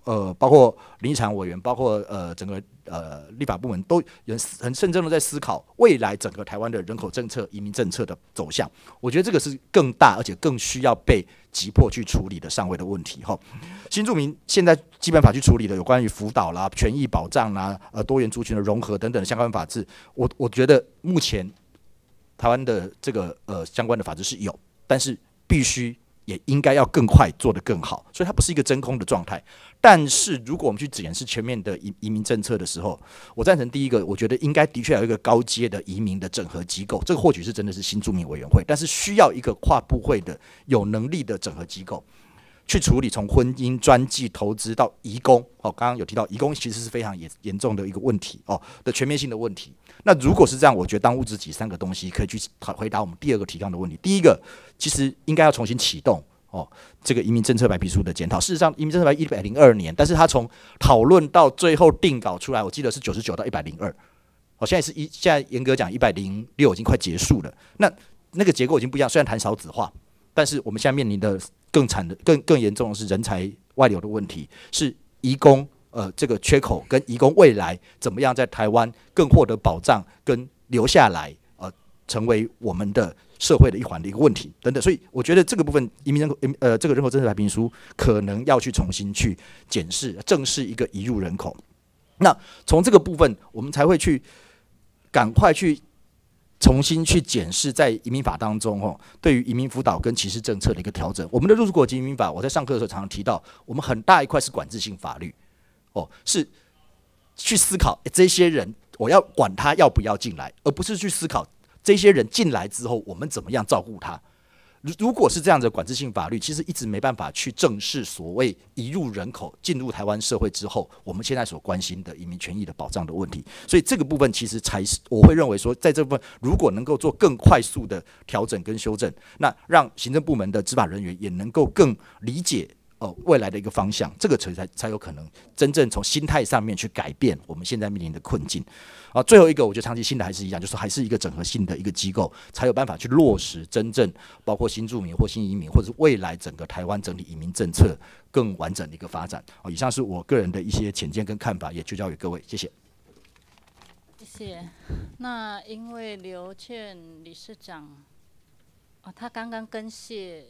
Speaker 17: 包括林义常委员，包括整个立法部门都很慎重的在思考未来整个台湾的人口政策、移民政策的走向。我觉得这个是更大而且更需要被急迫去处理的上位的问题。新住民现在基本法去处理的有关于辅导啦、权益保障啦、多元族群的融合等等的相关法制，我觉得目前台湾的这个相关的法制是有，但是必须也应该要更快做得更好，所以它不是一个真空的状态。但是如果我们去检视全面的移民政策的时候，我赞成第一个，我觉得应该的确有一个高阶的移民的整合机构，这个或许是真的是新住民委员会，但是需要一个跨部会的有能力的整合机构去处理从婚姻、专技、投资到移工。刚刚有提到移工其实是非常严重的一个问题的全面性的问题。那如果是这样，我觉得当务之急3个东西可以去回答我们第2个提纲的问题。第一个，其实应该要重新启动这个移民政策白皮书的检讨。事实上，移民政策白102年，但是它从讨论到最后定稿出来，我记得是99到102。现在严格讲106已经快结束了。那个结构已经不一样，虽然谈少子化，但是我们现在面临的更严重的是人才外流的问题，是移工这个缺口跟移工未来怎么样在台湾更获得保障跟留下来成为我们的社会的一环的一个问题等等。所以我觉得这个部分这个人口政策白皮书可能要去重新去检视，正视一个移入人口。那从这个部分我们才会去赶快去重新去检视在移民法当中对于移民辅导跟歧视政策的一个调整。我们的入出国及移民法，我在上课的时候常常提到，我们很大一块是管制性法律是去思考这些人我要管他要不要进来，而不是去思考这些人进来之后我们怎么样照顾他。如果是这样的管制性法律，其实一直没办法去正视所谓移入人口进入台湾社会之后我们现在所关心的移民权益的保障的问题。所以这个部分其实才是我会认为说，在这部分如果能够做更快速的调整跟修正，那让行政部门的执法人员也能够更理解未来的一个方向，这个才有可能真正从心态上面去改变我们现在面临的困境。最后一个，我觉得长期性的还是一样，就是还是一个整合性的一个机构，才有办法去落实真正包括新住民或新移民，或者是未来整个台湾整体移民政策更完整的一个发展。以上是我个人的一些浅见跟看法，也聚焦给各位，谢谢。
Speaker 3: 谢谢。那因为刘倩理事长，他刚刚更谢，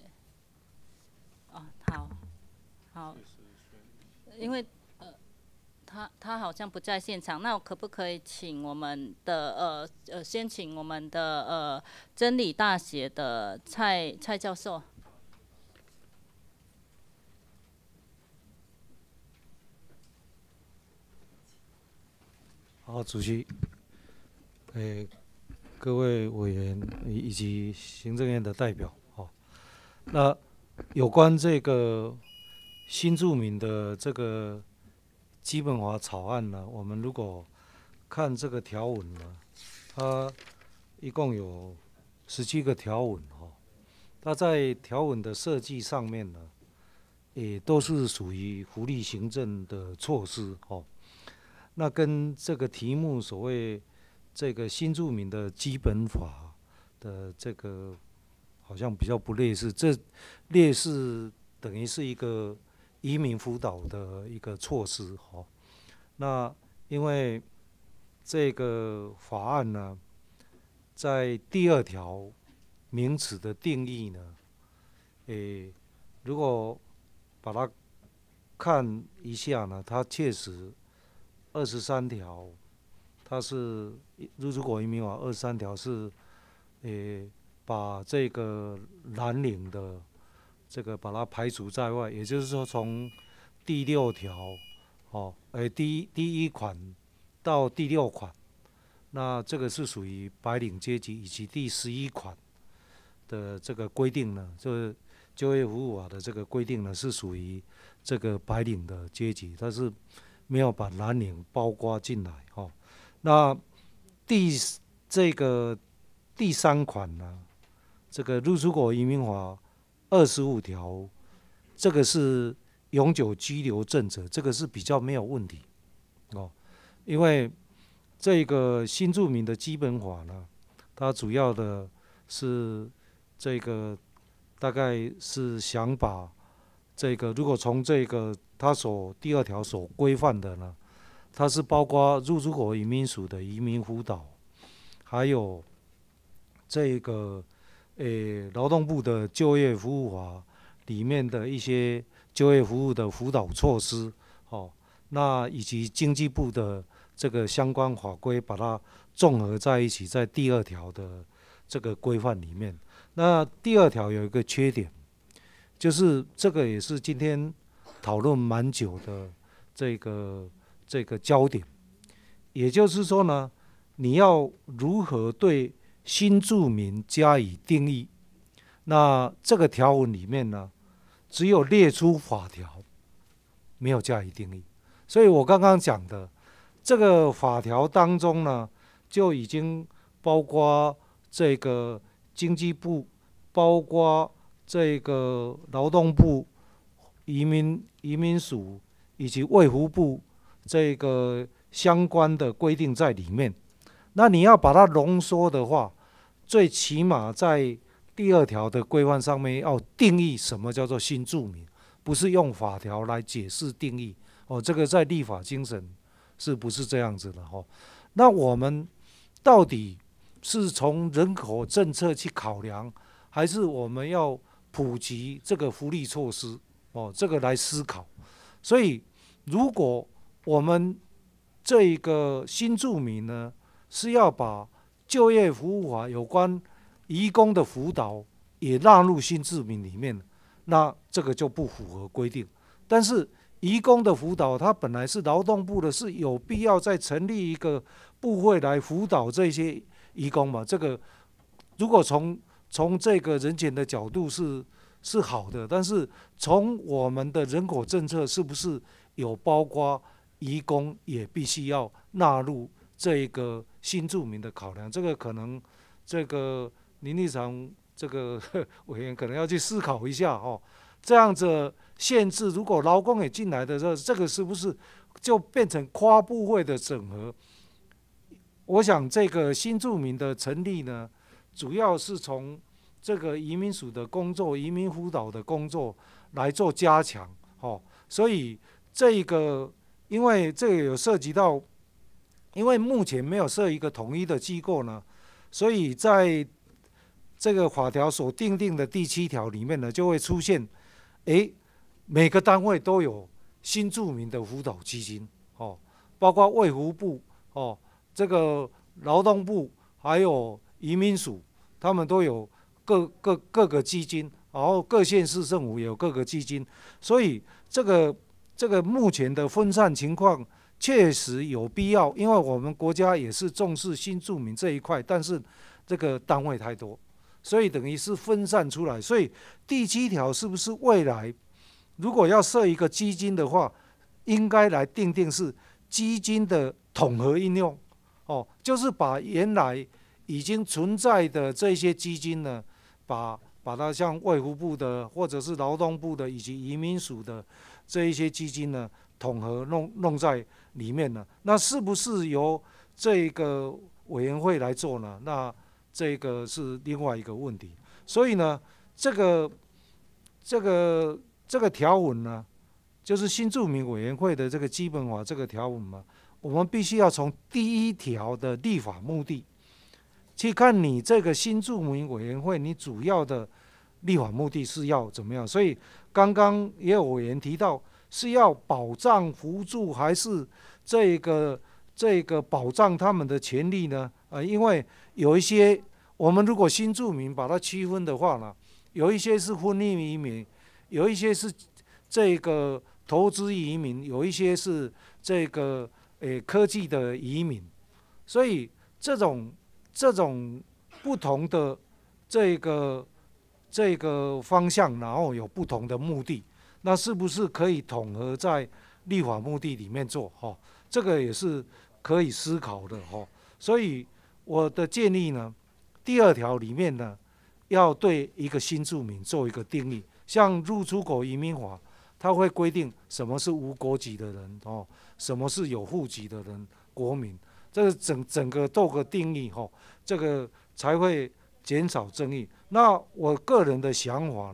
Speaker 3: 好，因为他好像不在现场，那我可不可以请我们的先请我们的真理大学的蔡教授？
Speaker 18: 好，主席，各位委员以及行政院的代表，那有关这个新住民的这个基本法草案呢，我们如果看这个条文呢，它一共有17个条文它在条文的设计上面呢，也都是属于福利行政的措施那跟这个题目所谓这个新住民的基本法的这个好像比较不类似，这类似等于是一个移民辅导的一个措施那因为这个法案呢，在第2条名词的定义呢，如果把它看一下呢，它确实23条，它是入出国移民法23条是，把这个蓝领的这个把它排除在外，也就是说从第6条，第1款到第6款，那这个是属于白领阶级，以及第11款的这个规定呢，就是就业服务法的这个规定呢，是属于这个白领的阶级，但是没有把蓝领包括进来那这个第3款呢，这个入出国移民法25条，这个是永久居留证者，这个是比较没有问题因为这个新住民的基本法呢，它主要的是这个大概是想把这个如果从这个它第2条所规范的呢，它是包括入出国移民署的移民辅导，还有这个劳动部的就业服务法里面的一些就业服务的辅导措施，那以及经济部的这个相关法规，把它综合在一起，在第2条的这个规范里面。那第2条有一个缺点，就是这个也是今天讨论蛮久的这个焦点，也就是说呢，你要如何对新住民加以定义？那这个条文里面呢，只有列出法条，没有加以定义。所以我刚刚讲的这个法条当中呢，就已经包括这个经济部，包括这个劳动部、移民署以及卫福部这个相关的规定在里面。那你要把它浓缩的话，最起码在第2条的规范上面要定义什么叫做新住民，不是用法条来解释定义。这个在立法精神是不是这样子的？那我们到底是从人口政策去考量，还是我们要普及这个福利措施？这个来思考。所以，如果我们这个新住民呢，是要把就业服务法有关移工的辅导也纳入新住民里面，那这个就不符合规定。但是移工的辅导，它本来是劳动部的，是有必要再成立一个部会来辅导这些移工嘛？这个如果从这个人权的角度是好的，但是从我们的人口政策是不是有包括移工也必须要纳入这个新住民的考量？这个可能这个林立常这个委员可能要去思考一下这样子限制，如果劳工也进来的时候，这个是不是就变成跨部会的整合？我想这个新住民的成立呢，主要是从这个移民署的工作、移民辅导的工作来做加强所以这个因为这个有涉及到，因为目前没有设一个统一的机构呢，所以在这个法条所订定的第7条里面呢，就会出现每个单位都有新住民的辅导基金包括卫福部这个劳动部还有移民署，他们都有各个基金，然后各县市政府也有各个基金，所以这个目前的分散情况确实有必要，因为我们国家也是重视新住民这一块，但是这个单位太多，所以等于是分散出来。所以第7条是不是未来如果要设一个基金的话，应该来定是基金的统合应用就是把原来已经存在的这些基金呢，把它像卫福部的或者是劳动部的以及移民署的这一些基金呢，统合弄在里面呢？那是不是由这个委员会来做呢？那这个是另外一个问题。所以呢，这个条文呢，就是新住民委员会的这个基本法这个条文嘛，我们必须要从第1条的立法目的去看你这个新住民委员会，你主要的立法目的是要怎么样？所以刚刚也有委员提到，是要保障扶助，还是这个保障他们的权利呢？因为有一些我们如果新住民把它区分的话呢，有一些是婚姻移民，有一些是这个投资移民，有一些是这个科技的移民，所以这种不同的这个方向，然后有不同的目的，那是不是可以统合在立法目的里面做？这个也是可以思考的所以我的建议呢，第2条里面呢，要对一个新住民做一个定义，像入出口移民法，它会规定什么是无国籍的人什么是有户籍的人，国民，这个整个做个定义这个才会减少争议。那我个人的想法呢，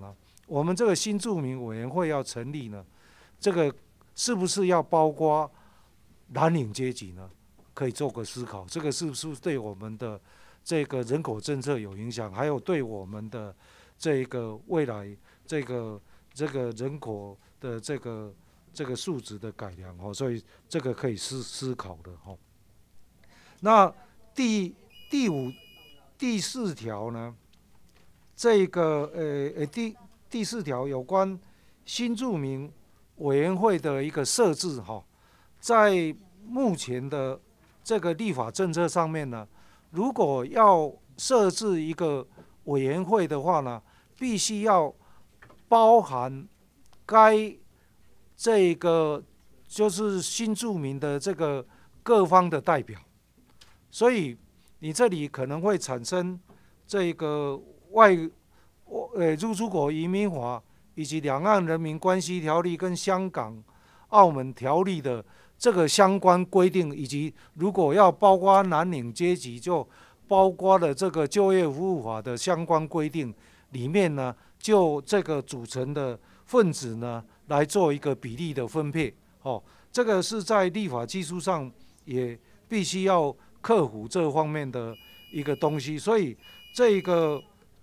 Speaker 18: 我们这个新住民委员会要成立呢，这个是不是要包括蓝领阶级呢？可以做个思考，这个是不是对我们的这个人口政策有影响？还有对我们的这个未来这个人口的这个素质的改良哦，所以这个可以思考的哦。那第四条呢？这个第四条有关新住民委员会的一个设置哈，在目前的这个立法政策上面呢，如果要设置一个委员会的话呢，必须要包含这个就是新住民的这个各方的代表，所以你这里可能会产生这个入出国移民法以及两岸人民关系条例跟香港、澳门条例的这个相关规定，以及如果要包括蓝领阶级，就包括了这个就业服务法的相关规定里面呢，就这个组成的分子呢来做一个比例的分配。哦，这个是在立法技术上也必须要克服这方面的一个东西，所以这个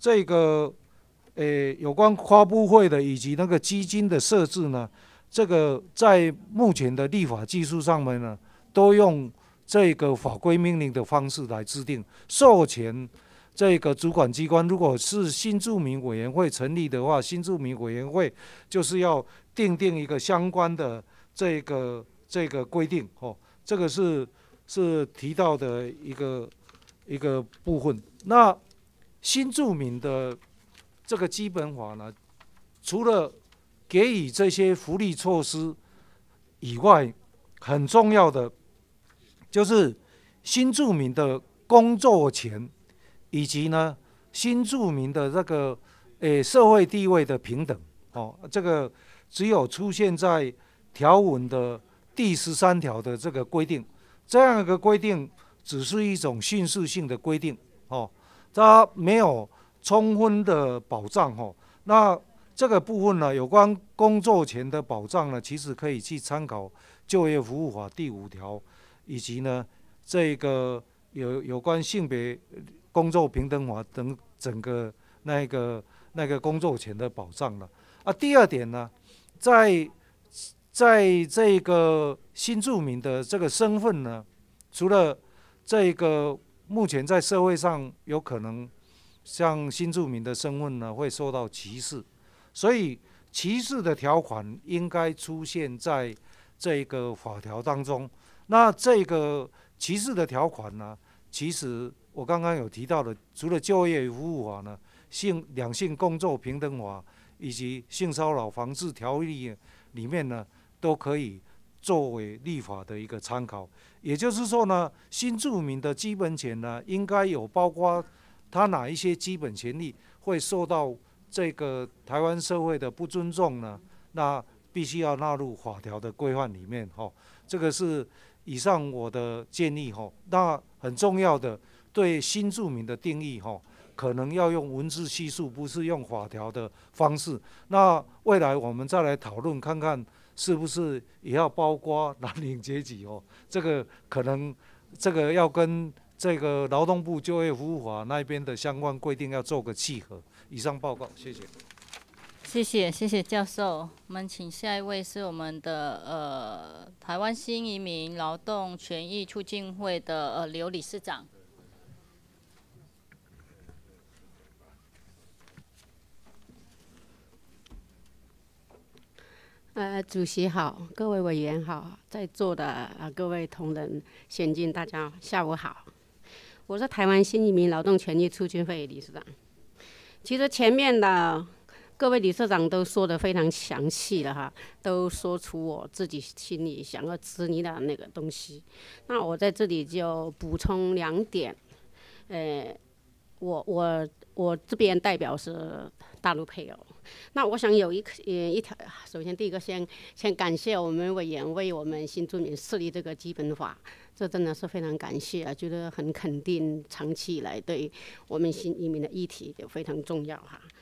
Speaker 18: 有关跨部会的以及那个基金的设置呢，这个在目前的立法技术上面呢，都用这个法规命令的方式来制定，授权这个主管机关，如果是新住民委员会成立的话，新住民委员会就是要订定一个相关的这个规定哦，这个是提到的一个部分。那新住民的这个基本法呢，除了给予这些福利措施以外，很重要的就是新住民的工作权，以及呢新住民的这个社会地位的平等哦，这个只有出现在条文的第13条的这个规定，这样一个规定只是一种叙事性的规定哦，它没有充分的保障哦。那这个部分呢，有关工作权的保障呢，其实可以去参考就业服务法第5条，以及呢这个有关性别工作平等法等整个那个工作权的保障了。第二点呢，在这个新住民的这个身份呢，除了这个目前在社会上有可能像新住民的身份呢会受到歧视，所以歧视的条款应该出现在这个法条当中。那这个歧视的条款呢，其实我刚刚有提到的，除了就业服务法呢，两性工作平等法以及性骚扰防治条例里面呢，都可以作为立法的一个参考。也就是说呢，新住民的基本权呢，应该有包括他哪一些基本权利会受到这个台湾社会的不尊重呢？那必须要纳入法条的规范里面哈。这个是以上我的建议哈。那很重要的，对新住民的定义哈，可能要用文字叙述，不是用法条的方式。那未来我们再来讨论看看，是不是也要包括蓝领阶级哦？这个可能这个要跟这个劳动部就业服务法那边的相关规定要做个契合。以上报告，谢谢。
Speaker 3: 谢谢教授。我们请下一位是我们的台湾新移民劳动权益促进会的刘理事长。
Speaker 19: 主席好，各位委员好，在座的各位同仁先进，大家下午好。我是台湾新移民劳动权益促进会理事长。其实前面的各位理事长都说得非常详细了哈，都说出我自己心里想要质疑的那个东西。那我在这里就补充2点。我这边代表是大陆配偶。那我想有一条，首先第一个先感谢我们委员为我们新住民设立这个基本法，这真的是非常感谢，觉得很肯定，长期以来对我们新移民的议题就非常重要哈。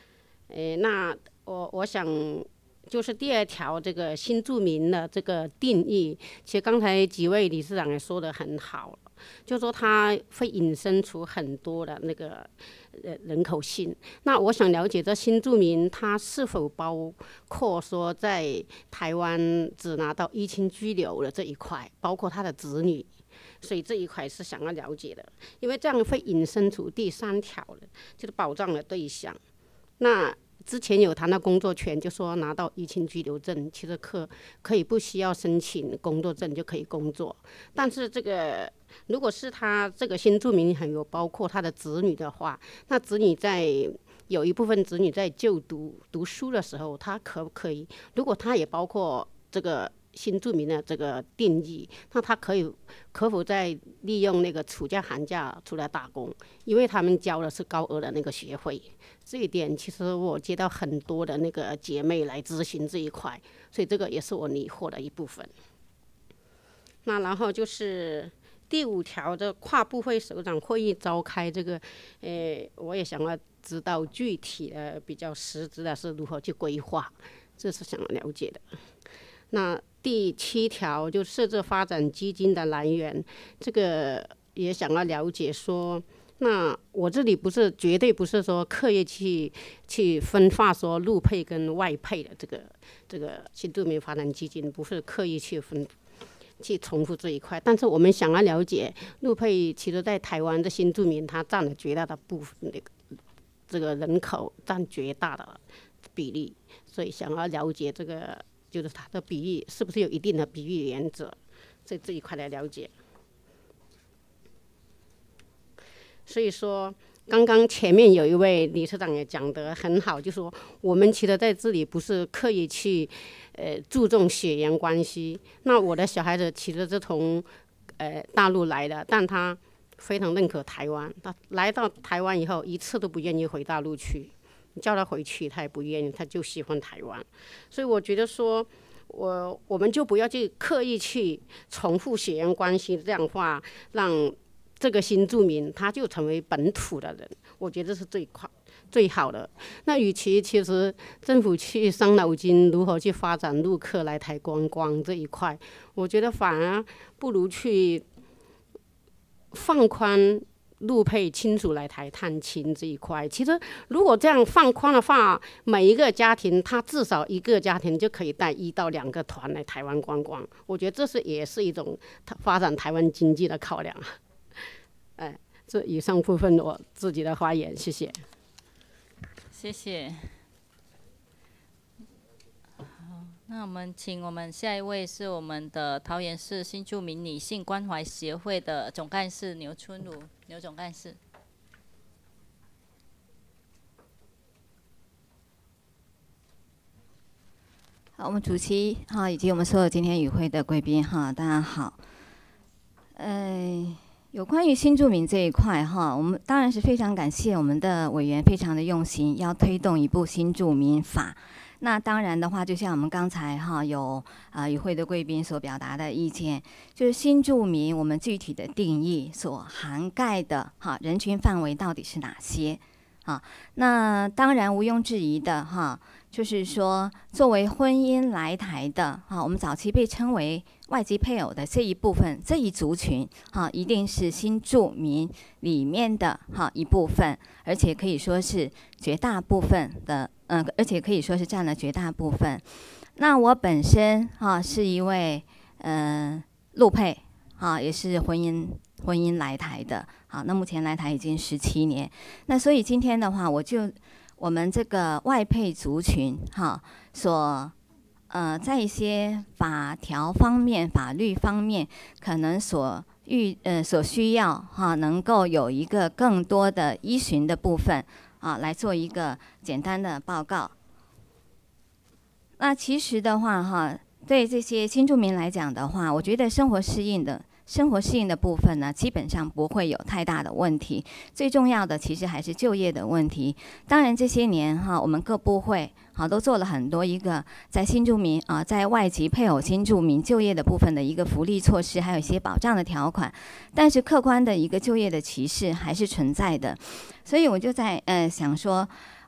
Speaker 19: 那我想就是第2条这个新住民的这个定义，其实刚才几位理事长也说得很好，就说它会引申出很多的那个人口性。那我想了解这新住民他是否包括说在台湾只拿到依亲居留的这一块，包括他的子女，所以这一块是想要了解的，因为这样会引申出第3条的，就是保障的对象。那之前有谈到工作权，就说拿到依亲居留证，其实可以不需要申请工作证就可以工作。但是这个如果是他这个新住民还有包括他的子女的话，那子女有一部分子女在就读书的时候，他可不可以？如果他也包括这个新住民的这个定义，那他可否再利用那个暑假寒假出来打工？因为他们交的是高额的那个学费。这一点其实我接到很多的那个姐妹来咨询这一块，所以这个也是我疑惑的一部分。那然后就是第5条的跨部会首长会议召开，这个我也想要知道具体的比较实质的是如何去规划，这是想要了解的。那第7条就设置发展基金的来源，这个也想要了解说，那我这里绝对不是说刻意去分化说陆配跟外配的这个新住民发展基金，不是刻意去重复这一块，但是我们想要了解陆配其实在台湾的新住民，他占了绝大的部分，这个人口占绝大的比例，所以想要了解这个就是它的比例是不是有一定的比例原则，所以这一块来了解。所以说刚刚前面有一位理事长也讲得很好，就说我们其实在这里不是刻意去注重血缘关系。那我的小孩子其实是从大陆来的，但他非常认可台湾，他来到台湾以后一次都不愿意回大陆去，你叫他回去他也不愿意，他就喜欢台湾。所以我觉得说我们就不要去刻意去重复血缘关系，这样的话让这个新住民他就成为本土的人，我觉得是最好的。那与其其实政府去伤脑筋如何去发展陆客来台观光这一块，我觉得反而不如去放宽陆配亲属来台探亲这一块。其实如果这样放宽的话，每一个家庭他至少一个家庭就可以带1到2个团来台湾观光，我觉得这也是一种发展台湾经济的考量。这以上部分我自己的发言，谢谢。
Speaker 3: 谢谢。好，那我们请我们下一位是我们的桃园市新住民女性关怀协会的总干事牛春如，牛总干事。
Speaker 10: 好，我们主席哈，以及我们所有今天与会的贵宾哈，大家好。有关于新住民这一块哈，我们当然是非常感谢我们的委员非常的用心，要推动一部新住民法。那当然的话，就像我们刚才哈有与会的贵宾所表达的意见，就是新住民我们具体的定义所涵盖的哈人群范围到底是哪些啊？那当然毋庸置疑的哈，就是说作为婚姻来台的哈，我们早期被称为外籍配偶的这一部分这一族群哈，一定是新住民里面的哈一部分，而且可以说是绝大部分的而且可以说是占了绝大部分。那我本身哈是一位陆配哈，也是婚姻来台的。好，那目前来台已经17年。那所以今天的话，我们这个外配族群哈在一些法条方面、法律方面，可能所需要哈，能够有一个更多的依循的部分啊，来做一个简单的报告。那其实的话哈，对这些新住民来讲的话，我觉得生活适应的部分呢，基本上不会有太大的问题。最重要的其实还是就业的问题。当然这些年哈，我们各部会都做了很多一个在新住民在外籍配偶新住民就业的部分的一个福利措施，还有一些保障的条款。但是客观的一个就业的歧视还是存在的。所以我就在想说，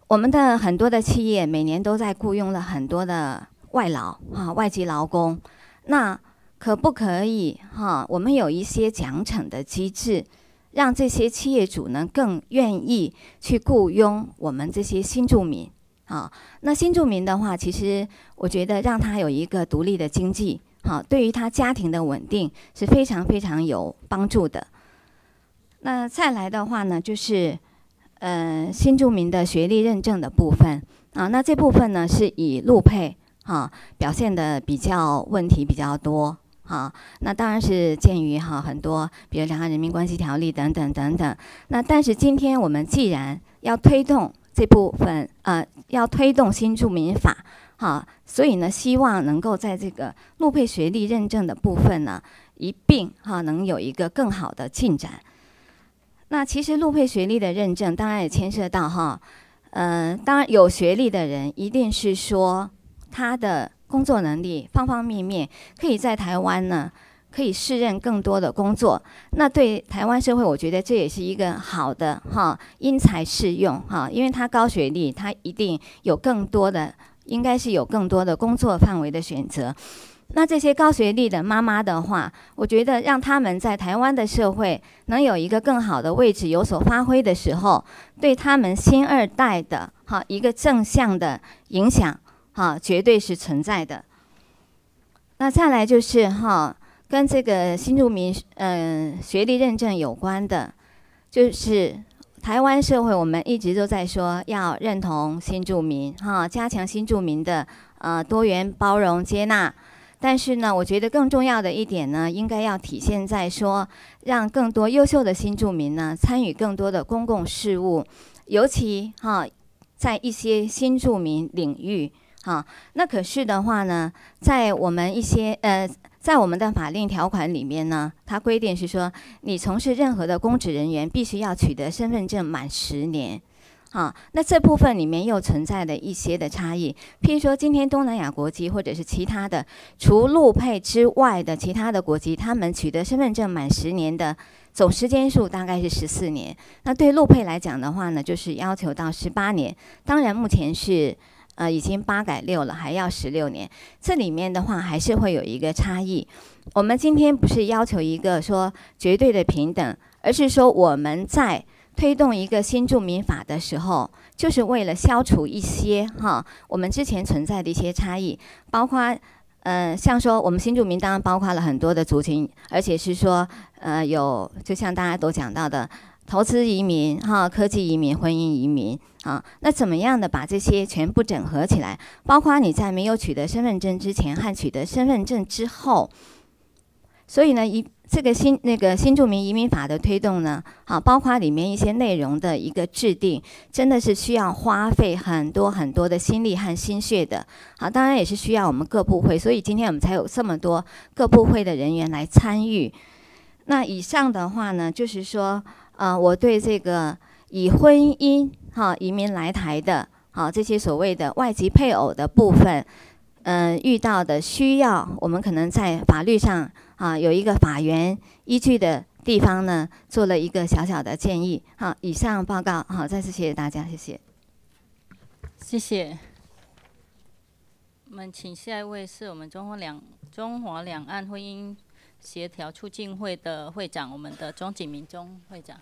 Speaker 20: 我们的很多的企业每年都在雇佣了很多的外劳外籍劳工，那可不可以我们有一些奖惩的机制，让这些企业主呢更愿意去雇佣我们这些新住民那新住民的话，其实我觉得让他有一个独立的经济对于他家庭的稳定是非常非常有帮助的。那再来的话呢，就是新住民的学历认证的部分那这部分呢是以陆配表现的比较问题比较多那当然是鉴于很多，比如两岸人民关系条例等等等等。那但是今天我们既然要推动这部分要推动新住民法所以呢希望能够在这个陆配学历认证的部分呢一并能有一个更好的进展。那其实陆配学历的认证当然也牵涉到当然有学历的人一定是说他的工作能力方方面面可以在台湾呢可以胜任更多的工作，那对台湾社会我觉得这也是一个好的因材施用因为他高学历，他一定有更多的应该是有更多的工作范围的选择。那这些高学历的妈妈的话，我觉得让他们在台湾的社会能有一个更好的位置有所发挥的时候，对他们新二代的一个正向的影响绝对是存在的。那再来就是跟这个新住民学历认证有关的，就是台湾社会我们一直都在说要认同新住民加强新住民的多元包容接纳。但是呢，我觉得更重要的一点呢，应该要体现在说，让更多优秀的新住民呢参与更多的公共事务，尤其在一些新住民领域那可是的话呢，在我们一些在我们的法令条款里面呢，它规定是说，你从事任何的公职人员必须要取得身份证满10年。那这部分里面又存在了一些的差异，譬如说今天东南亚国籍或者是其他的除陆配之外的其他的国籍，他们取得身份证满10年的总时间数大概是14年，那对陆配来讲的话呢，就是要求到18年，当然目前是已经8改6了，还要16年，这里面的话还是会有一个差异。我们今天不是要求一个说绝对的平等，而是说我们在推动一个新住民法的时候，就是为了消除一些我们之前存在的一些差异，包括像说我们新住民当然包括了很多的族群，而且是说有就像大家都讲到的投资移民科技移民、婚姻移民那怎么样的把这些全部整合起来，包括你在没有取得身份证之前和取得身份证之后。所以呢，这个新住民移民法的推动呢，包括里面一些内容的一个制定，真的是需要花费很多很多的心力和心血的。当然也是需要我们各部会，所以今天我们才有这么多各部会的人员来参与。那以上的话呢，就是说，我对这个以婚姻移民来台的这些所谓的外籍配偶的部分，遇到的需要，我们可能在法律上有一个法源依据的地方呢，做了一个小小的建议。以上报告。再次谢谢大家，谢谢。
Speaker 3: 谢谢。我们请下一位是我们中华两岸婚姻协调促进会的会长，我们的钟景明钟会长。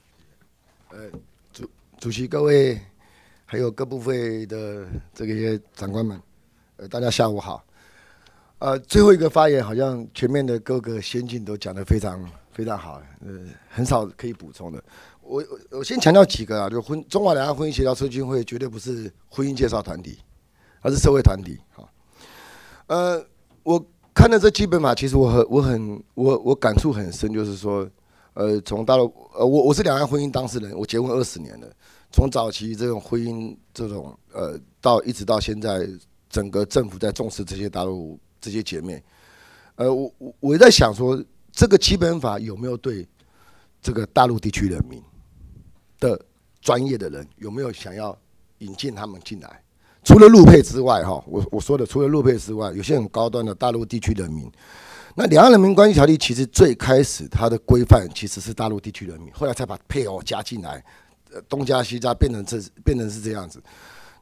Speaker 21: 主席、各位，还有各部会的这些长官们，大家下午好。最后一个发言好像前面的各个先进都讲得非常非常好，很少可以补充的。我先强调几个就中华两岸婚姻协调促进会绝对不是婚姻介绍团体，而是社会团体。我看了这基本法，其实我感触很深，就是说，从大陆，我是两岸婚姻当事人，我结婚20年了，从早期这种婚姻这种一直到现在，整个政府在重视这些大陆这些姐妹，我在想说，这个基本法有没有对这个大陆地区人民的专业的人有没有想要引进他们进来？除了陆配之外，我说的除了陆配之外，有些很高端的大陆地区人民。那两岸人民关系条例其实最开始它的规范其实是大陆地区人民，后来才把配偶加进来，东加西加变成是这样子。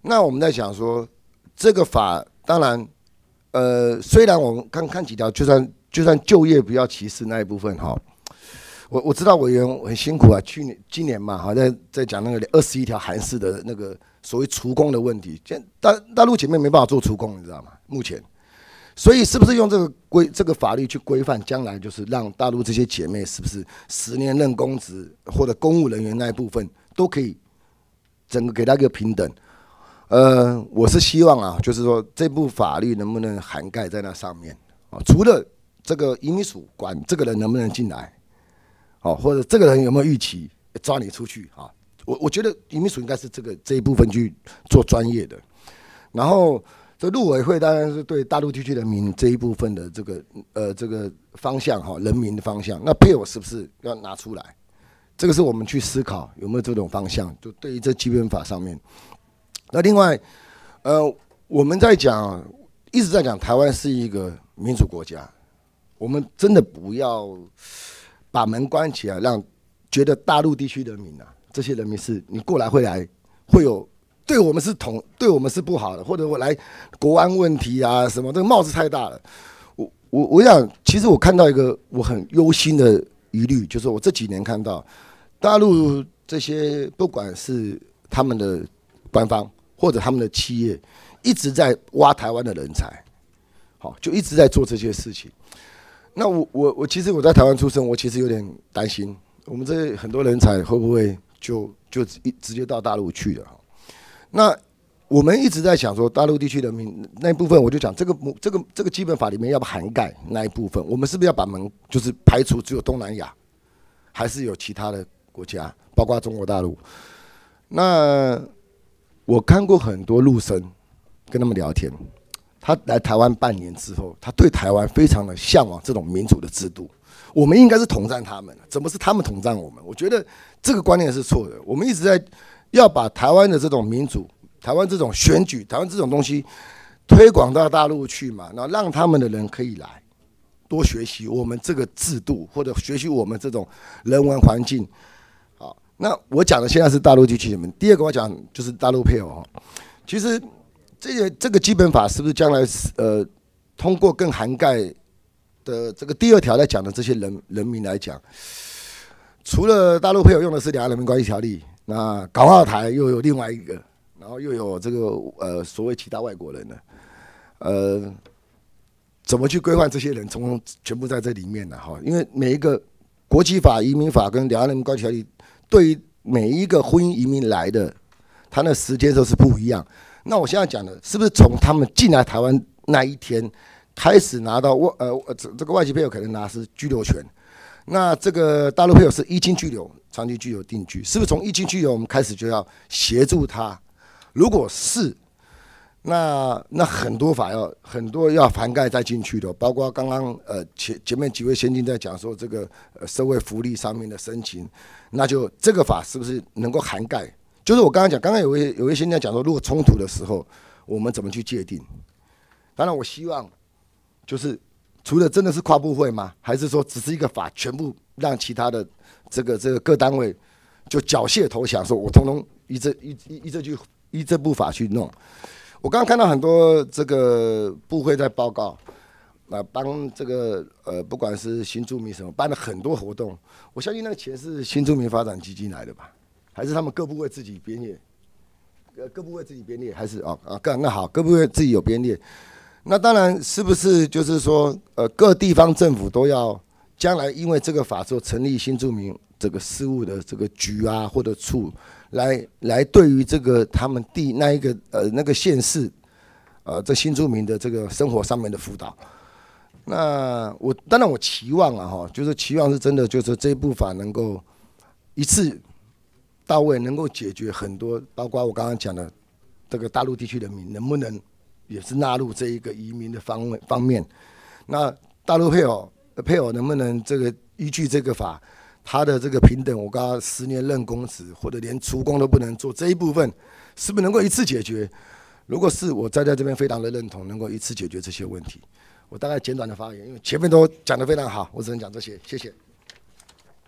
Speaker 21: 那我们在想说，这个法当然，虽然我们看几条，就算就业不要歧视那一部分哈，我知道委员很辛苦啊，今年嘛，好在讲那个21条韩式的那个所谓除工的问题，现在大陆前面没办法做除工，你知道吗？目前。所以是不是用这个法律去规范，将来就是让大陆这些姐妹是不是10年任公职或者公务人员那一部分都可以整个给他一个平等？我是希望啊，就是说这部法律能不能涵盖在那上面啊？除了这个移民署管这个人能不能进来，哦，或者这个人有没有逾期抓你出去啊？我觉得移民署应该是这一部分去做专业的，然后。这陆委会当然是对大陆地区人民这一部分的这个方向哈，人民的方向，那配偶是不是要拿出来？这个是我们去思考有没有这种方向，就对于这基本法上面。那另外，我们一直在讲台湾是一个民主国家，我们真的不要把门关起来，让觉得大陆地区人民啊，这些人民是你过来会有。对我们是不好的，或者我来国安问题啊什么，这个帽子太大了。我想，其实我看到一个我很忧心的疑虑，就是我这几年看到大陆这些不管是他们的官方或者他们的企业，一直在挖台湾的人才，好，就一直在做这些事情。那我其实我在台湾出生，我其实有点担心，我们这很多人才会不会就直接到大陆去了？那我们一直在想说，大陆地区人民那一部分，我就讲这个基本法里面要不涵盖那一部分，我们是不是要把门就是排除只有东南亚，还是有其他的国家，包括中国大陆？那我看过很多陆生跟他们聊天，他来台湾半年之后，他对台湾非常的向往这种民主的制度。我们应该是统战他们，怎么是他们统战我们？我觉得这个观念是错的。我们一直在。要把台湾的这种民主、台湾这种选举、台湾这种东西推广到大陆去嘛，然后让他们的人可以来多学习我们这个制度，或者学习我们这种人文环境。好，那我讲的现在是大陆地区人民。第二个我讲就是大陆配偶。其实这个基本法是不是将来通过更涵盖的这个第2条在讲的这些人民来讲，除了大陆配偶用的是《两岸人民关系条例》。那港澳台又有另外一个，然后又有这个所谓其他外国人的，怎么去规范这些人，全部在这里面呢？哈，因为每一个国际法、移民法跟两岸人民关系条例，对于每一个婚姻移民来的，他的时间都是不一样。那我现在讲的，是不是从他们进来台湾那一天开始拿到这个外籍配偶可能拿是居留权？那这个大陆配偶是依亲居留、长期居留、定居，是不是从依亲居留我们开始就要协助他？如果是，那很多要涵盖再进去的，包括刚刚前面几位先进在讲说这个社会福利上面的申请，那就这个法是不是能够涵盖？就是我刚刚有位先进在讲说，如果冲突的时候，我们怎么去界定？当然，我希望就是除了真的是跨部会吗？还是说只是一个法，全部让其他的这个各单位就缴械投降，说我统统依这部法去弄？我刚刚看到很多这个部会在报告，帮这个不管是新住民什么办了很多活动，我相信那个钱是新住民发展基金来的吧？还是他们各部会自己编列？各部会自己编列还是那好，各部会自己有编列。那当然是不是就是说各地方政府都要将来因为这个法之后成立新住民这个事务的这个局啊或者处来对于这个他们地那一个那个县市这新住民的这个生活上面的辅导。那当然我期望啊就是期望是真的就是这部法能够一次到位，能够解决很多，包括我刚刚讲的这个大陆地区人民能不能也是纳入这一个移民的方面。那大陆配偶能不能这个依据这个法，他的这个平等，我刚刚10年任公职或者连除工都不能做，这一部分是不是能够一次解决？如果是，我在这边非常的认同，能够一次解决这些问题。我大概简短的发言，因为前面都讲得非常好，我只能讲这些，谢谢。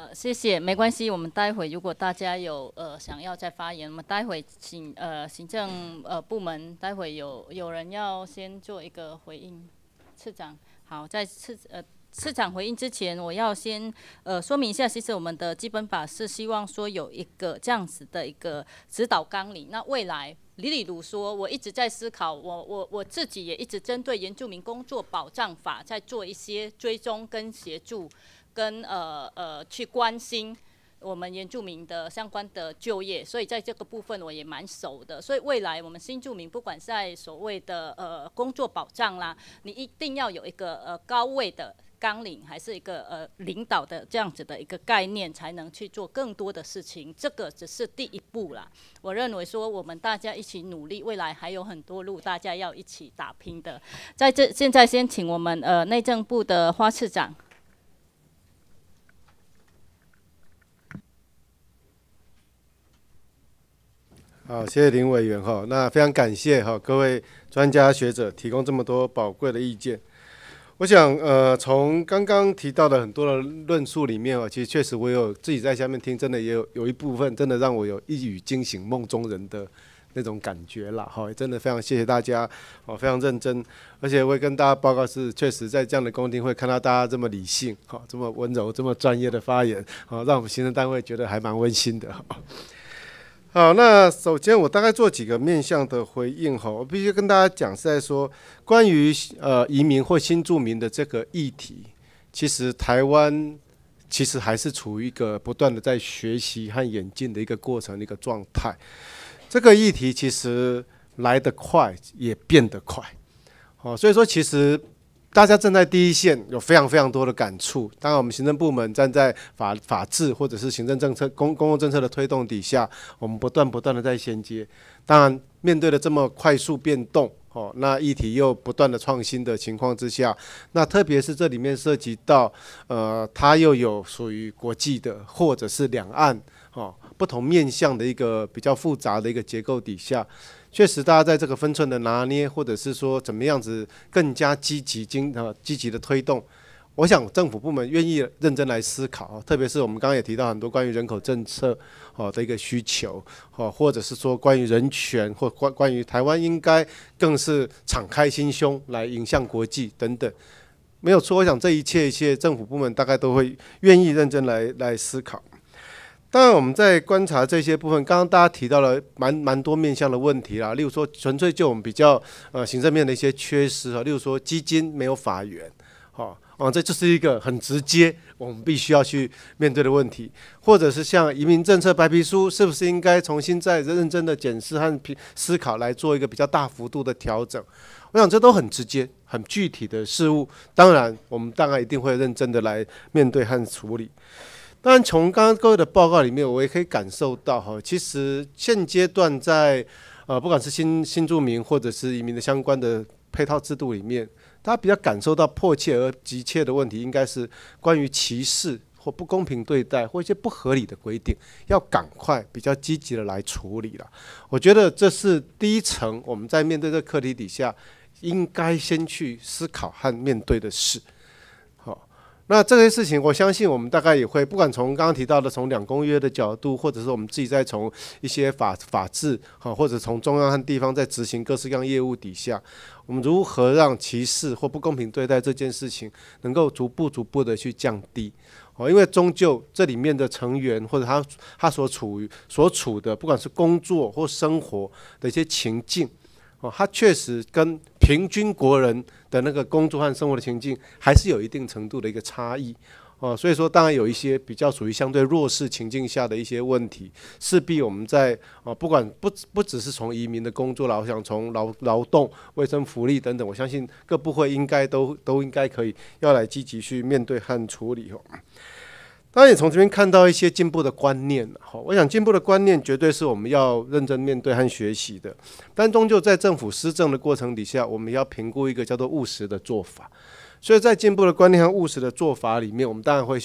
Speaker 3: 谢谢，没关系。我们待会如果大家有想要再发言，我们待会请行政部门待会有人要先做一个回应。次长，好，在次长回应之前，我要先说明一下，其实我们的基本法是希望说有一个这样子的一个指导纲领。那未来李如说，我一直在思考，我自己也一直针对原住民工作保障法在做一些追踪跟协助，跟去关心我们原住民的相关的就业，所以在这个部分我也蛮熟的。所以未来我们新住民不管在所谓的工作保障啦，你一定要有一个高位的纲领，还是一个领导的这样子的一个概念，才能去做更多的事情。这个只是第一步啦。我认为说我们大家一起努力，未来还有很多路大家要一起打拼的。现在先请我们内政部的花次长。
Speaker 2: 好，谢谢林委员哈。那非常感谢哈各位专家学者提供这么多宝贵的意见。我想从刚刚提到的很多的论述里面其实确实我有自己在下面听，真的也有一部分真的让我有一语惊醒梦中人的那种感觉啦哈。真的非常谢谢大家非常认真，而且我也跟大家报告是，确实在这样的公听会看到大家这么理性这么温柔这么专业的发言让我们行政单位觉得还蛮温馨的。好，那首先我大概做几个面向的回应我必须跟大家讲是在说，关于移民或新住民的这个议题，其实台湾其实还是处于一个不断的在学习和演进的一个过程的一个状态。这个议题其实来得快，也变得快，所以说其实大家正在第一线，有非常非常多的感触。当然，我们行政部门站在法治或者是行政政策、公共政策的推动底下，我们不断的在衔接。当然，面对了这么快速变动，那议题又不断的创新的情况之下，那特别是这里面涉及到它又有属于国际的或者是两岸不同面向的一个比较复杂的一个结构底下。确实，大家在这个分寸的拿捏，或者是说怎么样子更加积极的推动，我想政府部门愿意认真来思考，特别是我们刚刚也提到很多关于人口政策的一个需求，或者是说关于人权，或关于台湾应该更是敞开心胸来迎向国际等等，没有错。我想这一切政府部门大概都会愿意认真来思考。当然，我们在观察这些部分，刚刚大家提到了蛮多面向的问题啦，例如说纯粹就我们比较行政面的一些缺失例如说基金没有法源，这就是一个很直接我们必须要去面对的问题，或者是像移民政策白皮书是不是应该重新再认真的检视和思考来做一个比较大幅度的调整，我想这都很直接很具体的事物，当然我们一定会认真的来面对和处理。当然，从刚刚各位的报告里面，我也可以感受到其实现阶段在不管是新住民或者是移民的相关的配套制度里面，大家比较感受到迫切而急切的问题，应该是关于歧视或不公平对待或一些不合理的规定，要赶快比较积极的来处理了。我觉得这是第一层，我们在面对这个课题底下，应该先去思考和面对的事。那这些事情，我相信我们大概也会，不管从刚刚提到的从两公约的角度，或者是我们自己在从一些法制或者从中央和地方在执行各式各样业务底下，我们如何让歧视或不公平对待这件事情能够逐步的去降低。因为终究这里面的成员或者他所处的，不管是工作或生活的一些情境，它确实跟平均国人的那个工作和生活的情境还是有一定程度的一个差异，所以说当然有一些比较属于相对弱势情境下的一些问题，势必我们在不管不只是从移民的工作啦，我想从劳动、卫生福利等等，我相信各部会应该都应该可以要来积极去面对和处理。当然也从这边看到一些进步的观念，我想进步的观念绝对是我们要认真面对和学习的，但终究在政府施政的过程底下，我们要评估一个叫做务实的做法。所以在进步的观念和务实的做法里面，我们当然会去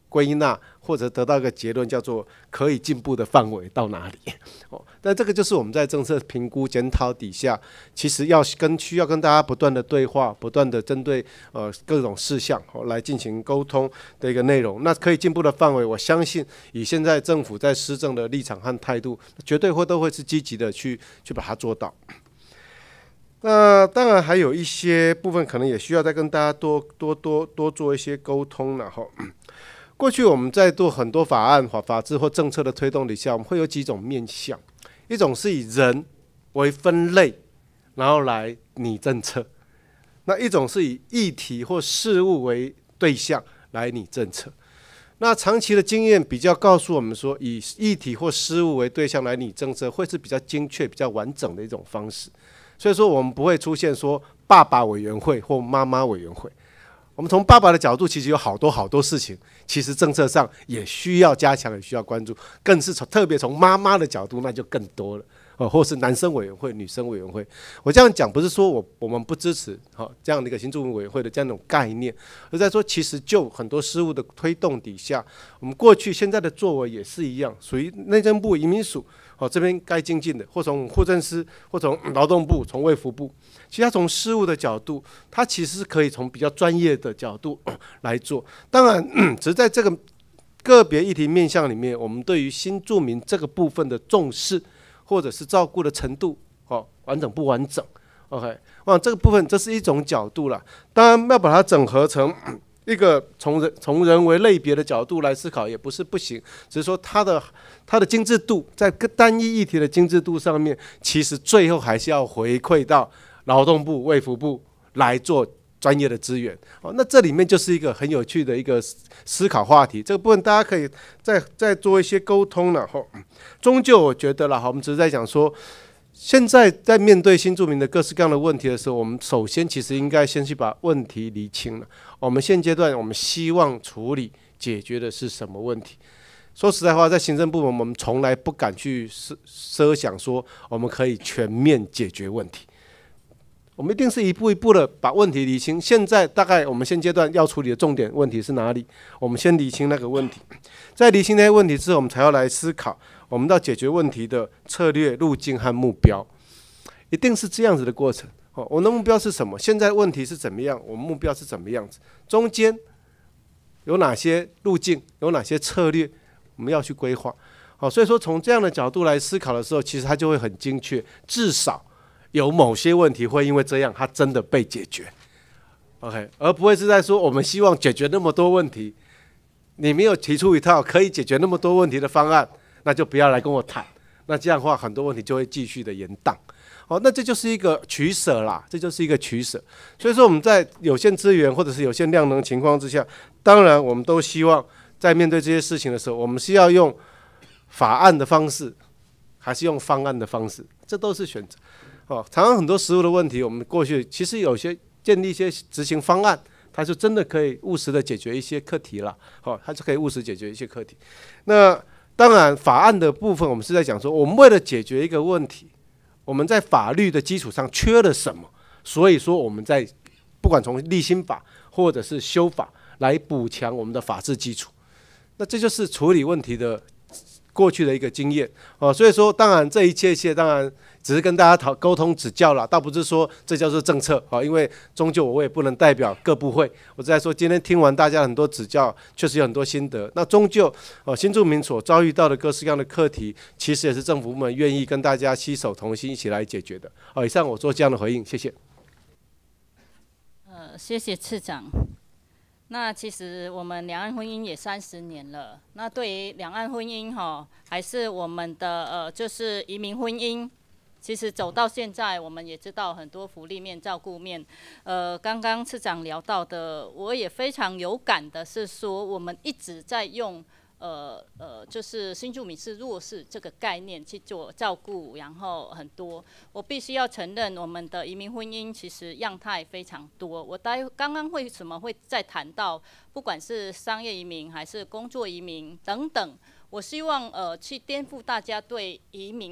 Speaker 2: 归纳或者得到一个结论，叫做可以进步的范围到哪里。但这个就是我们在政策评估检讨底下，其实需要跟大家不断的对话，不断的针对各种事项来进行沟通的一个内容。那可以进步的范围，我相信以现在政府在施政的立场和态度，绝对都会是积极的去把它做到。那当然还有一些部分可能也需要再跟大家多做一些沟通了哈。过去我们在做很多法案、法制或政策的推动底下，我们会有几种面向，一种是以人为分类，然后来拟政策；那一种是以议题或事务为对象来拟政策。那长期的经验比较告诉我们说，以议题或事务为对象来拟政策，会是比较精确、比较完整的一种方式。所以说，我们不会出现说爸爸委员会或妈妈委员会。我们从爸爸的角度，其实有好多事情，其实政策上也需要加强，也需要关注，更是特别从妈妈的角度，那就更多了。或是男生委员会、女生委员会，我这样讲不是说我们不支持这样的一个新住民委员会的这样一种概念，而在说其实就很多事务的推动底下，我们过去现在的作为也是一样，属于内政部移民署这边该精进的，或从户政司，或从劳动部、从卫福部，其实它从事务的角度，它其实是可以从比较专业的角度来做。当然，只是在这个个别议题面向里面，我们对于新住民这个部分的重视，或者是照顾的程度，完整不完整 ？OK， 这个部分这是一种角度啦。当然要把它整合成一个从人为类别的角度来思考，也不是不行，只是说它的精致度，在单一议题的精致度上面，其实最后还是要回馈到劳动部、卫福部来做专业的资源。那这里面就是一个很有趣的一个思考话题，这个部分大家可以再做一些沟通了。终究我觉得啦，我们只是在讲说，现在在面对新住民的各式各样的问题的时候，我们首先其实应该先去把问题厘清了。我们现阶段我们希望处理解决的是什么问题？说实在话，在行政部门我们从来不敢去设想说我们可以全面解决问题。我们一定是一步一步的把问题理清。现在大概我们现阶段要处理的重点问题是哪里？我们先理清那个问题，在理清那些问题之后，我们才要来思考我们要解决问题的策略、路径和目标，一定是这样子的过程。我们的目标是什么？现在问题是怎么样？我们目标是怎么样子？中间有哪些路径？有哪些策略？我们要去规划。所以说从这样的角度来思考的时候，其实它就会很精确，至少有某些问题会因为这样，它真的被解决 ，OK， 而不会是在说我们希望解决那么多问题，你没有提出一套可以解决那么多问题的方案，那就不要来跟我谈。那这样的话，很多问题就会继续的延宕。那这就是一个取舍啦，这就是一个取舍。所以说我们在有限资源或者是有限量能情况之下，当然我们都希望在面对这些事情的时候，我们是要用法案的方式，还是用方案的方式，这都是选择。常常很多实务的问题，我们过去其实有些建立一些执行方案，它就真的可以务实的解决一些课题了。它就可以务实解决一些课题。那当然，法案的部分，我们是在讲说，我们为了解决一个问题，我们在法律的基础上缺了什么，所以说我们在不管从立新法或者是修法来补强我们的法治基础。那这就是处理问题的过去的一个经验所以说当然这一切当然只是跟大家沟通指教啦，倒不是说这叫做政策因为终究我也不能代表各部会，我在说今天听完大家很多指教，确实有很多心得。那终究新住民所遭遇到的各式各样的课题，其实也是政府部门愿意跟大家携手同心一起来解决的。以上我做这样的回应，谢谢。
Speaker 3: 谢谢次长。那其实我们两岸婚姻也30年了，那对于两岸婚姻还是我们的就是移民婚姻，其实走到现在，我们也知道很多福利面、照顾面。刚刚次长聊到的，我也非常有感的是说，我们一直在用就是新住民是弱势这个概念去做照顾，然后很多，我必须要承认，我们的移民婚姻其实样态非常多。我刚刚为什么会再谈到，不管是商业移民还是工作移民等等，我希望去颠覆大家对移民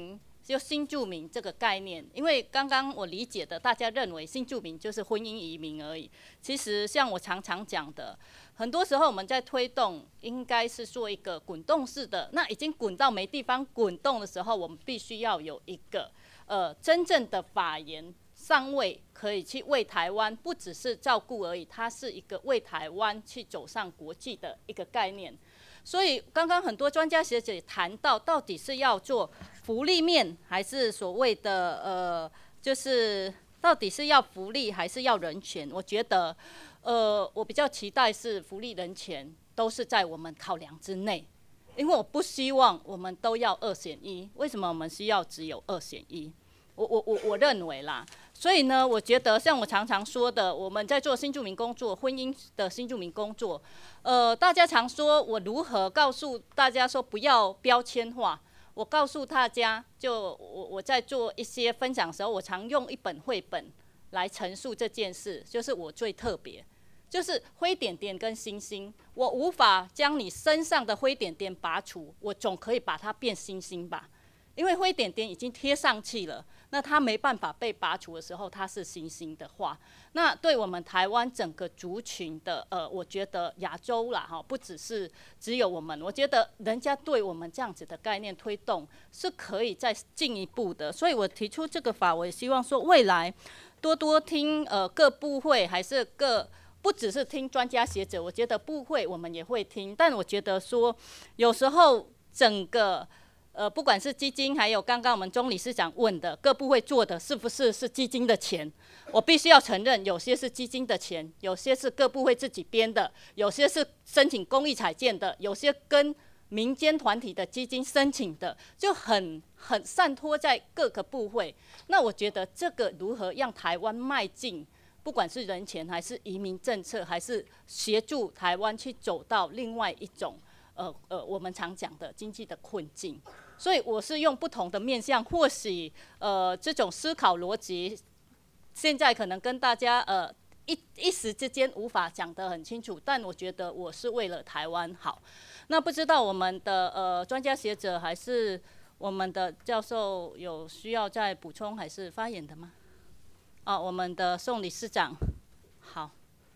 Speaker 3: 就新住民这个概念，因为刚刚我理解的，大家认为新住民就是婚姻移民而已。其实像我常常讲的，很多时候我们在推动，应该是做一个滚动式的。那已经滚到没地方滚动的时候，我们必须要有一个真正的法源上位，可以去为台湾，不只是照顾而已，它是一个为台湾去走上国际的一个概念。所以刚刚很多专家学者也谈到，到底是要做福利面，还是所谓的就是到底是要福利还是要人权？我觉得我比较期待是福利人权都是在我们考量之内，因为我不希望我们都要2选1。为什么我们需要只有2选1？我认为啦，所以呢，我觉得像我常常说的，我们在做新住民工作，婚姻的新住民工作，大家常说我如何告诉大家说不要标签化。我告诉大家，就我在做一些分享的时候，我常用一本绘本来陈述这件事，就是我最特别，就是灰点点跟星星，我无法将你身上的灰点点拔除，我总可以把它变星星吧。因为灰点点已经贴上去了，那它没办法被拔除的时候，它是星星的话，那对我们台湾整个族群的我觉得亚洲啦哈，不只有我们，我觉得人家对我们这样子的概念推动是可以再进一步的，所以我提出这个法，我也希望说未来多多听各部会还是不只是听专家学者，我觉得部会我们也会听，但我觉得说有时候整个不管是基金，还有刚刚我们钟理事长问的，各部会做的是不是基金的钱？我必须要承认，有些是基金的钱，有些是各部会自己编的，有些是申请公益采建的，有些跟民间团体的基金申请的，就很散托在各个部会。那我觉得这个如何让台湾迈进，不管是人权还是移民政策，还是协助台湾去走到另外一种我们常讲的经济的困境，所以我是用不同的面向，或许这种思考逻辑，现在可能跟大家一时之间无法讲得很清楚，但我觉得我是为了台湾好。那不知道我们的专家学者还是我们的教授有需要再补充还是发言的吗？我们的宋理事长，好。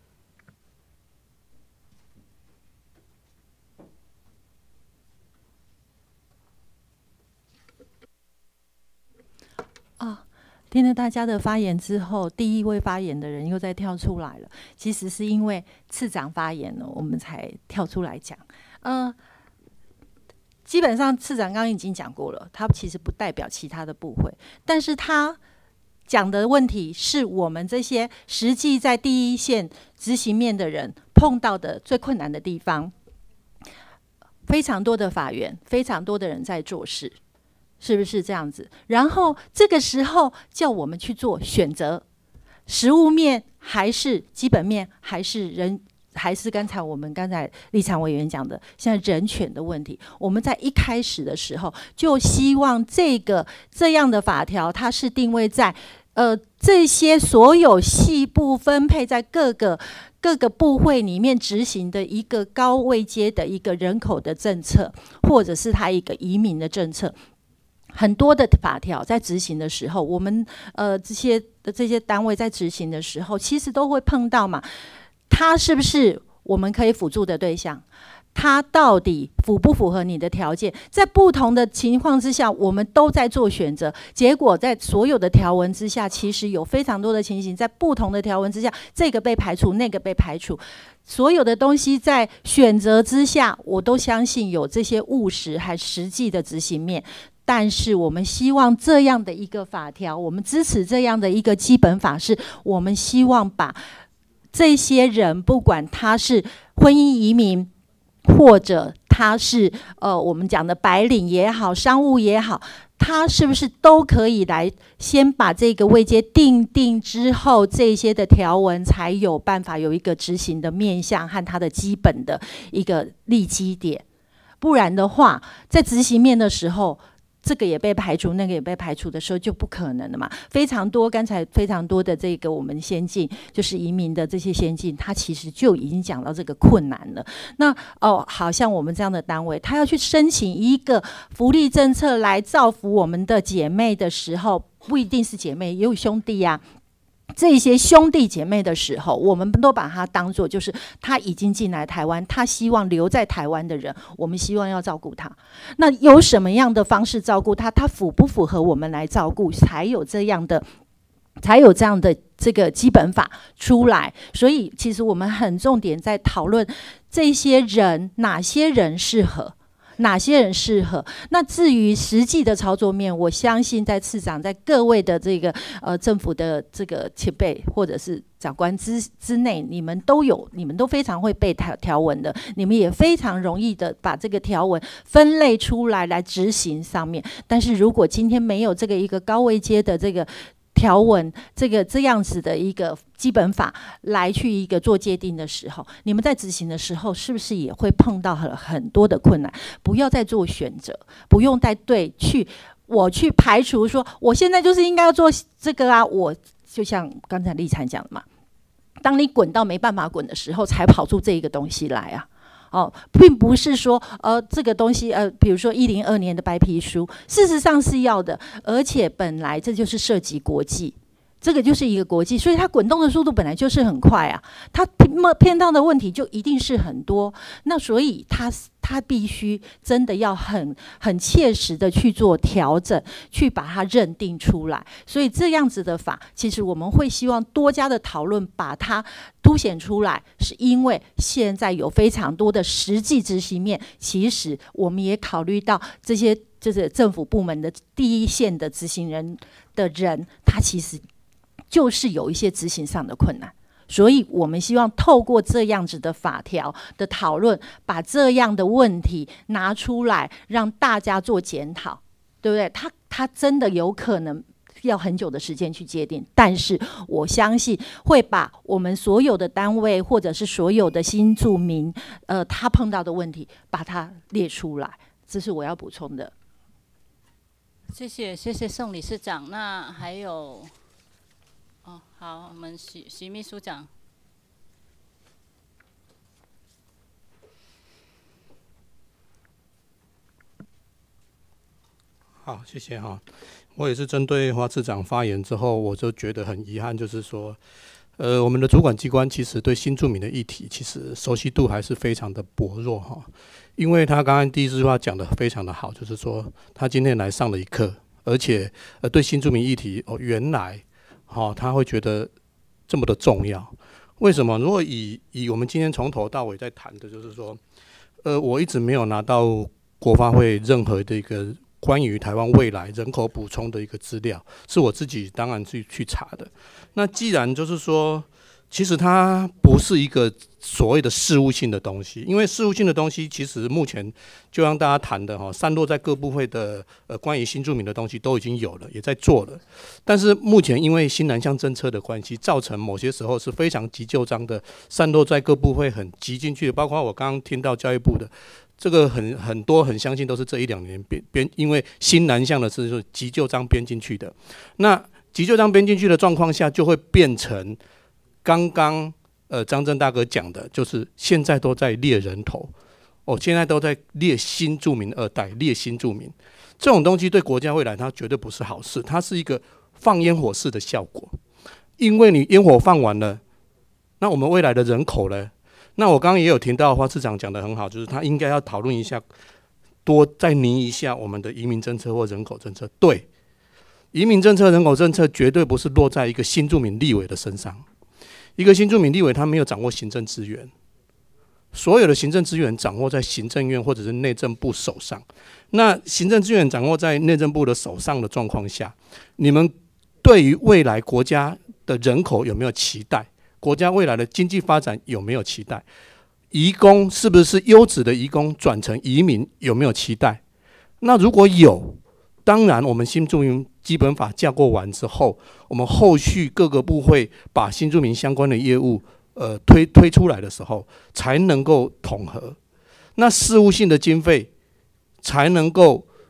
Speaker 9: 听了大家的发言之后，第一位发言的人又再跳出来了。其实是因为次长发言了，我们才跳出来讲。基本上次长刚刚已经讲过了，他其实不代表其他的部会，但是他讲的问题是我们这些实际在第一线执行面的人碰到的最困难的地方。非常多的法院，非常多的人在做事。是不是这样子？然后这个时候叫我们去做选择，实务面还是基本面，还是刚才我们立场委员讲的，现在人权的问题，我们在一开始的时候就希望这样的法条，它是定位在这些所有细部分配在各个部会里面执行的一个高位阶的一个人口的政策，或者是它一个移民的政策。很多的法条在执行的时候，我们这些单位在执行的时候，其实都会碰到嘛，它是不是我们可以辅助的对象？它到底符不符合你的条件？在不同的情况之下，我们都在做选择。结果在所有的条文之下，其实有非常多的情形，在不同的条文之下，这个被排除，那个被排除。所有的东西在选择之下，我都相信有这些务实和实际的执行面。但是我们希望这样的一个法条，我们支持这样的一个基本法，是我们希望把这些人，不管他是婚姻移民，或者他是我们讲的白领也好，商务也好，他是不是都可以来先把这个位阶定之后，这些的条文才有办法有一个执行的面向和它的基本的一个立基点。不然的话，在执行面的时候， 这个也被排除，那个也被排除的时候，就不可能了嘛。刚才非常多的这个我们先进，就是移民的这些先进，他其实就已经讲到这个困难了。那好像我们这样的单位，他要去申请一个福利政策来造福我们的姐妹的时候，不一定是姐妹，也有兄弟啊。这些兄弟姐妹的时候，我们都把他当作就是他已经进来台湾，他希望留在台湾的人，我们希望要照顾他。那有什么样的方式照顾他？他符不符合我们来照顾，才有这样的这个基本法出来。所以其实我们很重点在讨论这些人，哪些人适合。那至于实际的操作面，我相信在次长，在各位的这个政府的这个前辈或者是长官之内，你们都非常会背条文的，你们也非常容易的把这个条文分类出来执行上面。但是如果今天没有这个一个高位阶的这个条文，这样子的一个基本法来去一个做界定的时候，你们在执行的时候，是不是也会碰到很多的困难？不要再做选择，不用再我去排除说，我现在就是应该要做这个啊。我就像刚才立产讲的嘛，当你滚到没办法滚的时候，才跑出这一个东西来啊。并不是说这个东西比如说102年的白皮书，事实上是要的，而且本来这就是涉及国际，这个就是一个国际，所以它滚动的速度本来就是很快啊，它偏到的问题就一定是很多，那所以它必须真的要很切实的去做调整，去把它认定出来。所以这样子的法，其实我们会希望多加的讨论，把它凸显出来，是因为现在有非常多的实际执行面，其实我们也考虑到这些就是政府部门的第一线的执行人的人，他其实就是有一些执行上的困难。所以我们希望透过这样子的法条的讨论，把这样的问题拿出来，让大家做检讨，对不对？他真的有可能要很久的时间去界定，但是我相信会把我们所有的单位或者是所有的新住民，他碰到的问题，把它列出来，这是我要补充的。
Speaker 3: 谢谢宋理事长。那还有。好，我们徐秘书长。
Speaker 13: 好，谢谢哈。我也是针对花次长发言之后，我就觉得很遗憾，就是说，我们的主管机关其实对新住民的议题，其实熟悉度还是非常的薄弱哈。因为他刚刚第一句话讲得非常的好，就是说他今天来上了一课，而且对新住民议题原来。他会觉得这么的重要，为什么？如果以我们今天从头到尾在谈的，就是说，我一直没有拿到国发会任何的一个关于台湾未来人口补充的一个资料，是我自己当然去查的。那既然就是说，其实它不是一个所谓的事务性的东西，因为事务性的东西其实目前就让大家谈的散落在各部会的关于新住民的东西都已经有了，也在做了。但是目前因为新南向政策的关系，造成某些时候是非常急就章的散落在各部会很急进去的，包括我刚刚听到教育部的这个很多很相信都是这1-2年编，因为新南向的是急就章编进去的。那急就章编进去的状况下，就会变成刚刚张正大哥讲的，就是现在都在列人头，现在都在列新住民2代，列新住民这种东西对国家未来它绝对不是好事，它是一个放烟火式的效果。因为你烟火放完了，那我们未来的人口呢？那我刚刚也有听到花次长讲得很好，就是他应该要讨论一下，多再拟一下我们的移民政策或人口政策。对，移民政策、人口政策绝对不是落在一个新住民立委的身上。一个新住民立委他没有掌握行政资源，所有的行政资源掌握在行政院或者是内政部手上。那行政资源掌握在内政部的手上的状况下，你们对于未来国家的人口有没有期待？国家未来的经济发展有没有期待？移工是不是优质的移工转成移民有没有期待？那如果有，当然我们新住民基本法架构完之后，我们后续各个部会把新住民相关的业务推出来的时候，才能够统合，那事务性的经费才能够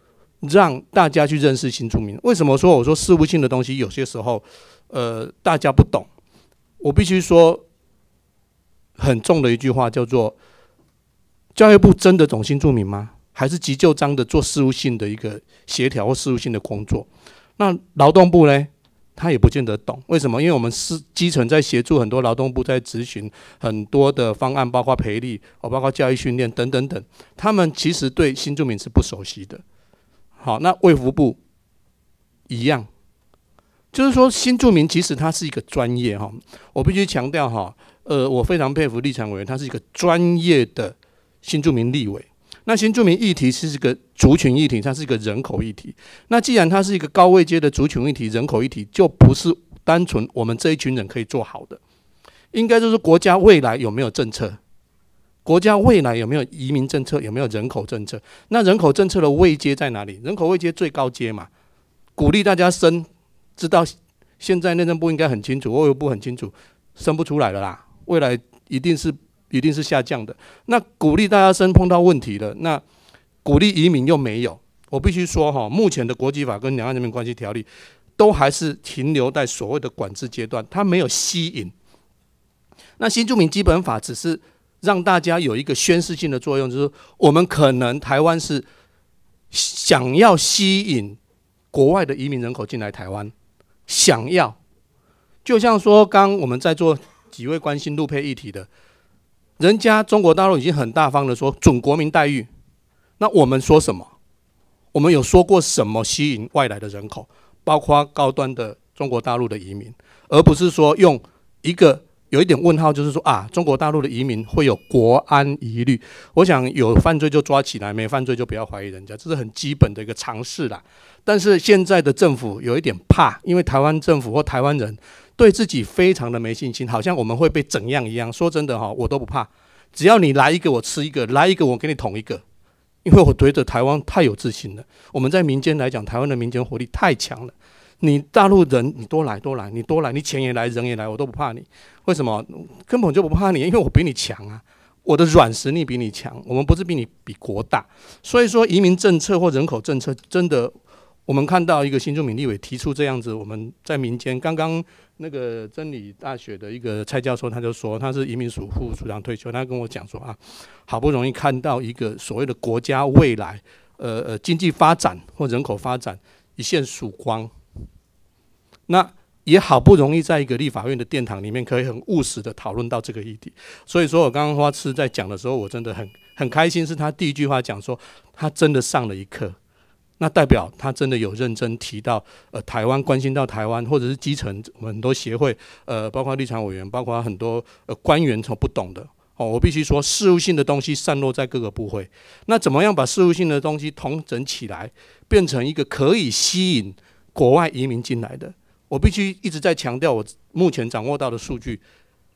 Speaker 13: 让大家去认识新住民。为什么说我说事务性的东西有些时候大家不懂？我必须说很重的一句话叫做：教育部真的懂新住民吗？还是急就章的做事务性的一个协调或事务性的工作？那劳动部呢？他也不见得懂。为什么？因为我们是基层在协助很多劳动部在执行很多的方案，包括培力，包括教育训练等等等，他们其实对新住民是不熟悉的。好，那卫福部一样，就是说新住民其实他是一个专业哈，我必须强调哈，我非常佩服立场委员，他是一个专业的新住民立委。那新住民议题是一个族群议题，它是一个人口议题。那既然它是一个高位阶的族群议题、人口议题，就不是单纯我们这一群人可以做好的。应该就是国家未来有没有政策，国家未来有没有移民政策，有没有人口政策？那人口政策的位阶在哪里？人口位阶最高阶嘛，鼓励大家生，知道现在内政部应该很清楚，卫福部很清楚，生不出来了啦，未来一定是下降的。那鼓励大家生碰到问题了，那鼓励移民又没有。我必须说哈，目前的国际法跟两岸人民关系条例都还是停留在所谓的管制阶段，它没有吸引。那新住民基本法只是让大家有一个宣示性的作用，就是我们可能台湾是想要吸引国外的移民人口进来台湾，想要，就像说刚我们在座几位关心陆配议题的。人家中国大陆已经很大方的说准国民待遇，那我们说什么？我们有说过什么吸引外来的人口，包括高端的中国大陆的移民，而不是说用一个有一点问号，就是说啊，中国大陆的移民会有国安疑虑。我想有犯罪就抓起来，没犯罪就不要怀疑人家，这是很基本的一个常识啦。但是现在的政府有一点怕，因为台湾政府或台湾人对自己非常的没信心，好像我们会被怎样一样。说真的哈，我都不怕，只要你来一个我吃一个，来一个我给你捅一个。因为我觉得台湾太有自信了，我们在民间来讲，台湾的民间活力太强了。你大陆人，你多来，你钱也来，人也来，我都不怕你。为什么？根本就不怕你，因为我比你强啊，我的软实力比你强。我们不是比国大，所以说移民政策或人口政策真的。我们看到一个新住民立委提出这样子，我们在民间刚刚那个真理大学的一个蔡教授，他就说他是移民署副署长退休，他跟我讲说啊，好不容易看到一个所谓的国家未来经济发展或人口发展一线曙光，那也好不容易在一个立法院的殿堂里面可以很务实的讨论到这个议题。所以说我刚刚花痴在讲的时候，我真的很开心，是他第一句话讲说他真的上了一课。那代表他真的有认真提到台湾，关心到台湾，或者是基层我们很多协会包括立场委员，包括很多官员所不懂的我必须说事务性的东西散落在各个部会，那怎么样把事务性的东西统整起来，变成一个可以吸引国外移民进来的？我必须一直在强调，我目前掌握到的数据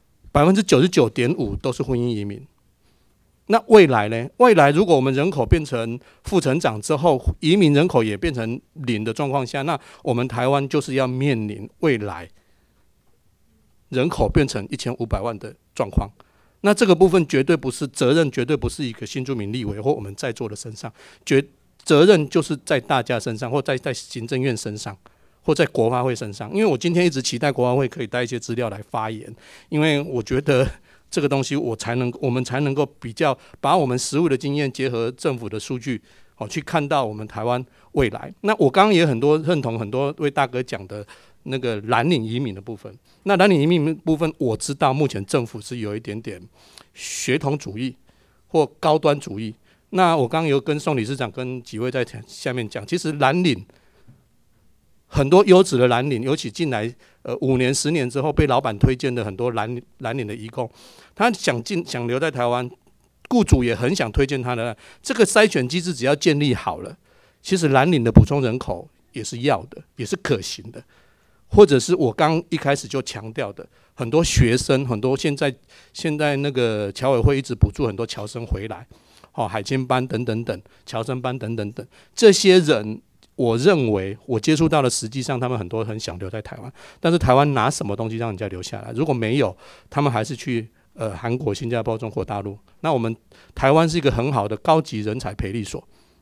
Speaker 13: ，99.5%都是婚姻移民。那未来呢？未来如果我们人口变成负成长之后，移民人口也变成0的状况下，那我们台湾就是要面临未来人口变成1500万的状况。那这个部分绝对不是责任，绝对不是一个新住民立委或我们在座的身上，责任就是在大家身上，或在行政院身上，或在国发会身上。因为我今天一直期待国发会可以带一些资料来发言，因为我觉得。这个东西我们才能够比较把我们实务的经验结合政府的数据，去看到我们台湾未来。那我刚刚也很多认同很多位大哥讲的那个蓝领移民的部分。那蓝领移民的部分，我知道目前政府是有一点点血统主义或高端主义。那我刚刚有跟宋理事长跟几位在下面讲，其实蓝领。很多优质的蓝领，尤其进来5年10年之后被老板推荐的很多蓝领的移工，他想留在台湾，雇主也很想推荐他的。这个筛选机制只要建立好了，其实蓝领的补充人口也是要的，也是可行的。或者是我刚一开始就强调的，很多学生，很多现在那个侨委会一直补助很多侨生回来，海监班等等等，侨生班等等等，这些人。我认为我接触到的，实际上他们很多很想留在台湾，但是台湾拿什么东西让人家留下来？如果没有，他们还是去韩国、新加坡、中国大陆。那我们台湾是一个很好的高级人才培力所，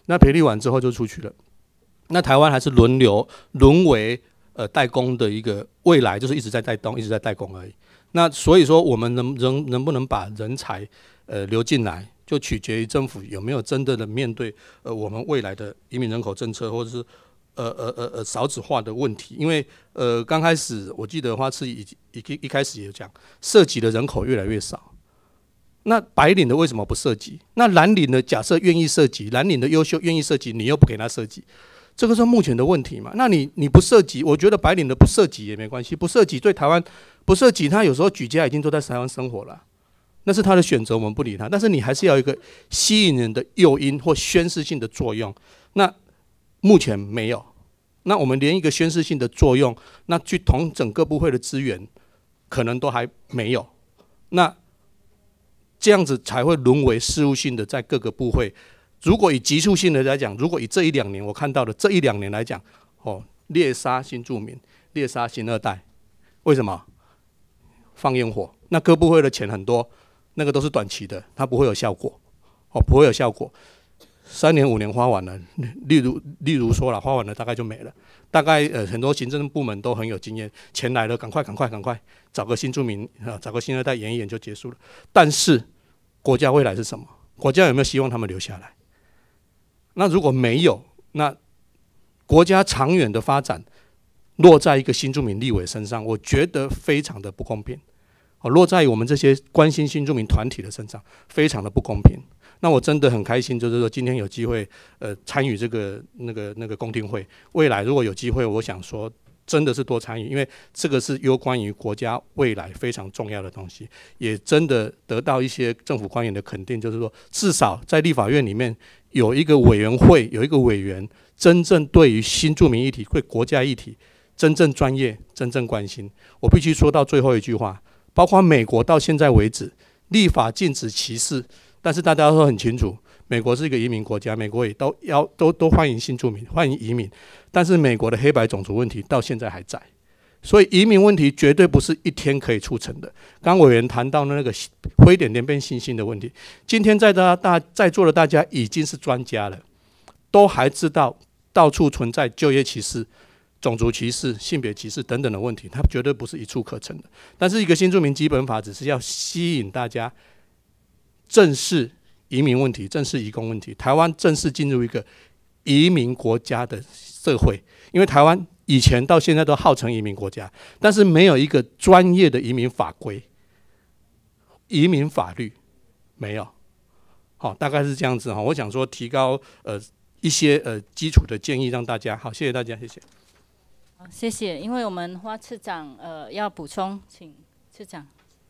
Speaker 13: 那培力完之后就出去了。那台湾还是沦为代工的一个未来，就是一直在代工，一直在代工而已。那所以说，我们能不能把人才流进来，就取决于政府有没有真的面对我们未来的移民人口政策，或者是少子化的问题。因为刚开始我记得花痴一开始也讲，涉及的人口越来越少。那白领的为什么不涉及？那蓝领的假设愿意涉及，蓝领的优秀愿意涉及，你又不给他涉及，这个是目前的问题嘛？那你不涉及，我觉得白领的不涉及也没关系，不涉及对台湾不涉及，他有时候举家已经都在台湾生活了，那是他的选择，我们不理他。但是你还是要有一个吸引人的诱因或宣示性的作用，那目前没有。那我们连一个宣示性的作用，那去统整各部会的资源，可能都还没有。那这样子才会沦为事务性的，在各个部会。如果以急促性的来讲，如果以这1-2年我看到的这1-2年来讲，猎杀新住民，猎杀新2代，为什么？放烟火，那各部会的钱很多，那个都是短期的，它不会有效果，不会有效果。3年5年花完了，例如说了，花完了大概就没了。大概很多行政部门都很有经验，钱来了，赶快找个新住民找个新2代演一演就结束了。但是国家未来是什么？国家有没有希望他们留下来？那如果没有，那国家长远的发展落在一个新住民立委身上，我觉得非常的不公平。落在我们这些关心新住民团体的身上，非常的不公平。那我真的很开心，就是说今天有机会参与这个那个公听会。未来如果有机会，我想说真的是多参与，因为这个是攸关于国家未来非常重要的东西，也真的得到一些政府官员的肯定，就是说至少在立法院里面有一个委员会，有一个委员真正对于新住民议题、对国家议题真正专业、真正关心。我必须说到最后一句话，包括美国到现在为止立法禁止歧视，但是大家都很清楚，美国是一个移民国家，美国也都欢迎新住民，欢迎移民，但是美国的黑白种族问题到现在还在，所以移民问题绝对不是一天可以促成的。刚委员谈到那个灰点点变星星的问题，今天在座的大家已经是专家了，都还知道到处存在就业歧视、种族歧视、性别歧视等等的问题，它绝对不是一触可成的。但是一个新住民基本法只是要吸引大家正视移民问题，正视移工问题，台湾正式进入一个移民国家的社会。因为台湾以前到现在都号称移民国家，但是没有一个专业的移民法规、移民法律没有。大概是这样子。我想说提高一些基础的建议让大家。好，谢谢大家，谢谢。
Speaker 3: 好，谢谢。因为我们花次长要补充，请次长。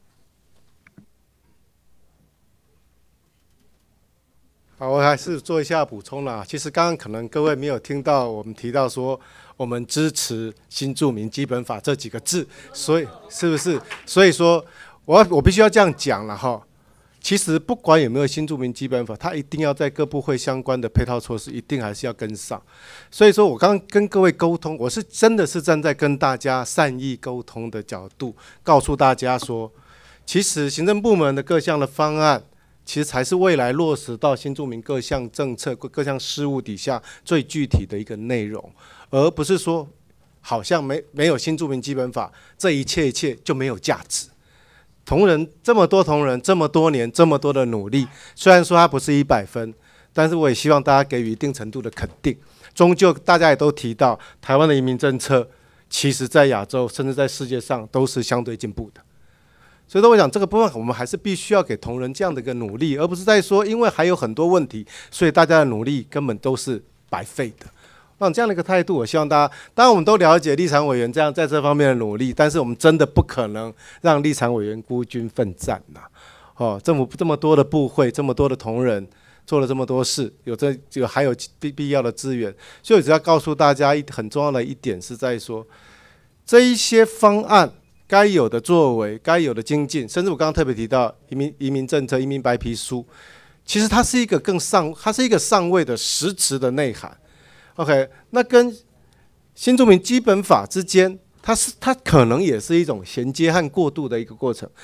Speaker 2: 好，我还是做一下补充啦。其实刚刚可能各位没有听到我们提到说我们支持新住民基本法这几个字，所以是不是？所以说我必须要这样讲了哈。其实不管有没有新住民基本法，它一定要在各部会相关的配套措施，一定还是要跟上。所以说我刚刚跟各位沟通，我是真的是站在跟大家善意沟通的角度，告诉大家说，其实行政部门的各项的方案，其实才是未来落实到新住民各项政策、各项事务底下最具体的一个内容，而不是说好像没有新住民基本法，这一切就没有价值。同仁这么多同仁，这么多年，这么多的努力，虽然说它不是100分，但是我也希望大家给予一定程度的肯定。终究大家也都提到，台湾的移民政策，其实在亚洲甚至在世界上都是相对进步的。所以说，我想这个部分我们还是必须要给同仁这样的一个努力，而不是在说因为还有很多问题，所以大家的努力根本都是白费的。这样的一个态度，我希望大家，当然我们都了解立场委员这样在这方面的努力，但是我们真的不可能让立场委员孤军奋战呐。政府这么多的部会，这么多的同仁做了这么多事，还有必要的资源，所以我只要告诉大家很重要的一点是在说，这一些方案该有的作为、该有的精进，甚至我刚刚特别提到移民政策、移民白皮书，其实它是一个上位的实质的内涵。OK， 那跟新住民基本法之间，它可能也是一种衔接和过渡的一个过程。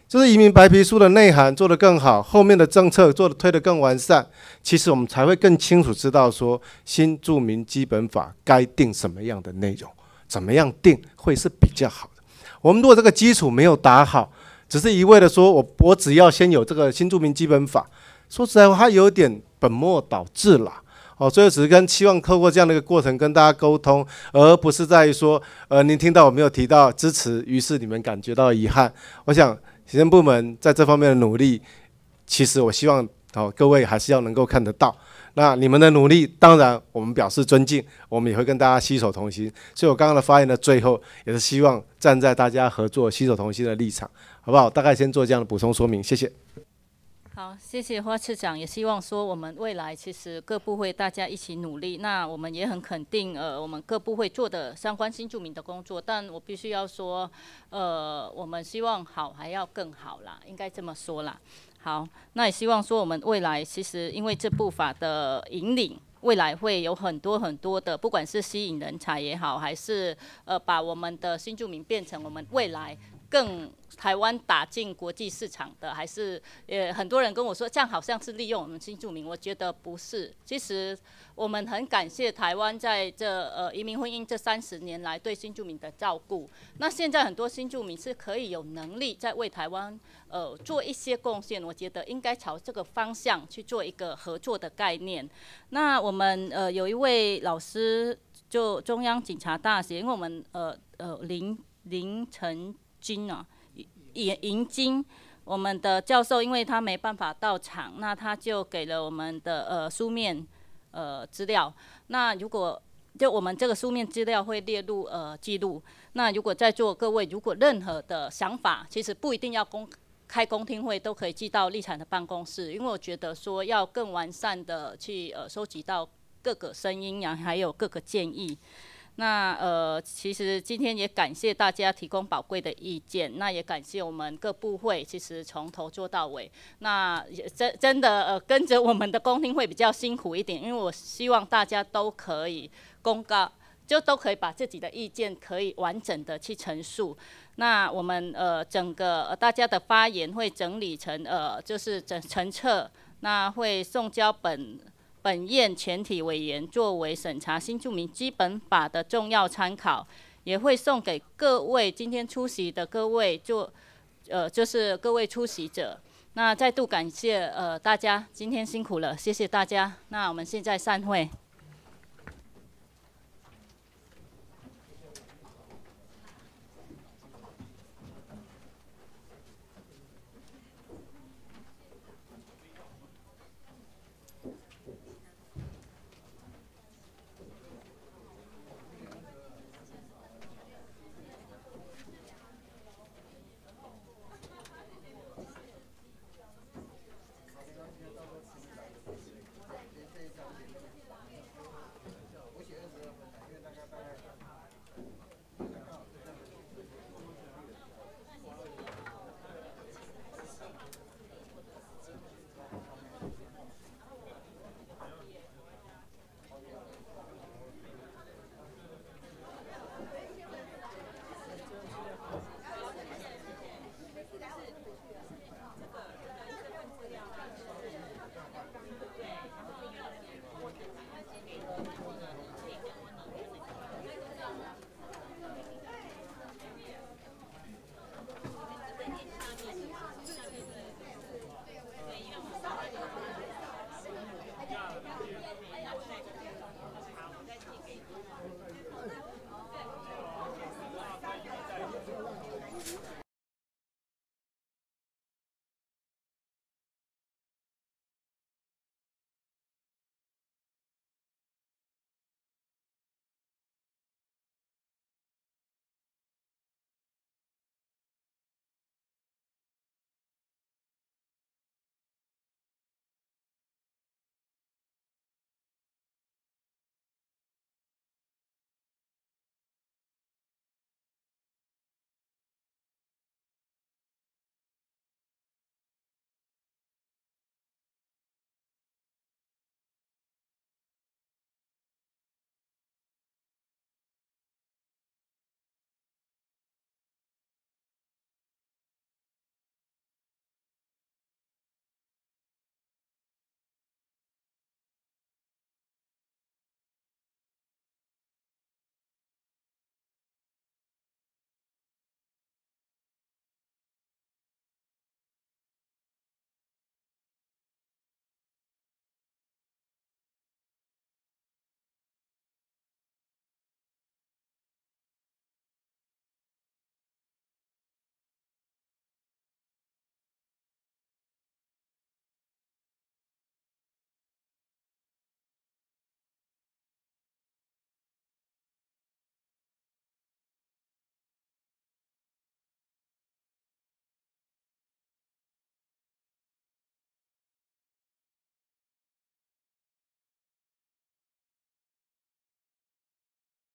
Speaker 2: 就是移民白皮书的内涵做得更好，后面的政策推得更完善，其实我们才会更清楚知道说新住民基本法该定什么样的内容，怎么样定会是比较好的。我们如果这个基础没有打好，只是一味的说我只要先有这个新住民基本法，说实在话，它有点本末倒置啦。所以只是希望透过这样的一个过程跟大家沟通，而不是在于说，您听到我没有提到支持，于是你们感觉到遗憾。我想行政部门在这方面的努力，其实我希望各位还是要能够看得到。那你们的努力，当然我们表示尊敬，我们也会跟大家携手同心。所以我刚刚的发言的最后，也是希望站在大家合作、携手同心的立场，好不好？大概先做这样的补充说明，谢谢。
Speaker 3: 好，谢谢花次长，也希望说我们未来其实各部会大家一起努力。那我们也很肯定，我们各部会做的相关新住民的工作。但我必须要说，我们希望好还要更好啦，应该这么说啦。好，那也希望说我们未来其实因为这部法的引领，未来会有很多很多的，不管是吸引人才也好，还是把我们的新住民变成我们未来更台湾打进国际市场的，还是很多人跟我说这样好像是利用我们新住民，我觉得不是。其实我们很感谢台湾在这移民婚姻这30年来对新住民的照顾。那现在很多新住民是可以有能力在为台湾做一些贡献，我觉得应该朝这个方向去做一个合作的概念。那我们有一位老师，就中央警察大学，因为我们林成军啊，银金，我们的教授，因为他没办法到场，那他就给了我们的书面资料。那如果就我们这个书面资料会列入记录。那如果在座各位如果任何的想法，其实不一定要开公听会，都可以寄到立产的办公室，因为我觉得说要更完善的去收集到各个声音呀，还有各个建议。那其实今天也感谢大家提供宝贵的意见，那也感谢我们各部会，其实从头做到尾。那真的跟着我们的公听会比较辛苦一点，因为我希望大家都可以公告，就都可以把自己的意见可以完整的去陈述。那我们整个大家的发言会整理成就是成册，那会送交本院全体委员作为审查新住民基本法的重要参考，也会送给各位今天出席的各位就是各位出席者。那再度感谢大家今天辛苦了，谢谢大家。那我们现在散会。